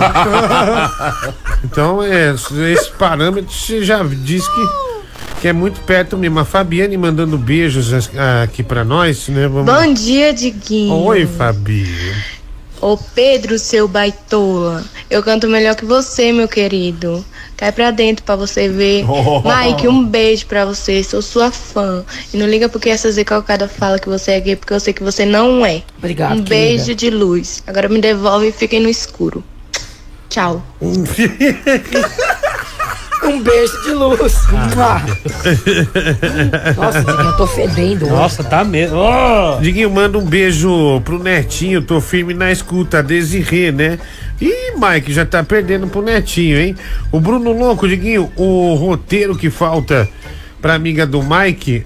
Então, esse parâmetro, você já disse que é muito perto mesmo. A Fabiane mandando beijos aqui pra nós, né? Bom dia, Diguinho. Oi, Fabi. Ô Pedro, seu baitola, eu canto melhor que você, meu querido. Cai pra dentro pra você ver. Mike, um beijo pra você, sou sua fã. E não liga porque essa Zé Calcada fala que você é gay, porque eu sei que você não é. Obrigado, um beijo de luz. Agora me devolve e fiquem no escuro. Tchau. Um beijo de luz. Nossa, Diguinho, eu tô fedendo. Nossa, tá mesmo. Diguinho, manda um beijo pro Netinho. Tô firme na escuta, Desirê, né? Ih, Mike, já tá perdendo pro Netinho, hein? O Bruno Louco, Diguinho, o roteiro que falta pra amiga do Mike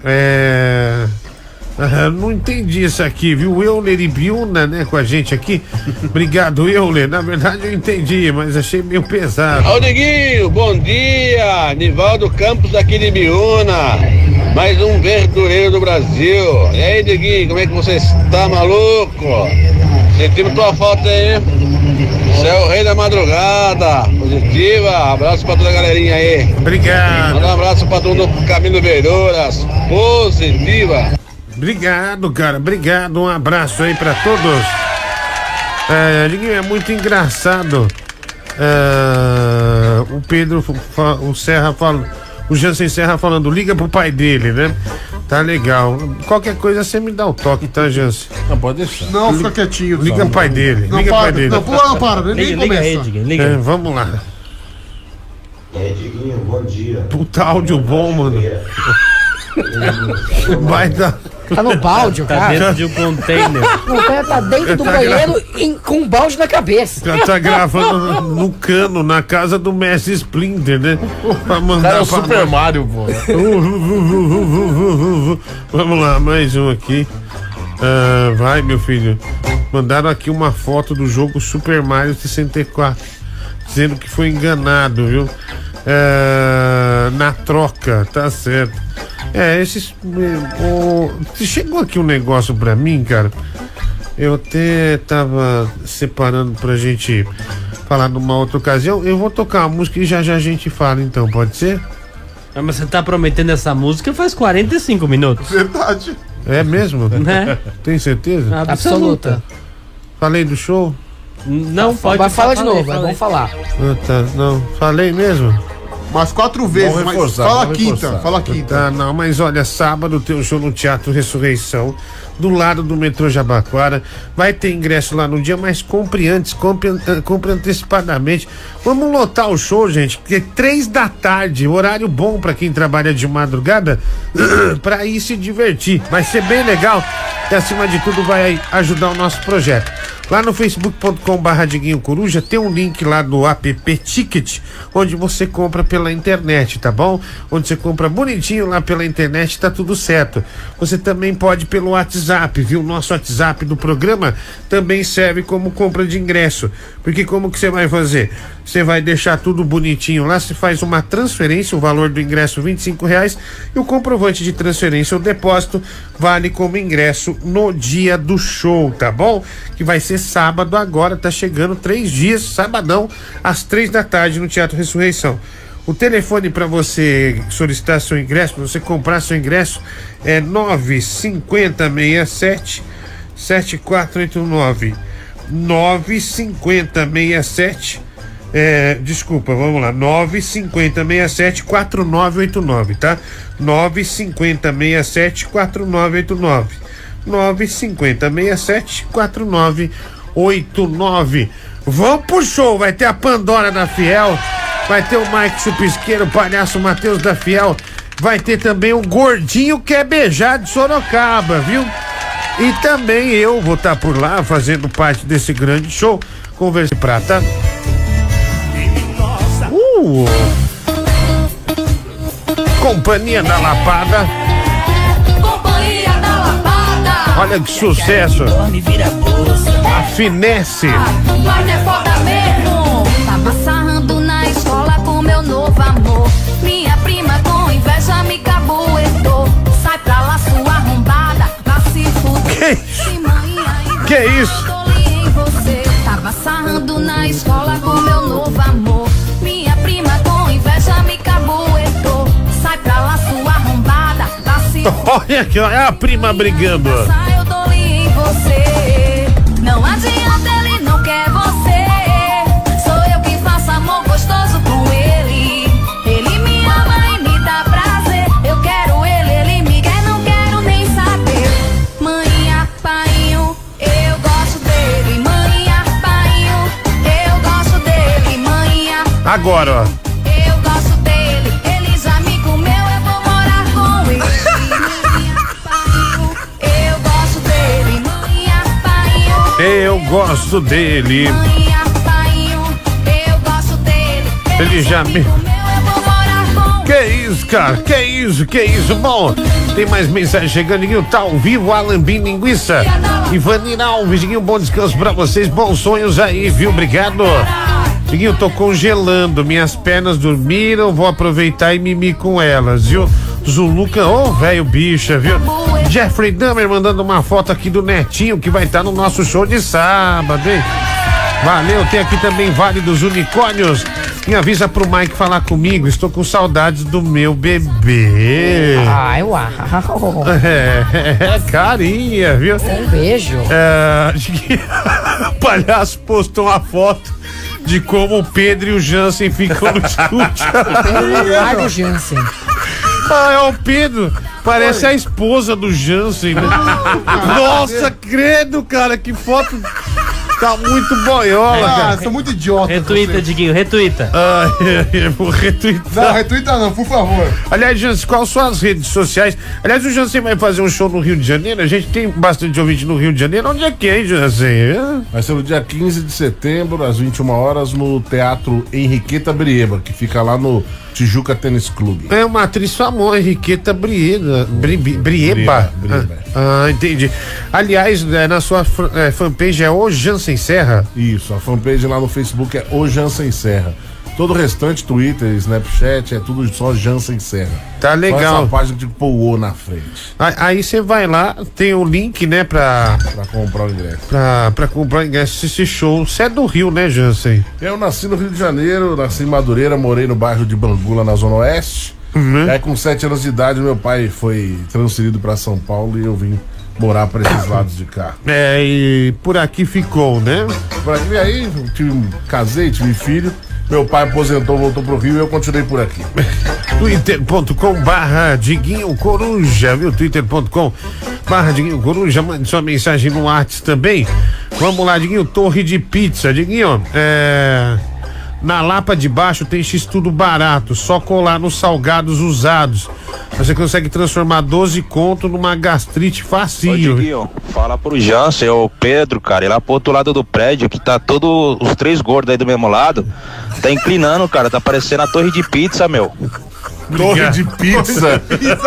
não entendi isso aqui, viu? Euler e Biuna, né, com a gente aqui. Obrigado, Euler. Na verdade eu entendi, mas achei meio pesado. Ô, Diguinho, bom dia. Nivaldo Campos daqui de Biúna. Mais um verdureiro do Brasil. E aí, Diguinho, como é que você está, maluco? Sentimos tua falta aí, hein? Você é o rei da madrugada. Positiva. Abraço pra toda a galerinha aí. Obrigado. Manda um abraço pra todo o Caminho Verduras. Positiva. Obrigado, cara. Obrigado. Um abraço aí pra todos. É muito engraçado. O Pedro, o Serra fala, o Jansen Serra falando, liga pro pai dele, né? Tá legal. Qualquer coisa você me dá o toque, tá, Jansen? Não, pode deixar. Não, fica quietinho. Liga pro pai dele. Não, liga pro pai dele. Não, para, nem começa. Liga. Vamos lá. Diguinho, bom dia. Puta áudio bom, mano. Vai dar. Tá no balde, o cara. Tá dentro de um container. O cara tá dentro do banheiro com um balde na cabeça. O cara tá gravando no cano, na casa do Messi Splinter, né? Pra mandar cara, é o Super Mario, pô. Vamos lá, mais um aqui. Vai, meu filho. Mandaram aqui uma foto do jogo Super Mario 64. Dizendo que foi enganado, viu? Na troca, tá certo. Chegou aqui um negócio pra mim, cara. Eu até tava separando pra gente falar numa outra ocasião. Eu vou tocar uma música e já a gente fala, então, pode ser? Mas você tá prometendo essa música faz 45 minutos. Verdade. É mesmo? Né? Tem certeza? Absoluta. Falei do show? Não, pode. Mas fala de novo, é bom falar. Tá, não, falei mesmo? Mas 4 vezes, mas fala quinta, fala quinta. Não, mas olha, sábado tem um show no Teatro Ressurreição, do lado do metrô Jabaquara. Vai ter ingresso lá no dia, mas compre antes, compre antecipadamente. Vamos lotar o show, gente, que é 3 da tarde, horário bom pra quem trabalha de madrugada, pra ir se divertir. Vai ser bem legal e acima de tudo vai ajudar o nosso projeto. Lá no facebook.com/Diguinho Coruja tem um link lá do app Ticket, onde você compra pela internet, tá bom? Onde você compra bonitinho lá pela internet, tá tudo certo. Você também pode pelo WhatsApp, viu? Nosso WhatsApp do programa também serve como compra de ingresso. Porque como que você vai fazer? Você vai deixar tudo bonitinho lá, você faz uma transferência, o valor do ingresso R$25 e o comprovante de transferência ou depósito vale como ingresso no dia do show, tá bom? Que vai ser sábado agora, tá chegando 3 dias, sabadão, às 3 da tarde no Teatro Ressurreição. O telefone para você solicitar seu ingresso, para você comprar seu ingresso é 95067 7489. 95067 desculpa, vamos lá, 95067-4989, tá? 95067-4989. 95067-4989. Vamos pro show, vai ter a Pandora da Fiel, vai ter o Mike Chupisqueiro, o palhaço Matheus da Fiel, vai ter também o Gordinho Quer Beijar de Sorocaba, viu? E também eu vou estar por lá fazendo parte desse grande show. Conversa Prata. Companhia da Lapada. Companhia da Lapada. Olha que sucesso. A Finesse. Mas é foda mesmo. Tava sarrando na escola com meu novo amor. Minha prima com inveja me cabuetou. Sai pra lá, sua arrombada. Vá se fuder. Que isso? Tava sarrando na escola com meu novo amor. Minha prima com inveja me cabuetou. Sai pra lá, sua arrombada. Vá se Olha aqui, olha a prima brigando. Sai, eu dou em você. Não adianta, ele não quer você. Sou eu quem faço amor gostoso com ele. Ele me ama e me dá prazer. Eu quero ele, ele me quer, não quero nem saber. Mãinha, painho, eu gosto dele. Mãinha, painho, eu gosto dele. Mãinha, agora, ó. eu gosto dele. Ele já me comeu, eu vou morar com ele. Eu gosto dele. Mãinha, painho, Eu gosto dele. mãinha, painho, eu gosto dele. Ele já me. Eu vou morar com Que isso, cara? Que isso, que isso? Bom, tem mais mensagem chegando. Diguinho, tá ao vivo, Alambim Linguiça. Ivanina Alves, Diguinho, bom descanso pra vocês. Bons sonhos aí, viu? Obrigado. Diguinho, tô congelando. Minhas pernas dormiram. Vou aproveitar e mimir com elas, viu? Zuluca, ô velho bicha, viu? Jeffrey Dahmer mandando uma foto aqui do Netinho que vai estar no nosso show de sábado, hein? Valeu, tem aqui também Vale dos Unicórnios. Me avisa pro Mike falar comigo, estou com saudades do meu bebê. Ai, uau. Carinha, viu? Um beijo. O palhaço postou uma foto de como o Pedro e o Jansen ficam no estúdio. O Jansen. É o Pedro. Parece a esposa do Jansen, né? Nossa, credo, cara, que foto. Tá muito boiola, cara. Sou muito idiota. Retuita, Diguinho, retuita. Vou retweetar. Não, retuita não, por favor. Aliás, Jansen, quais são as redes sociais? Aliás, o Jansen vai fazer um show no Rio de Janeiro. A gente tem bastante ouvinte no Rio de Janeiro. Onde é que é, hein, Jansen? Vai ser no dia 15 de setembro, às 21 horas, no Teatro Henriqueta Brieba, que fica lá no Tijuca Tênis Clube. É uma atriz famosa, Henriqueta Brieba. Entendi. Aliás, na sua fanpage é o Jansen Serra? Isso, a fanpage lá no Facebook é o Jansen Serra. Todo o restante, Twitter, Snapchat, é tudo só Jansen Serra. Tá legal. Só essa página de pôr o na frente. Aí você vai lá, tem o link, né, pra comprar o ingresso. Pra comprar o ingresso desse show. Você é do Rio, né, Jansen? Eu nasci no Rio de Janeiro, nasci em Madureira, morei no bairro de Bangula, na Zona Oeste. Aí com 7 anos de idade, meu pai foi transferido pra São Paulo e eu vim morar pra esses lados de cá. E por aqui ficou, né? Por aqui, aí casei, tive filho. Meu pai aposentou, voltou pro Rio e eu continuei por aqui. Twitter.com/Diguinho Coruja, viu? Twitter.com/Diguinho Coruja, mande sua mensagem no WhatsApp também. Vamos lá, Diguinho, Torre de Pizza. Diguinho, na Lapa de Baixo tem X-Tudo barato, só colar nos salgados usados. Você consegue transformar 12 conto numa gastrite facinho. Ô, Diguinho, fala pro Jansen, o Pedro, cara, ele lá pro outro lado do prédio, que tá todos os 3 gordos aí do mesmo lado, tá inclinando, cara, tá parecendo a Torre de Pizza, meu. Torre de Pizza.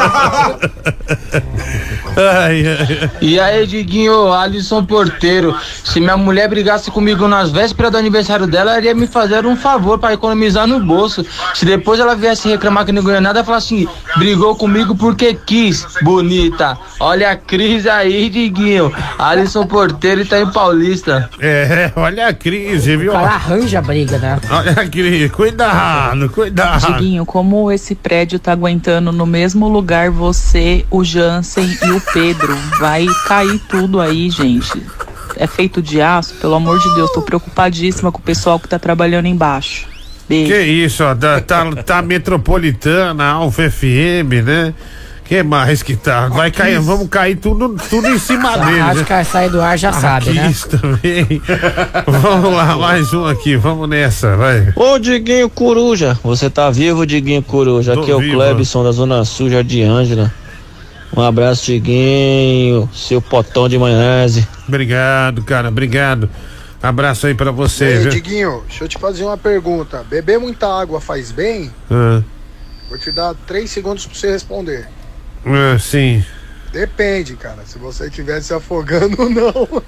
E aí, Diguinho, Alisson Porteiro, se minha mulher brigasse comigo nas vésperas do aniversário dela, ela iria me fazer um favor pra economizar no bolso. Se depois ela viesse reclamar que não ganhou nada, ela falar assim, brigou comigo porque quis, bonita. Olha a crise aí, Diguinho. Alisson Porteiro e tá em Paulista. Olha a crise, viu? O cara arranja a briga, né? Olha a crise, cuidado. Diguinho, como esse prédio tá aguentando no mesmo lugar você, o Jansen e o Pedro, vai cair tudo aí, gente. É feito de aço, pelo amor de Deus, tô preocupadíssima com o pessoal que tá trabalhando embaixo. Beijo. Que isso, ó, tá Metropolitana, Alfa FM, né? Que mais que tá? Vai cair, vamos cair tudo em cima dele. Acho que sai do ar já sabe, né? Isso também. Vamos lá, mais um aqui, vamos nessa, vai. Ô, Diguinho Coruja, você tá vivo, Diguinho Coruja? Aqui é o Clebson da Zona Sul, Jardim Ângela. Um abraço, Diguinho, seu potão de maionese. Obrigado, cara, obrigado. Abraço aí pra você, Ei, viu? Diguinho, deixa eu te fazer uma pergunta. Beber muita água faz bem? Vou te dar 3 segundos pra você responder. Sim. Depende, cara. Se você estiver se afogando ou não.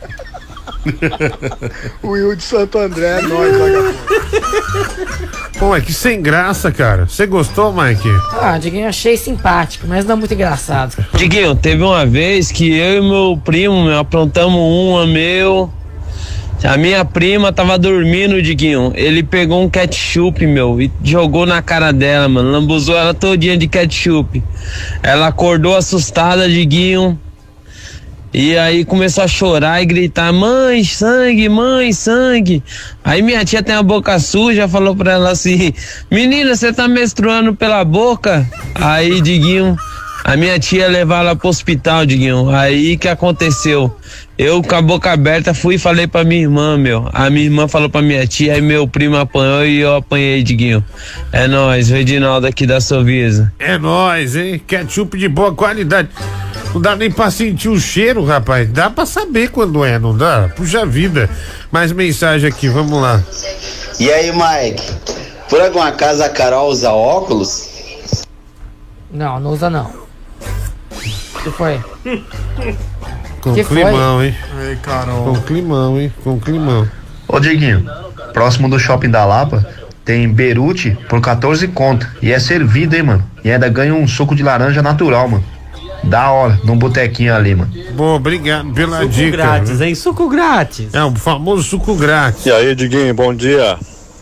O Will de Santo André é nóis, vagabundo. Pô, é que sem graça, cara. Você gostou, Mike? Diguinho, achei simpático, mas não muito engraçado. Diguinho, teve uma vez que eu e meu primo, aprontamos a minha prima tava dormindo, Diguinho. Ele pegou um ketchup, e jogou na cara dela, mano. Lambuzou ela todinha de ketchup. Ela acordou assustada, Diguinho. E aí começou a chorar e gritar, mãe, sangue. Aí minha tia tem a boca suja, falou pra ela assim, menina, você tá menstruando pela boca? Aí, Diguinho, a minha tia levou ela pro hospital, Diguinho. Aí que aconteceu? Eu com a boca aberta fui e falei pra minha irmã, A minha irmã falou pra minha tia, aí meu primo apanhou e eu apanhei, Diguinho. É nóis, o Edinaldo aqui da Sovisa. É nóis, hein? Ketchup de boa qualidade. Não dá nem pra sentir o cheiro, rapaz. Dá pra saber quando é, não dá? Puxa vida. Mais mensagem aqui, vamos lá. E aí, Mike? Por algum acaso a Carol usa óculos? Não usa não. O que foi? Com que climão, foi? Hein? Ei, Carol. Com climão, hein? Com climão. Ô, Diguinho, próximo do Shopping da Lapa tem Beirute por 14 conto. E é servido, hein, mano? E ainda ganha um suco de laranja natural, mano. Da hora, num botequinho ali, mano. Bom, obrigado pela Suco dica. grátis, hein? Suco grátis. É, o famoso suco grátis. E aí, Diguinho, bom dia.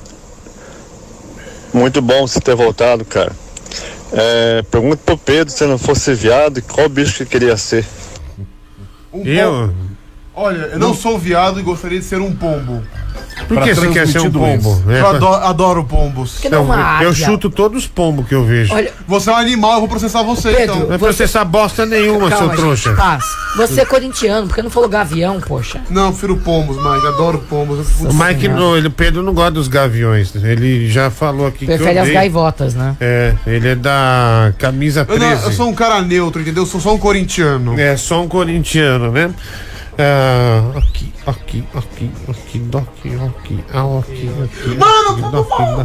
Muito bom você ter voltado, cara. Pergunta pro Pedro, se não fosse viado, qual bicho que queria ser? Olha, eu não sou viado e gostaria de ser um pombo. Por que você quer ser um pombo? Eu adoro pombos. Eu chuto todos os pombos que eu vejo. Olha, você é um animal, eu vou processar você, Pedro, então. Não vai processar bosta nenhuma, Calma, seu trouxa. gente, paz. Você é corintiano, porque não falou gavião, poxa? Não, eu prefiro pombos, Mike. Adoro pombos. O Mike, o Pedro não gosta dos gaviões. Ele já falou aqui Prefere que as gaivotas, né? É, ele é da camisa 13. Eu sou um cara neutro, entendeu? Eu sou só um corintiano. É, só um corintiano, né? Aqui. Mano,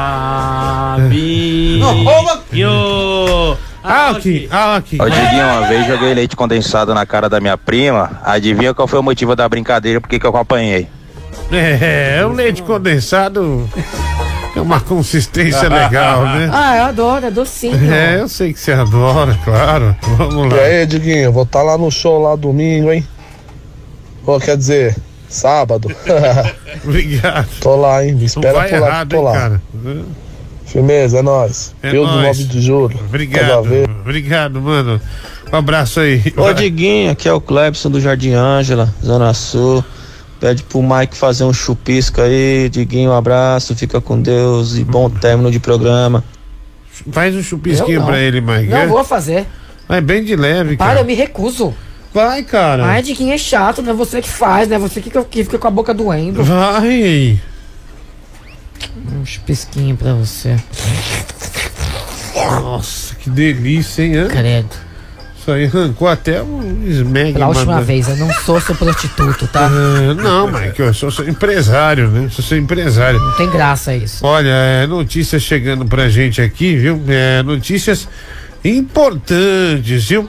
aqui. Ô Diguinho, uma vez joguei leite condensado na cara da minha prima. Adivinha qual foi o motivo da brincadeira? Por que eu apanhei? O leite condensado é uma consistência legal, né? Ah, eu adoro, é docinho. Eu sei que você adora, claro. Vamos lá. E aí, Diguinho, vou estar lá no show lá domingo, hein? Quer dizer, sábado. Obrigado. Tô lá, hein? Me espera por lá que tô lá. Cara. Firmeza, é nóis. É do 9 de julho. Obrigado, mano. Um abraço aí. Ô Diguinho, aqui é o Clebson do Jardim Ângela, Zona Sul. Pede pro Mike fazer um chupisco aí. Diguinho, um abraço, fica com Deus e bom término de programa. Faz um chupisquinho pra ele, Mike. Não vou fazer. Mas bem de leve, cara. Para, eu me recuso. Vai, cara. Ai, Diguinho, é chato, não é você que faz, né? Você que fica com a boca doendo. Vai. Um chupisquinho pra você. Nossa, que delícia, hein? Credo. Isso aí arrancou até um esmeg. Pela última vez, eu não sou seu prostituto, tá? Não, Mike, eu sou empresário, né? Sou empresário. Não tem graça isso. Olha, notícias chegando pra gente aqui, viu? Notícias importantes, viu?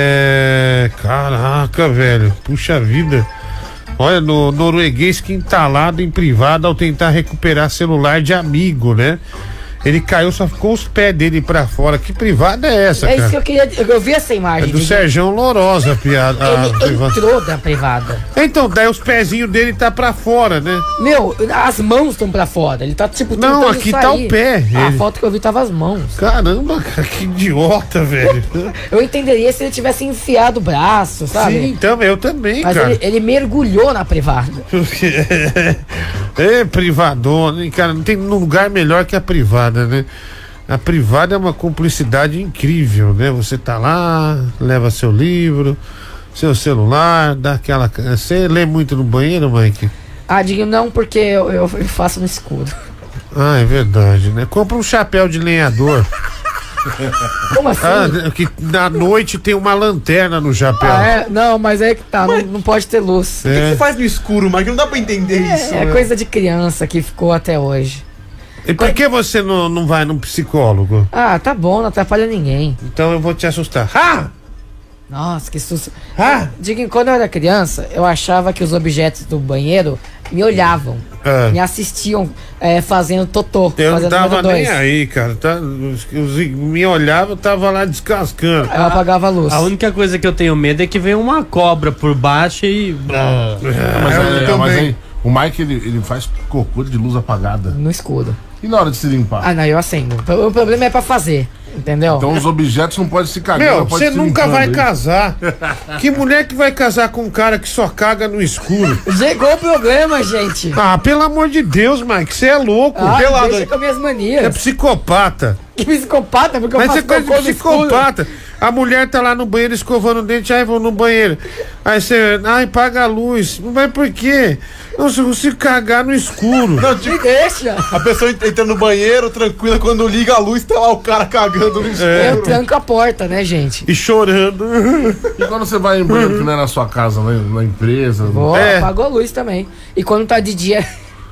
Caraca, velho. Puxa vida. Olha, no norueguês que entalado em privado ao tentar recuperar celular de amigo, né? Ele caiu, só ficou os pés dele pra fora. Que privada é essa, cara? É isso que eu queria. Eu vi essa imagem. É do Serjão Lourosa, a piada. Ele entrou da privada. Então, daí os pezinhos dele tá pra fora, né? Meu, as mãos estão pra fora. Ele tá tipo. Não, aqui sair. tá o pé. A foto que eu vi tava as mãos. Caramba, cara, que idiota, velho. Eu entenderia se ele tivesse enfiado o braço, sabe? Sim, então, eu também, mas cara. Ele mergulhou na privada. Privadona, hein, cara? Não tem lugar melhor que a privada, né? A privada é uma cumplicidade incrível, né? Você tá lá, leva seu livro, seu celular, dá aquela... Você lê muito no banheiro, Mike? Ah, digo não, porque eu faço no escuro. Ah, é verdade, né? Compra um chapéu de lenhador. Como assim? Que na noite tem uma lanterna no chapéu. Não, mas é que tá, não pode ter luz. O que você faz no escuro, Mike? Não dá pra entender isso. É coisa de criança que ficou até hoje. E por que você não vai num psicólogo? Ah, tá bom, não atrapalha ninguém. Então eu vou te assustar. Nossa, que susto. Diga, quando eu era criança, eu achava que os objetos do banheiro me olhavam, me assistiam fazendo totô. Eu fazendo não tava nem aí, cara. Me olhava, eu tava lá descascando. Eu apagava a luz. A única coisa que eu tenho medo é que venha uma cobra por baixo e... Mas aí, o Mike, ele faz cocô de luz apagada. No escuro. E na hora de se limpar? Ah, não, eu acendo. O problema é pra fazer, entendeu? Então os objetos não podem se cagar. Você nunca vai casar. Que mulher que vai casar com um cara que só caga no escuro? Qual o problema, gente? Ah, pelo amor de Deus, Mike, você é louco. Deixa com as minhas manias. É psicopata. Que psicopata? Porque eu Mas faço você é coisa de psicopata. A mulher tá lá no banheiro escovando o dente, vou no banheiro. Aí você, paga a luz. Mas por quê? Não, se você cagar no escuro. Não, me deixa. A pessoa entra no banheiro, tranquila, quando liga a luz, tá lá o cara cagando no escuro. Eu tranco a porta, né, gente? E chorando. E quando você vai em banheiro que não é na sua casa, na empresa? Apago a luz também. E quando tá de dia...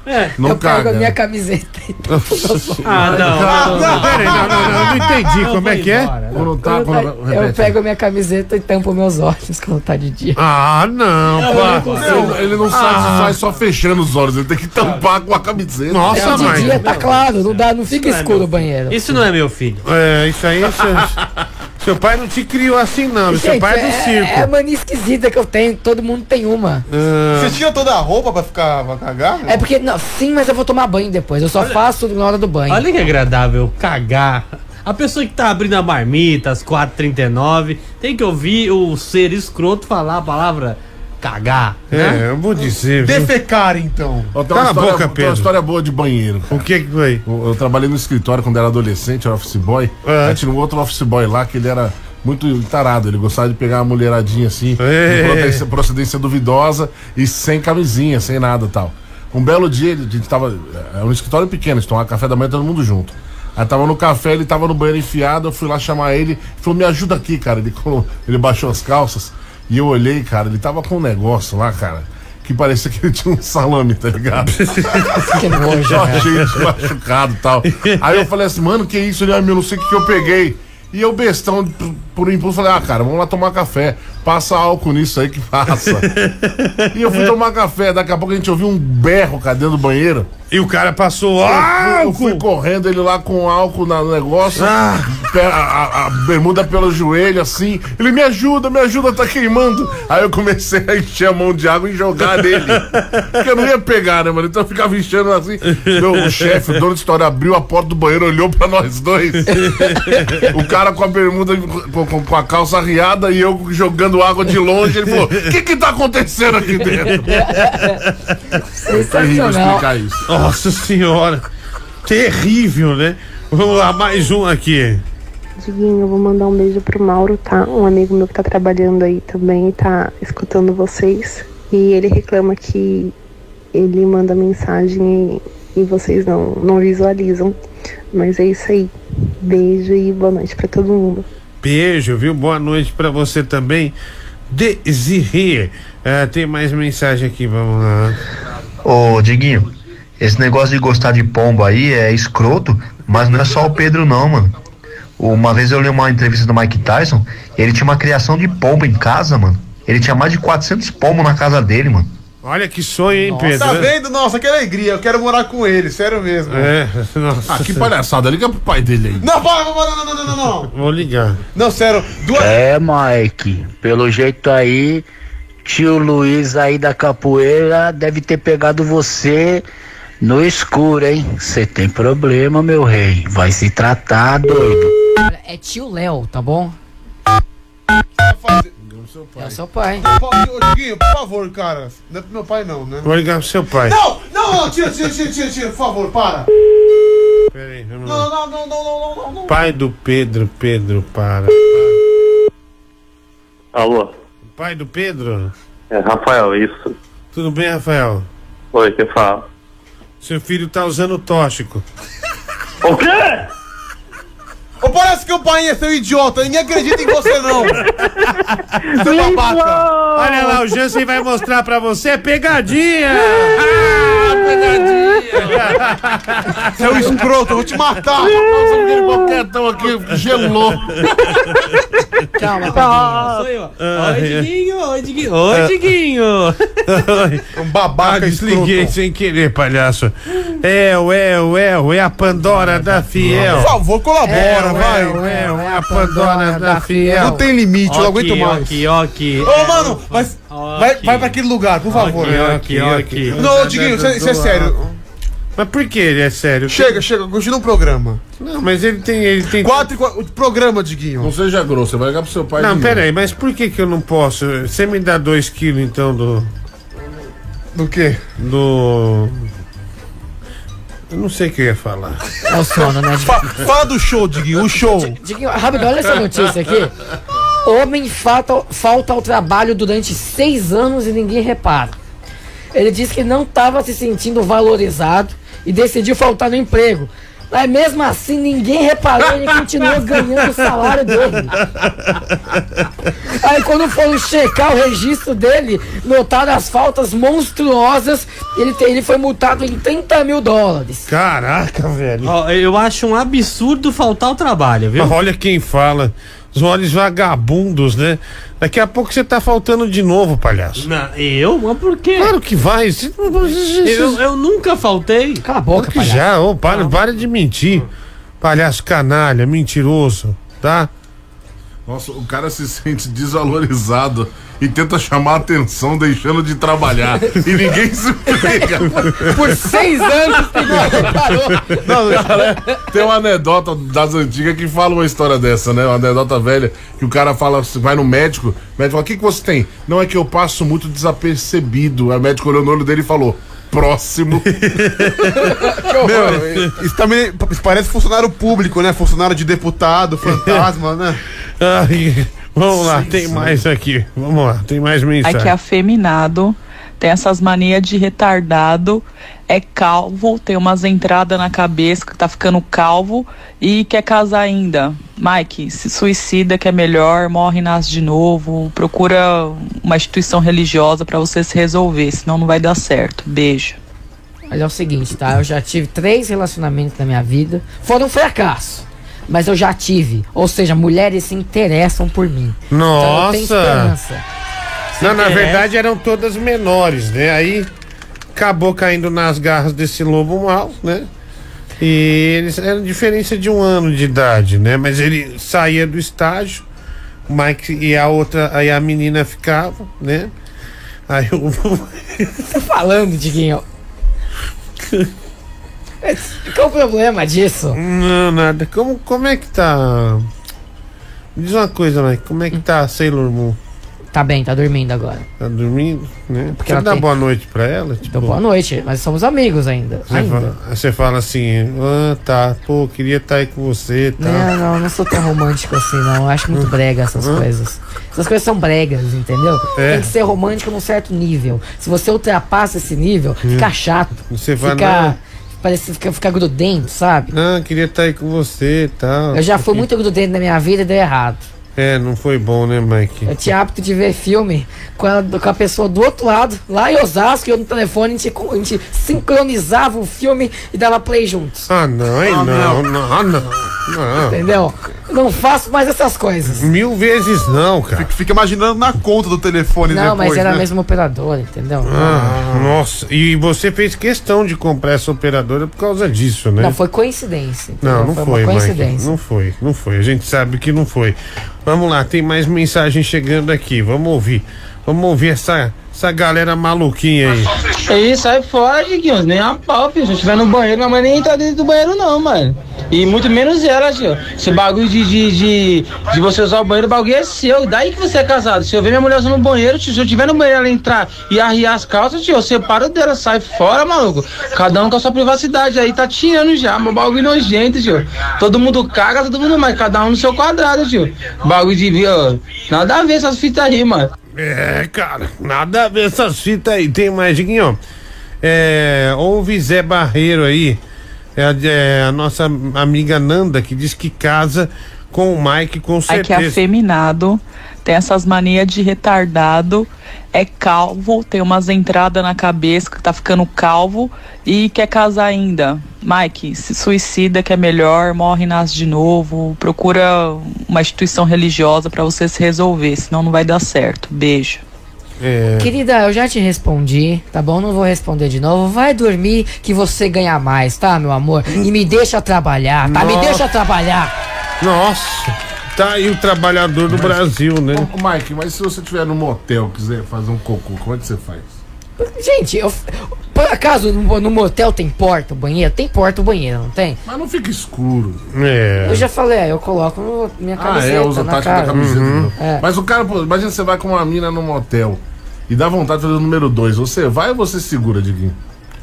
Não eu caga. pego a minha camiseta e tampo meus olhos. Peraí, não entendi como é que é. Eu pego a minha camiseta e tampo meus olhos quando tá de dia. Ah, não, pá. Ele não satisfaz só fechando os olhos, ele tem que tampar com a camiseta. Nossa, de dia tá claro, não fica escuro o banheiro. Isso não é meu filho. É, isso aí. Seu pai não te criou assim, não. Gente, seu pai é do circo. É a mania esquisita que eu tenho, todo mundo tem uma. Você tira toda a roupa pra cagar? É porque, não, sim, mas eu vou tomar banho depois. Eu só faço na hora do banho. Olha que agradável, cagar. A pessoa que tá abrindo a marmita às 4h39 tem que ouvir o ser escroto falar a palavra cagar. Né? Eu vou dizer. Defecar, então. Cala a boca, Tem Pedro. uma história boa de banheiro. O que foi? Eu trabalhei no escritório quando era adolescente, era office boy. Aí tinha um outro office boy lá que ele era muito tarado. Ele gostava de pegar uma mulheradinha assim, de procedência duvidosa e sem camisinha, sem nada e tal. Um belo dia, a gente tava. Era um escritório pequeno, a gente tomava café da manhã todo mundo junto. Aí tava no café, ele tava no banheiro enfiado, eu fui lá chamar ele, falou, me ajuda aqui, cara. Ele baixou as calças e eu olhei, cara, ele tava com um negócio lá, cara, que parecia que ele tinha um salame, tá ligado? Que nojo, eu achei machucado e tal. Aí eu falei assim, mano, que isso? Ele, eu não sei o que eu peguei. E eu, bestão, por impulso, falei, cara, vamos lá tomar café. Passa álcool nisso aí que passa. E eu fui tomar café, daqui a pouco a gente ouviu um berro, cara, dentro do banheiro. E o cara passou Eu fui correndo, ele lá com álcool no negócio, a bermuda pelo joelho, assim. Ele, me ajuda, tá queimando. Aí eu comecei a encher a mão de água e jogar nele. Porque eu não ia pegar, né, mano? Então eu ficava enchendo assim. O chefe, o dono de história, abriu a porta do banheiro, olhou pra nós dois. O cara com a bermuda, com a calça arriada e eu jogando água de longe. Ele falou, o que tá acontecendo aqui dentro? É terrível explicar isso. Nossa senhora, terrível, né? Vamos lá, mais um aqui. Diguinho, eu vou mandar um beijo pro Mauro, tá? Um amigo meu que tá trabalhando aí também, tá escutando vocês. E ele reclama que ele manda mensagem e vocês não visualizam. Mas é isso aí. Beijo e boa noite pra todo mundo. Beijo, viu? Boa noite pra você também. Desirê. Tem mais mensagem aqui, vamos lá. Ô, Diguinho, esse negócio de gostar de pombo aí é escroto, mas não é só o Pedro não, mano. Uma vez eu li uma entrevista do Mike Tyson, ele tinha uma criação de pombo em casa, mano. Ele tinha mais de 400 pombos na casa dele, mano. Olha que sonho, hein, Pedro? Tá vendo? Nossa, que alegria. Eu quero morar com ele, sério mesmo. Nossa. Que palhaçada, liga pro pai dele aí. Não, para, não. Vou ligar. Não, sério. Mike, pelo jeito aí, tio Luiz aí da capoeira deve ter pegado você no escuro, hein? Você tem problema, meu rei. Vai se tratar, doido. É tio Léo, tá bom? É o seu pai. Diguinho, por favor, cara. Não é pro meu pai, não, né? Vou ligar pro seu pai. Não, tira, por favor, para. Peraí, vamos lá. Não. Pai do Pedro, para. Alô? Pai do Pedro? É Rafael, isso. Tudo bem, Rafael? Oi, que fala? Seu filho tá usando tóxico. O quê? Parece que o pai é seu idiota, ninguém acredita em você não. Seu babaca. Olha lá, o Jansen vai mostrar pra você pegadinha. Pegadinha. Seu escroto, eu vou te matar. Nossa, qualquer tão aqui gelou. Calma, Sou eu. Oi, Diguinho. Um babaca Desliguei escroto. sem querer, palhaço. É a Pandora da Fiel. Por favor, colabora, vai. É a Pandora da Fiel. Não tem limite, eu não aguento mais. Ok. Ô, mano, mas vai pra aquele lugar, por favor. Ok. Não, Diguinho, isso é sério. Mas por que ele é sério? Chega, continua o programa. Não, mas ele tem... 4 programa, Diguinho. Não seja grosso, você vai ligar pro seu pai. Não, pera aí, mas por que eu não posso? Você me dá 2 quilos, então, Do quê? Eu não sei o que eu ia falar. É o sono, né? Fala do show, Diguinho, o show. Diguinho, rápido, olha essa notícia aqui. Homem falta ao trabalho durante 6 anos e ninguém repara. Ele disse que não estava se sentindo valorizado e decidiu faltar no emprego. Mas mesmo assim, ninguém reparou, ele continuou ganhando o salário dele. Aí quando foram checar o registro dele, notaram as faltas monstruosas, ele foi multado em $30 mil. Caraca, velho. Ó, eu acho um absurdo faltar o trabalho, viu? Olha quem fala. Os olhos vagabundos, né? Daqui a pouco você tá faltando de novo, palhaço. Não, eu? Mas por quê? Claro que vai. Eu nunca faltei. Cala a boca, que já, para de mentir. Palhaço canalha, mentiroso, tá? Nossa, o cara se sente desvalorizado e tenta chamar a atenção deixando de trabalhar. E ninguém se pega. Por 6 anos ninguém reparou. Não, cara, tem uma anedota das antigas que fala uma história dessa, né? Uma anedota velha, que o cara fala, vai no médico, o médico fala, o que você tem? Não, é que eu passo muito desapercebido. Aí o médico olhou no olho dele e falou, próximo. Meu, isso também parece funcionário público, né? Funcionário de deputado, fantasma, né? Ai, vamos lá, tem mais aqui. Vamos lá, tem mais mensagem. Aqui é afeminado, tem essas manias de retardado, é calvo, tem umas entradas na cabeça que tá ficando calvo e quer casar ainda. Mike, se suicida que é melhor, morre e nasce de novo, procura uma instituição religiosa pra você se resolver, senão não vai dar certo. Beijo. Mas é o seguinte, tá? Eu já tive 3 relacionamentos na minha vida, foram um fracasso. Mas eu já tive, ou seja, mulheres se interessam por mim. Nossa! Então eu tenho esperança. Não, na verdade eram todas menores, né? Aí acabou caindo nas garras desse lobo mau, né? E eles eram diferença de 1 ano de idade, né? Mas ele saía do estágio, o Mike e a outra, aí a menina ficava, né? Aí eu... Tá falando, Diguinho? Qual o problema disso? Não, nada. Como é que tá? Me diz uma coisa, Mike. Como é que tá a Sailor Moon? Tá bem, tá dormindo agora. Tá dormindo, né? Porque você ela dá tem... boa noite pra ela? Tipo... Então, boa noite, mas somos amigos ainda. Você fala assim, tá, pô, queria estar aí com você, tá? Não sou tão romântico assim, não. Eu acho muito brega essas coisas. Essas coisas são bregas, entendeu? Tem que ser romântico num certo nível. Se você ultrapassa esse nível, fica chato. Você vai parece ficar grudento, sabe? Queria estar aí com você e tal. Eu já fui muito grudento na minha vida e deu errado. Não foi bom, né, Mike? Eu tinha hábito de ver filme com a pessoa do outro lado, lá em Osasco, e eu no telefone, a gente sincronizava o filme e dava play juntos. Não. Entendeu? Eu não faço mais essas coisas. 1000 vezes não, cara. Fica imaginando na conta do telefone não, depois, mas era né? a mesma operadora, entendeu? Nossa, e você fez questão de comprar essa operadora por causa disso, né? Não, foi coincidência. Entendeu? Não foi, uma coincidência. Mike. Não foi. A gente sabe que não foi. Vamos lá, tem mais mensagem chegando aqui. Vamos ouvir essa galera maluquinha aí. Aí, sai fora, Diguinho. Nem a pau, filho. Se eu estiver no banheiro, minha mãe nem entra dentro do banheiro, não, mano. E muito menos ela, tio. Esse bagulho de você usar o banheiro, o bagulho é seu. Daí que você é casado. Se eu ver minha mulher usando no banheiro, tio, se eu tiver no banheiro ela entrar e arriar as calças, tio, eu separo dela, sai fora, maluco. Cada um com a sua privacidade aí, tá tirando já. Meu bagulho nojento, tio. Todo mundo caga, todo mundo mais. Cada um no seu quadrado, tio. Bagulho de ó, nada a ver essas fitas aí, mano. Cara, nada a ver essas fitas aí. Tem mais, Diguinho. Ouve Zé Barreiro aí. A nossa amiga Nanda, que diz que casa com o Mike, com certeza. Aqui é afeminado, tem essas manias de retardado, é calvo, tem umas entradas na cabeça que tá ficando calvo e quer casar ainda. Mike, se suicida que é melhor, morre e nasce de novo, procura uma instituição religiosa pra você se resolver, senão não vai dar certo. Beijo. Querida, eu já te respondi, tá bom? Não vou responder de novo. Vai dormir que você ganha mais, tá, meu amor? E me deixa trabalhar, tá? Me deixa trabalhar. Nossa, tá aí o trabalhador do Brasil, né? Ô, Mike, mas se você estiver no motel e quiser fazer um cocô, como é que você faz? Gente, por acaso no motel tem porta o banheiro? Tem porta o banheiro, não tem? Mas não fica escuro. Eu já falei, eu coloco minha camiseta usa na tática cara. da camiseta. Mas o cara, pô, imagina você vai com uma mina no motel e dá vontade de fazer o número 2. Você vai ou você segura, Diguinho?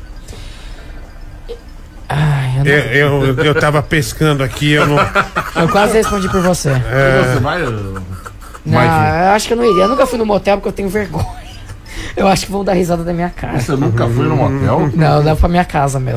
Eu tava pescando aqui, eu quase respondi por você. Você vai, Não, eu acho que eu não iria. Eu nunca fui no motel porque eu tenho vergonha. Eu acho que vão dar risada da minha cara. Você nunca foi no motel? Não, dá pra minha casa mesmo.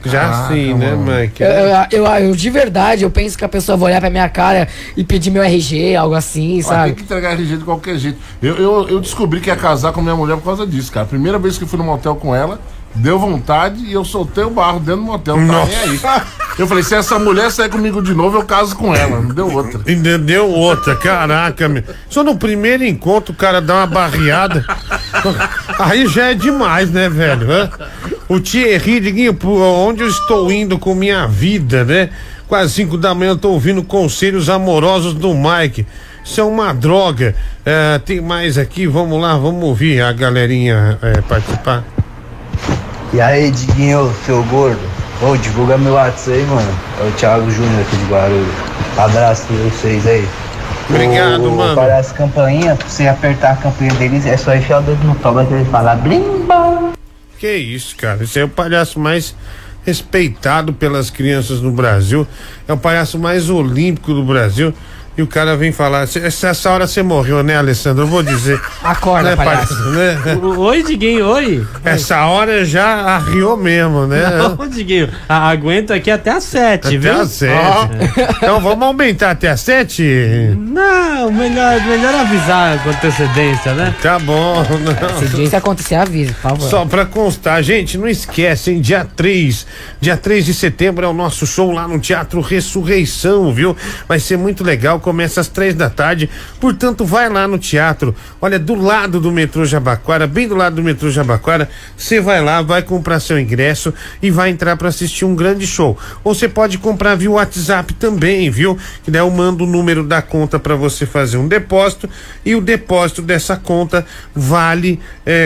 Já sim, né, Mike? Eu de verdade, eu penso que a pessoa vai olhar pra minha cara e pedir meu RG, algo assim, sabe? Tem que entregar RG de qualquer jeito. Eu descobri que ia casar com minha mulher por causa disso, cara. Primeira vez que eu fui no motel com ela, deu vontade e eu soltei o barro dentro do motel. Não tá nem aí. Eu falei, se essa mulher sair comigo de novo, eu caso com ela. Não deu outra. Ainda deu outra, caraca, meu. Só no primeiro encontro o cara dá uma barreada. Aí já é demais, né, velho? O Thierry, Diguinho, por onde eu estou indo com minha vida, né? Quase 5 da manhã eu tô ouvindo conselhos amorosos do Mike. Isso é uma droga. Tem mais aqui, vamos lá, vamos ouvir a galerinha participar. E aí, Diguinho, seu gordo? Ô, divulga meu WhatsApp aí, mano. É o Thiago Júnior aqui de Guarulhos. Abraço pra vocês aí. Obrigado, mano. Parece campainha, pra você apertar a campainha deles, é só enfiar o dedo no toba que ele fala blimba. Que isso, cara? Esse é o palhaço mais respeitado pelas crianças no Brasil. É o palhaço mais olímpico do Brasil. E o cara vem falar, essa hora você morreu, né, Alessandro? Eu vou dizer. Acorda, né, palhaço. Né? Oi, Diguinho, oi. Essa hora já arriou mesmo, né? Não, Diguinho, aguenta aqui até às 7, viu? Até às 7. Então vamos aumentar até às 7? Não, melhor avisar com antecedência, né? Tá bom. Não. Se acontecer, avisa, por favor. Só pra constar, gente, não esquecem, dia 3 de setembro é o nosso show lá no Teatro Ressurreição, viu? Vai ser muito legal. Começa às 3 da tarde, portanto vai lá no teatro, olha, do lado do metrô Jabaquara, bem do lado do metrô Jabaquara, você vai lá, vai comprar seu ingresso e vai entrar para assistir um grande show. Ou você pode comprar via WhatsApp também, viu? Que daí eu mando o número da conta para você fazer um depósito e o depósito dessa conta vale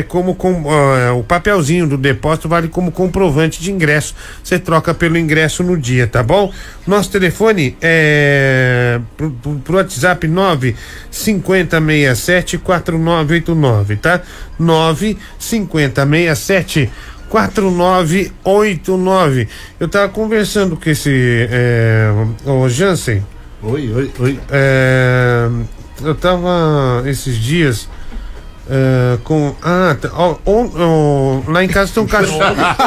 o papelzinho do depósito vale como comprovante de ingresso. Você troca pelo ingresso no dia, tá bom? Nosso telefone é pro WhatsApp 950674989, tá? 950674989. Eu tava conversando com esse o Jansen. Oi. Eu tava esses dias com lá em casa tem um cachorro.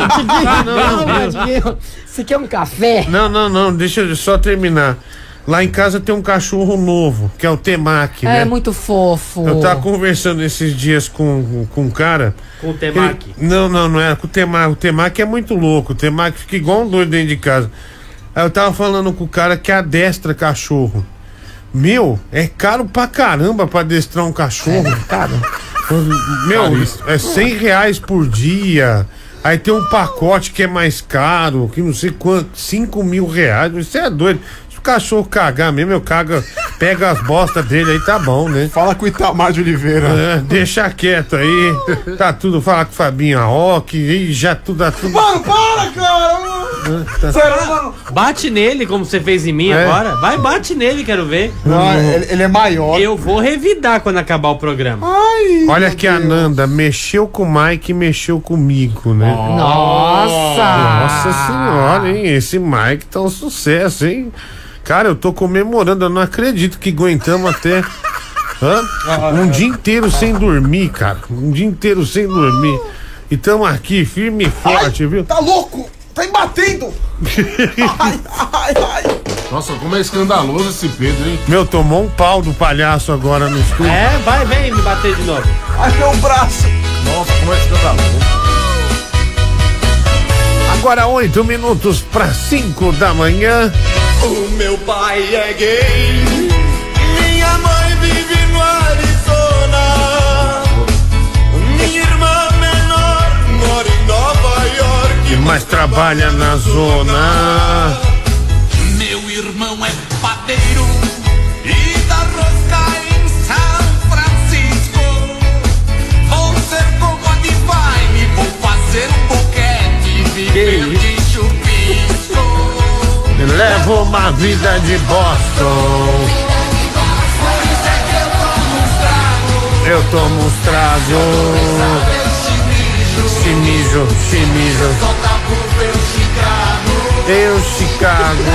Não, você quer um café? Não, deixa eu só terminar. Lá em casa tem um cachorro novo, que é o Temaki, né? É muito fofo. Eu tava conversando esses dias com um cara. Com o Temaki? Não é com o Temaki. O Temaki é muito louco. O Temaki fica igual um doido dentro de casa. Aí eu tava falando com o cara que adestra cachorro. Meu, é caro pra caramba pra adestrar um cachorro. Cara. Meu, é R$100 por dia. Aí tem um pacote que é mais caro, que não sei quanto, R$5.000. Isso é doido. Se o cachorro cagar mesmo, pega as bostas dele aí, tá bom, né? Fala com o Itamar de Oliveira. Deixa quieto aí. Tá tudo, fala com o Fabinho Aoki e já tudo. Mano, para, cara! Será, mano? Bate nele, como você fez em mim agora. Vai, bate nele, quero ver. Não, ele é maior. Eu vou revidar quando acabar o programa. Ai, olha que a Nanda mexeu com o Mike e mexeu comigo, né? Nossa senhora, hein? Esse Mike tá um sucesso, hein? Cara, eu tô comemorando, eu não acredito que aguentamos até um dia inteiro sem dormir, cara. Um dia inteiro sem dormir. E tamo aqui, firme e forte, viu? Tá louco? Tá embatendo! Nossa, como é escandaloso esse Pedro, hein? Meu, tomou um pau do palhaço agora no estúdio. Vem me bater de novo. Ai, meu braço! Nossa, como é escandaloso. Agora 8 minutos para 5 da manhã. O meu pai é gay, minha mãe vive no Arizona, minha irmã menor mora em Nova York, mas trabalha na zona. Meu irmão é padeiro e dá rosca em São Francisco. Vou ser como a Divine, vou fazer um boquete, viver de chupisco. Levo uma vida de Boston. Eu tomo uns tragos. Chimijo. Eu, Chicago.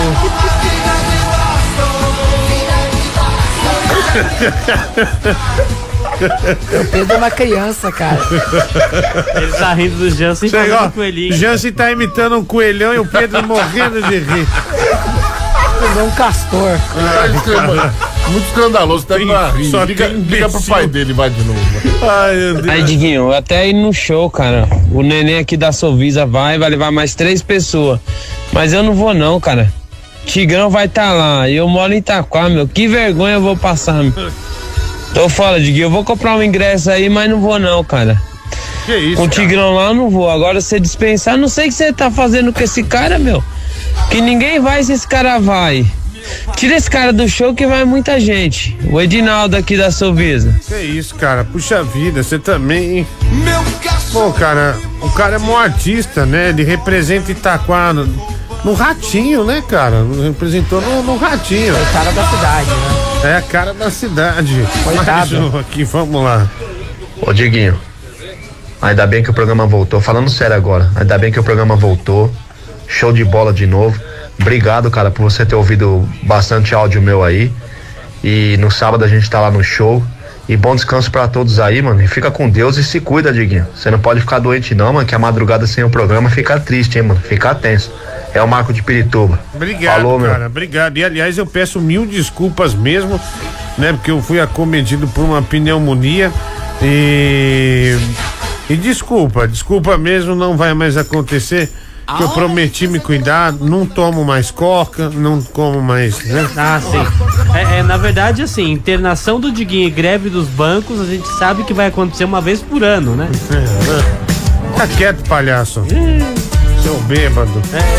O Pedro é uma criança, cara. Ele tá rindo do Jansen fazendo um coelhinho. O Jansen tá imitando um coelhão e o Pedro morrendo de rir. Ele é um castor. Muito escandaloso, até pra rir. Só liga pro pai dele, vai de novo. Ai, meu Deus. Aí, Diguinho, eu até ir no show, cara. O neném aqui da Sovisa vai levar mais 3 pessoas. Mas eu não vou não, cara. Tigrão vai estar lá. E eu moro em Itaquá, meu. Que vergonha eu vou passar, meu. Tô fora, Diguinho. Eu vou comprar um ingresso aí, mas não vou não, cara. Que isso, com o Tigrão lá eu não vou. Agora você dispensar, não sei o que você tá fazendo com esse cara, meu. Que ninguém vai se esse cara vai. Tira esse cara do show que vai muita gente. O Edinaldo aqui da Sovisa. Que isso, cara? Puxa vida, você também, hein? Pô, cara, o cara é um artista, né? Ele representa Itaquá no Ratinho, né, cara? Representou no Ratinho. É o cara da cidade, né? É a cara da cidade. Coitado. Mais um aqui, vamos lá. Ô, Diguinho, ainda bem que o programa voltou. Falando sério agora, ainda bem que o programa voltou. Show de bola de novo. Obrigado, cara, por você ter ouvido bastante áudio meu aí. E no sábado a gente tá lá no show. E bom descanso pra todos aí, mano. E fica com Deus e se cuida, Diguinho. Você não pode ficar doente não, mano, que a madrugada sem o programa fica triste, hein, mano. Fica tenso. É o Marco de Pirituba. Obrigado, falou, cara, meu. obrigado. E aliás, eu peço 1000 desculpas mesmo, né? Porque eu fui acometido por uma pneumonia. E desculpa mesmo, não vai mais acontecer. Que eu prometi me cuidar, não tomo mais coca, não como mais, né? Ah, sim. Na verdade, assim, internação do Diguinho e greve dos bancos, a gente sabe que vai acontecer uma vez por ano, né? Tá quieto, palhaço. Seu bêbado.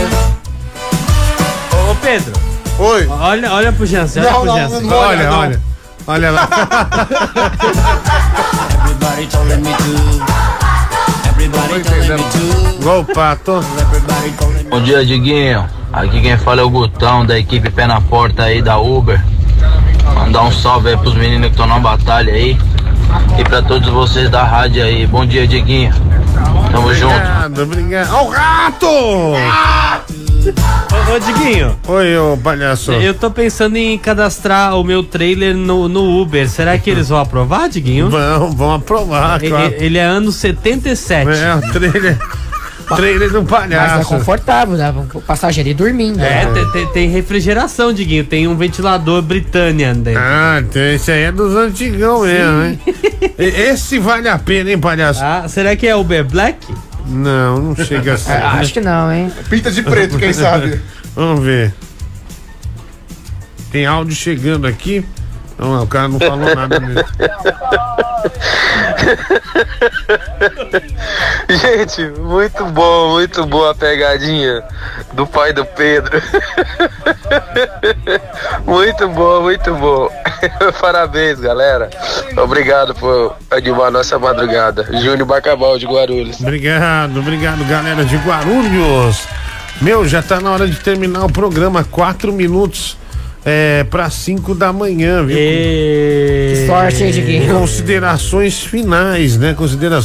Ô, Pedro. Oi. Olha pro Jansen, olha pro Jansen. Olha lá. Gol, Pato. Bom dia, Diguinho. Aqui quem fala é o Gutão, da equipe Pé na Porta aí da Uber. Mandar um salve aí pros meninos que estão na batalha aí. E pra todos vocês da rádio aí. Bom dia, Diguinho. Tamo junto. Obrigado. Ó, o rato! Ô, Diguinho. Oi, ô palhaço. Eu tô pensando em cadastrar o meu trailer no Uber. Será que eles vão aprovar, Diguinho? Vão aprovar, claro. Ele é ano 77. É, o trailer do palhaço. Mas é confortável, né? O passageiro ir dormindo. Tem refrigeração, Diguinho. Tem um ventilador Britânia dentro. Ah, esse aí é dos antigão mesmo, hein? Esse vale a pena, hein, palhaço? Ah, será que é Uber Black? Não chega assim. Acho que não, hein? Pinta de preto, quem sabe? Vamos ver. Tem áudio chegando aqui. Não, o cara não falou nada mesmo. Gente, muito boa a pegadinha do pai do Pedro. Muito bom. Parabéns, galera. Obrigado por animar a nossa madrugada. Júnior Bacabal de Guarulhos. Obrigado, galera de Guarulhos. Meu, já tá na hora de terminar o programa. 4 minutos para 5 da manhã, viu? Que sorte, hein, Diguinho? Considerações finais, né?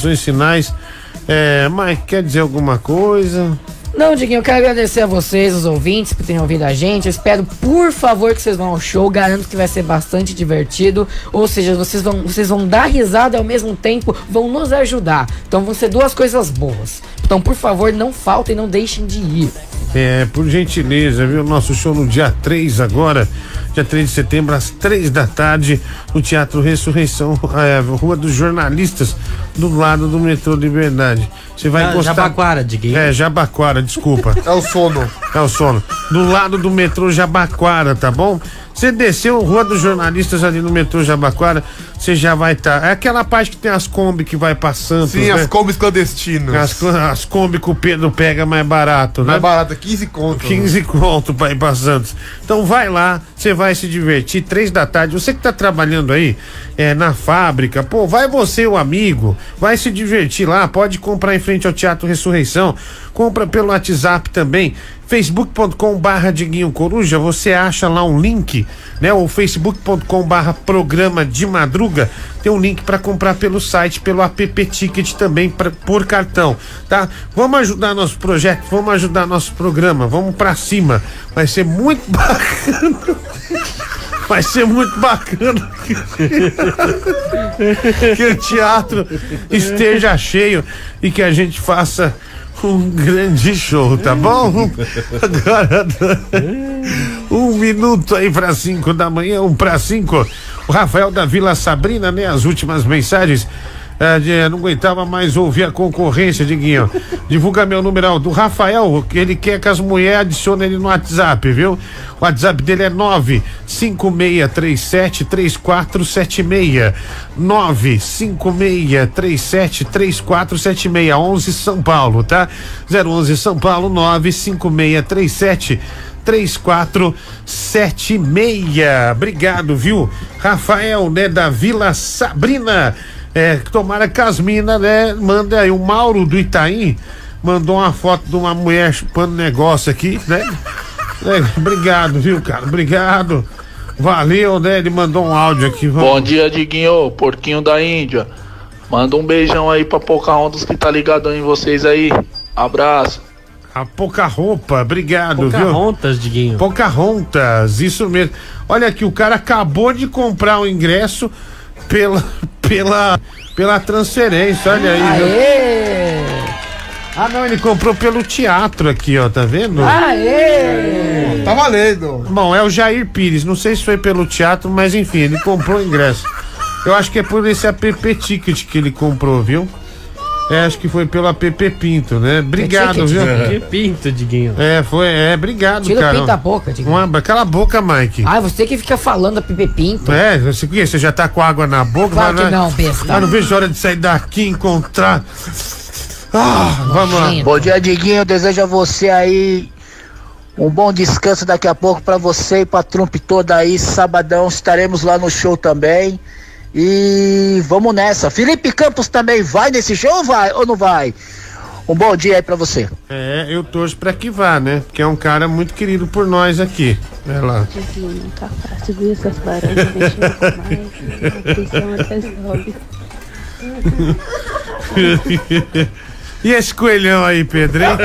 Mike, quer dizer alguma coisa? Não, Diguinho, eu quero agradecer a vocês, os ouvintes, por terem ouvido a gente. Eu espero, por favor, que vocês vão ao show. Garanto que vai ser bastante divertido. Ou seja, vocês vão dar risada e ao mesmo tempo vão nos ajudar. Então vão ser 2 coisas boas. Então, por favor, não faltem, não deixem de ir. Por gentileza, viu? Nosso show no dia 3 agora, dia 3 de setembro, às 3 da tarde, no Teatro Ressurreição, Rua dos Jornalistas, do lado do metrô Liberdade. Você vai gostar. Jabaquara, Diguinho. Jabaquara, desculpa. É o sono. Do lado do metrô Jabaquara, tá bom? Você desceu Rua dos Jornalistas ali no metrô Jabaquara, você já vai estar. É aquela parte que tem as Kombi que vai pra Santos. Sim, né? As Kombis clandestinas. As Kombi que o Pedro pega mais barato, né? Mais barato, 15 conto. 15 conto pra ir pra Santos. Então vai lá, você vai se divertir. 3 da tarde. Você que tá trabalhando aí na fábrica, pô, vai você, o amigo, vai se divertir lá. Pode comprar em frente ao Teatro Ressurreição. Compra pelo WhatsApp também. facebook.com/Diguinho Coruja, você acha lá um link, né? Ou facebook.com/Programa de Madruga, tem um link para comprar pelo site, pelo app Ticket também por cartão, tá? Vamos ajudar nosso projeto, vamos ajudar nosso programa, vamos para cima, vai ser muito bacana. Vai ser muito bacana que o teatro esteja cheio e que a gente faça um grande show, tá bom? Agora 1 minuto aí para 5 da manhã, 1:05. O Rafael da Vila Sabrina, né? As últimas mensagens. Não aguentava mais ouvir a concorrência, Diguinho. Divulga meu numeral do Rafael, que ele quer que as mulheres adicionem ele no WhatsApp, viu? O WhatsApp dele é 956373476. 956373476. 11 São Paulo, tá? 011 São Paulo, 956373476. Obrigado, viu? Rafael, né, da Vila Sabrina. Tomara que as minas, né, manda aí. O Mauro do Itaim mandou uma foto de uma mulher chupando negócio aqui, né? Obrigado, viu, cara? Obrigado. Valeu, né? Ele mandou um áudio aqui. Vamos. Bom dia, Diguinho, porquinho da Índia. Manda um beijão aí pra Pocahontas que tá ligado em vocês aí. Abraço. A Pocahontas, obrigado, viu? Pocahontas, Diguinho. Pocahontas, isso mesmo. Olha aqui, o cara acabou de comprar o ingresso pela transferência, olha aí. Aê! Ah, não, ele comprou pelo teatro aqui, ó, tá vendo? Aê! Tá valendo. Bom, é o Jair Pires, não sei se foi pelo teatro, mas enfim, ele comprou o ingresso. Eu acho que é por esse app Ticket que ele comprou, viu? Acho que foi pelo app Pinto, né? Obrigado, viu? Que Pinto, Diguinho. Obrigado, Tira cara. o pinto da boca, Diguinho. Cala a boca, Mike. Você que fica falando app Pinto. Você já tá com água na boca? Claro que não, besta. Não vejo hora de sair daqui e encontrar. Vamos lá. Bom dia, Diguinho. Desejo a você aí um bom descanso daqui a pouco pra você e pra Trump toda aí. Sabadão estaremos lá no show também. E vamos nessa. Felipe Campos também vai nesse show ou não vai? Um bom dia aí pra você. Eu torço pra que vá, né? Porque é um cara muito querido por nós aqui. Vai lá. Não tá fácil, viu? Essas laranjas mexendo com mais. Atenção até sobe. E esse coelhão aí, Pedro, hein?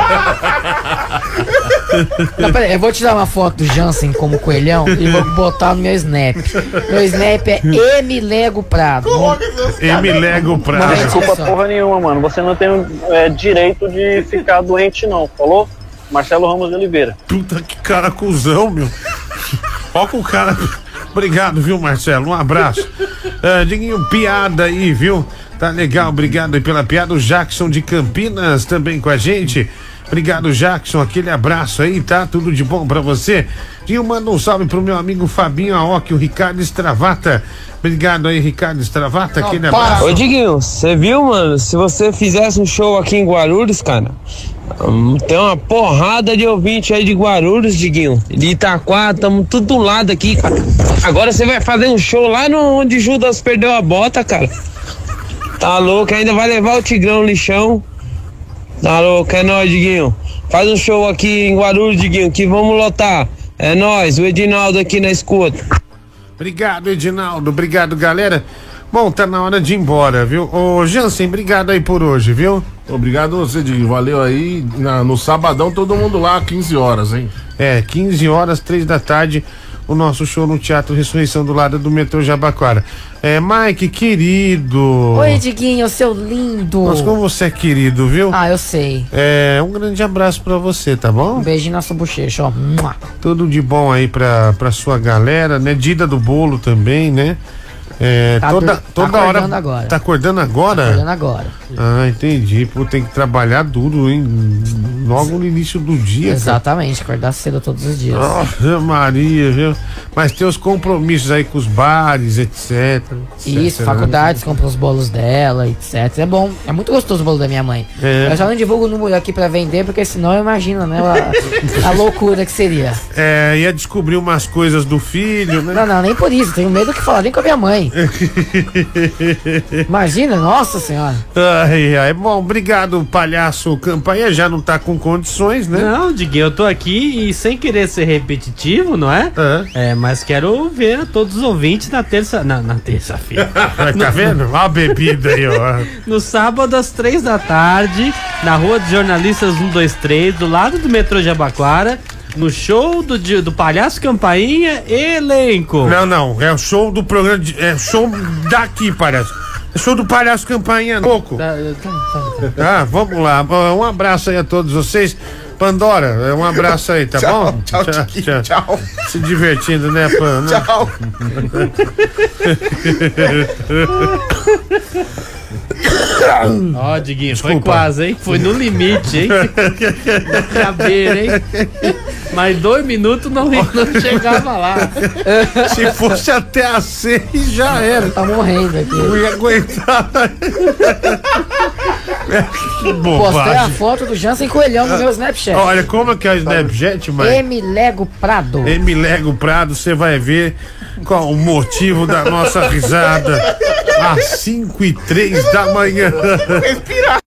Não, peraí, eu vou tirar uma foto do Jansen como coelhão e vou botar no meu Snap. Meu Snap é Lego Prado. Lego Prado. Não desculpa porra nenhuma, mano. Você não tem direito de ficar doente, não. Falou? Marcelo Ramos de Oliveira. Puta que cara cuzão, meu. Ó com o cara. Obrigado, viu, Marcelo? Um abraço. Diguinho, piada aí, viu? Tá legal, obrigado aí pela piada. O Jackson de Campinas também com a gente. Obrigado, Jackson, aquele abraço aí, tá? Tudo de bom pra você. E manda um salve pro meu amigo Fabinho Aoki, o Ricardo Stravata. Obrigado aí, Ricardo Stravata, aquele abraço. Ô, Diguinho, você viu, mano? Se você fizesse um show aqui em Guarulhos, cara, tem uma porrada de ouvinte aí de Guarulhos, Diguinho. De Itaquá, tamo tudo do lado aqui, cara. Agora você vai fazer um show lá onde Judas perdeu a bota, cara. Tá louco, ainda vai levar o Tigrão lixão. Tá louco, é nóis, Diguinho. Faz um show aqui em Guarulhos, Diguinho, que vamos lotar. É nóis, o Edinaldo aqui na escuta. Obrigado, Edinaldo. Obrigado, galera. Bom, tá na hora de ir embora, viu? Ô, Jansen, obrigado aí por hoje, viu? Obrigado a você, Diguinho. Valeu aí. No sabadão, todo mundo lá, 15 horas, hein? 15 horas, 3 da tarde. O nosso show no Teatro Ressurreição do lado do metrô Jabaquara. Mike, querido. Oi, Diguinho, seu lindo. Mas como você é querido, viu? Eu sei. Um grande abraço pra você, tá bom? Um beijinho na sua bochecha, ó. Tudo de bom aí pra sua galera, né? Dida do bolo também, né? Toda hora. Agora. Tá acordando agora? Tá acordando agora. Entendi. Pô, tem que trabalhar duro, hein? Logo no início do dia. Exatamente, acordar cedo todos os dias. Nossa, Maria, viu? Mas tem os compromissos aí com os bares, etc. Isso, faculdades, compra os bolos dela, etc. É bom, é muito gostoso o bolo da minha mãe. Eu só não divulgo o número aqui pra vender, porque senão eu imagino, né? A loucura que seria. Ia descobrir umas coisas do filho, né? Não, nem por isso, tenho medo que falar nem com a minha mãe. Imagina, nossa senhora. Bom, obrigado, palhaço Campanha, já não tá com condições, né? Não, Diguinho, eu tô aqui e sem querer ser repetitivo, não é? Mas quero ver todos os ouvintes na terça-feira. Tá vendo? Olha a bebida aí, ó. No sábado às 3 da tarde, na Rua dos Jornalistas 123, do lado do metrô Jabaquara. No show do Palhaço Campainha, elenco. Não, é o show do programa, é show daqui, palhaço. É show do Palhaço Campainha, pouco. Tá, vamos lá. Um abraço aí a todos vocês. Pandora, um abraço aí, tá bom? Tchau. Se divertindo, né, Pan? Tchau. Ó, Diguinho, foi quase, hein? Foi no limite, hein? Na cabeira, hein? Mais 2 minutos não chegava lá. Se fosse até às 6, já era. Tá morrendo aqui. Não ia aguentar. Que Postei a bobagem. foto do Jansen Coelhão no meu Snapchat. Olha, como é que é o Snapchat, mãe? Lego Prado. Lego Prado, você vai ver qual o motivo da nossa risada às 5h03 da manhã. Respirar.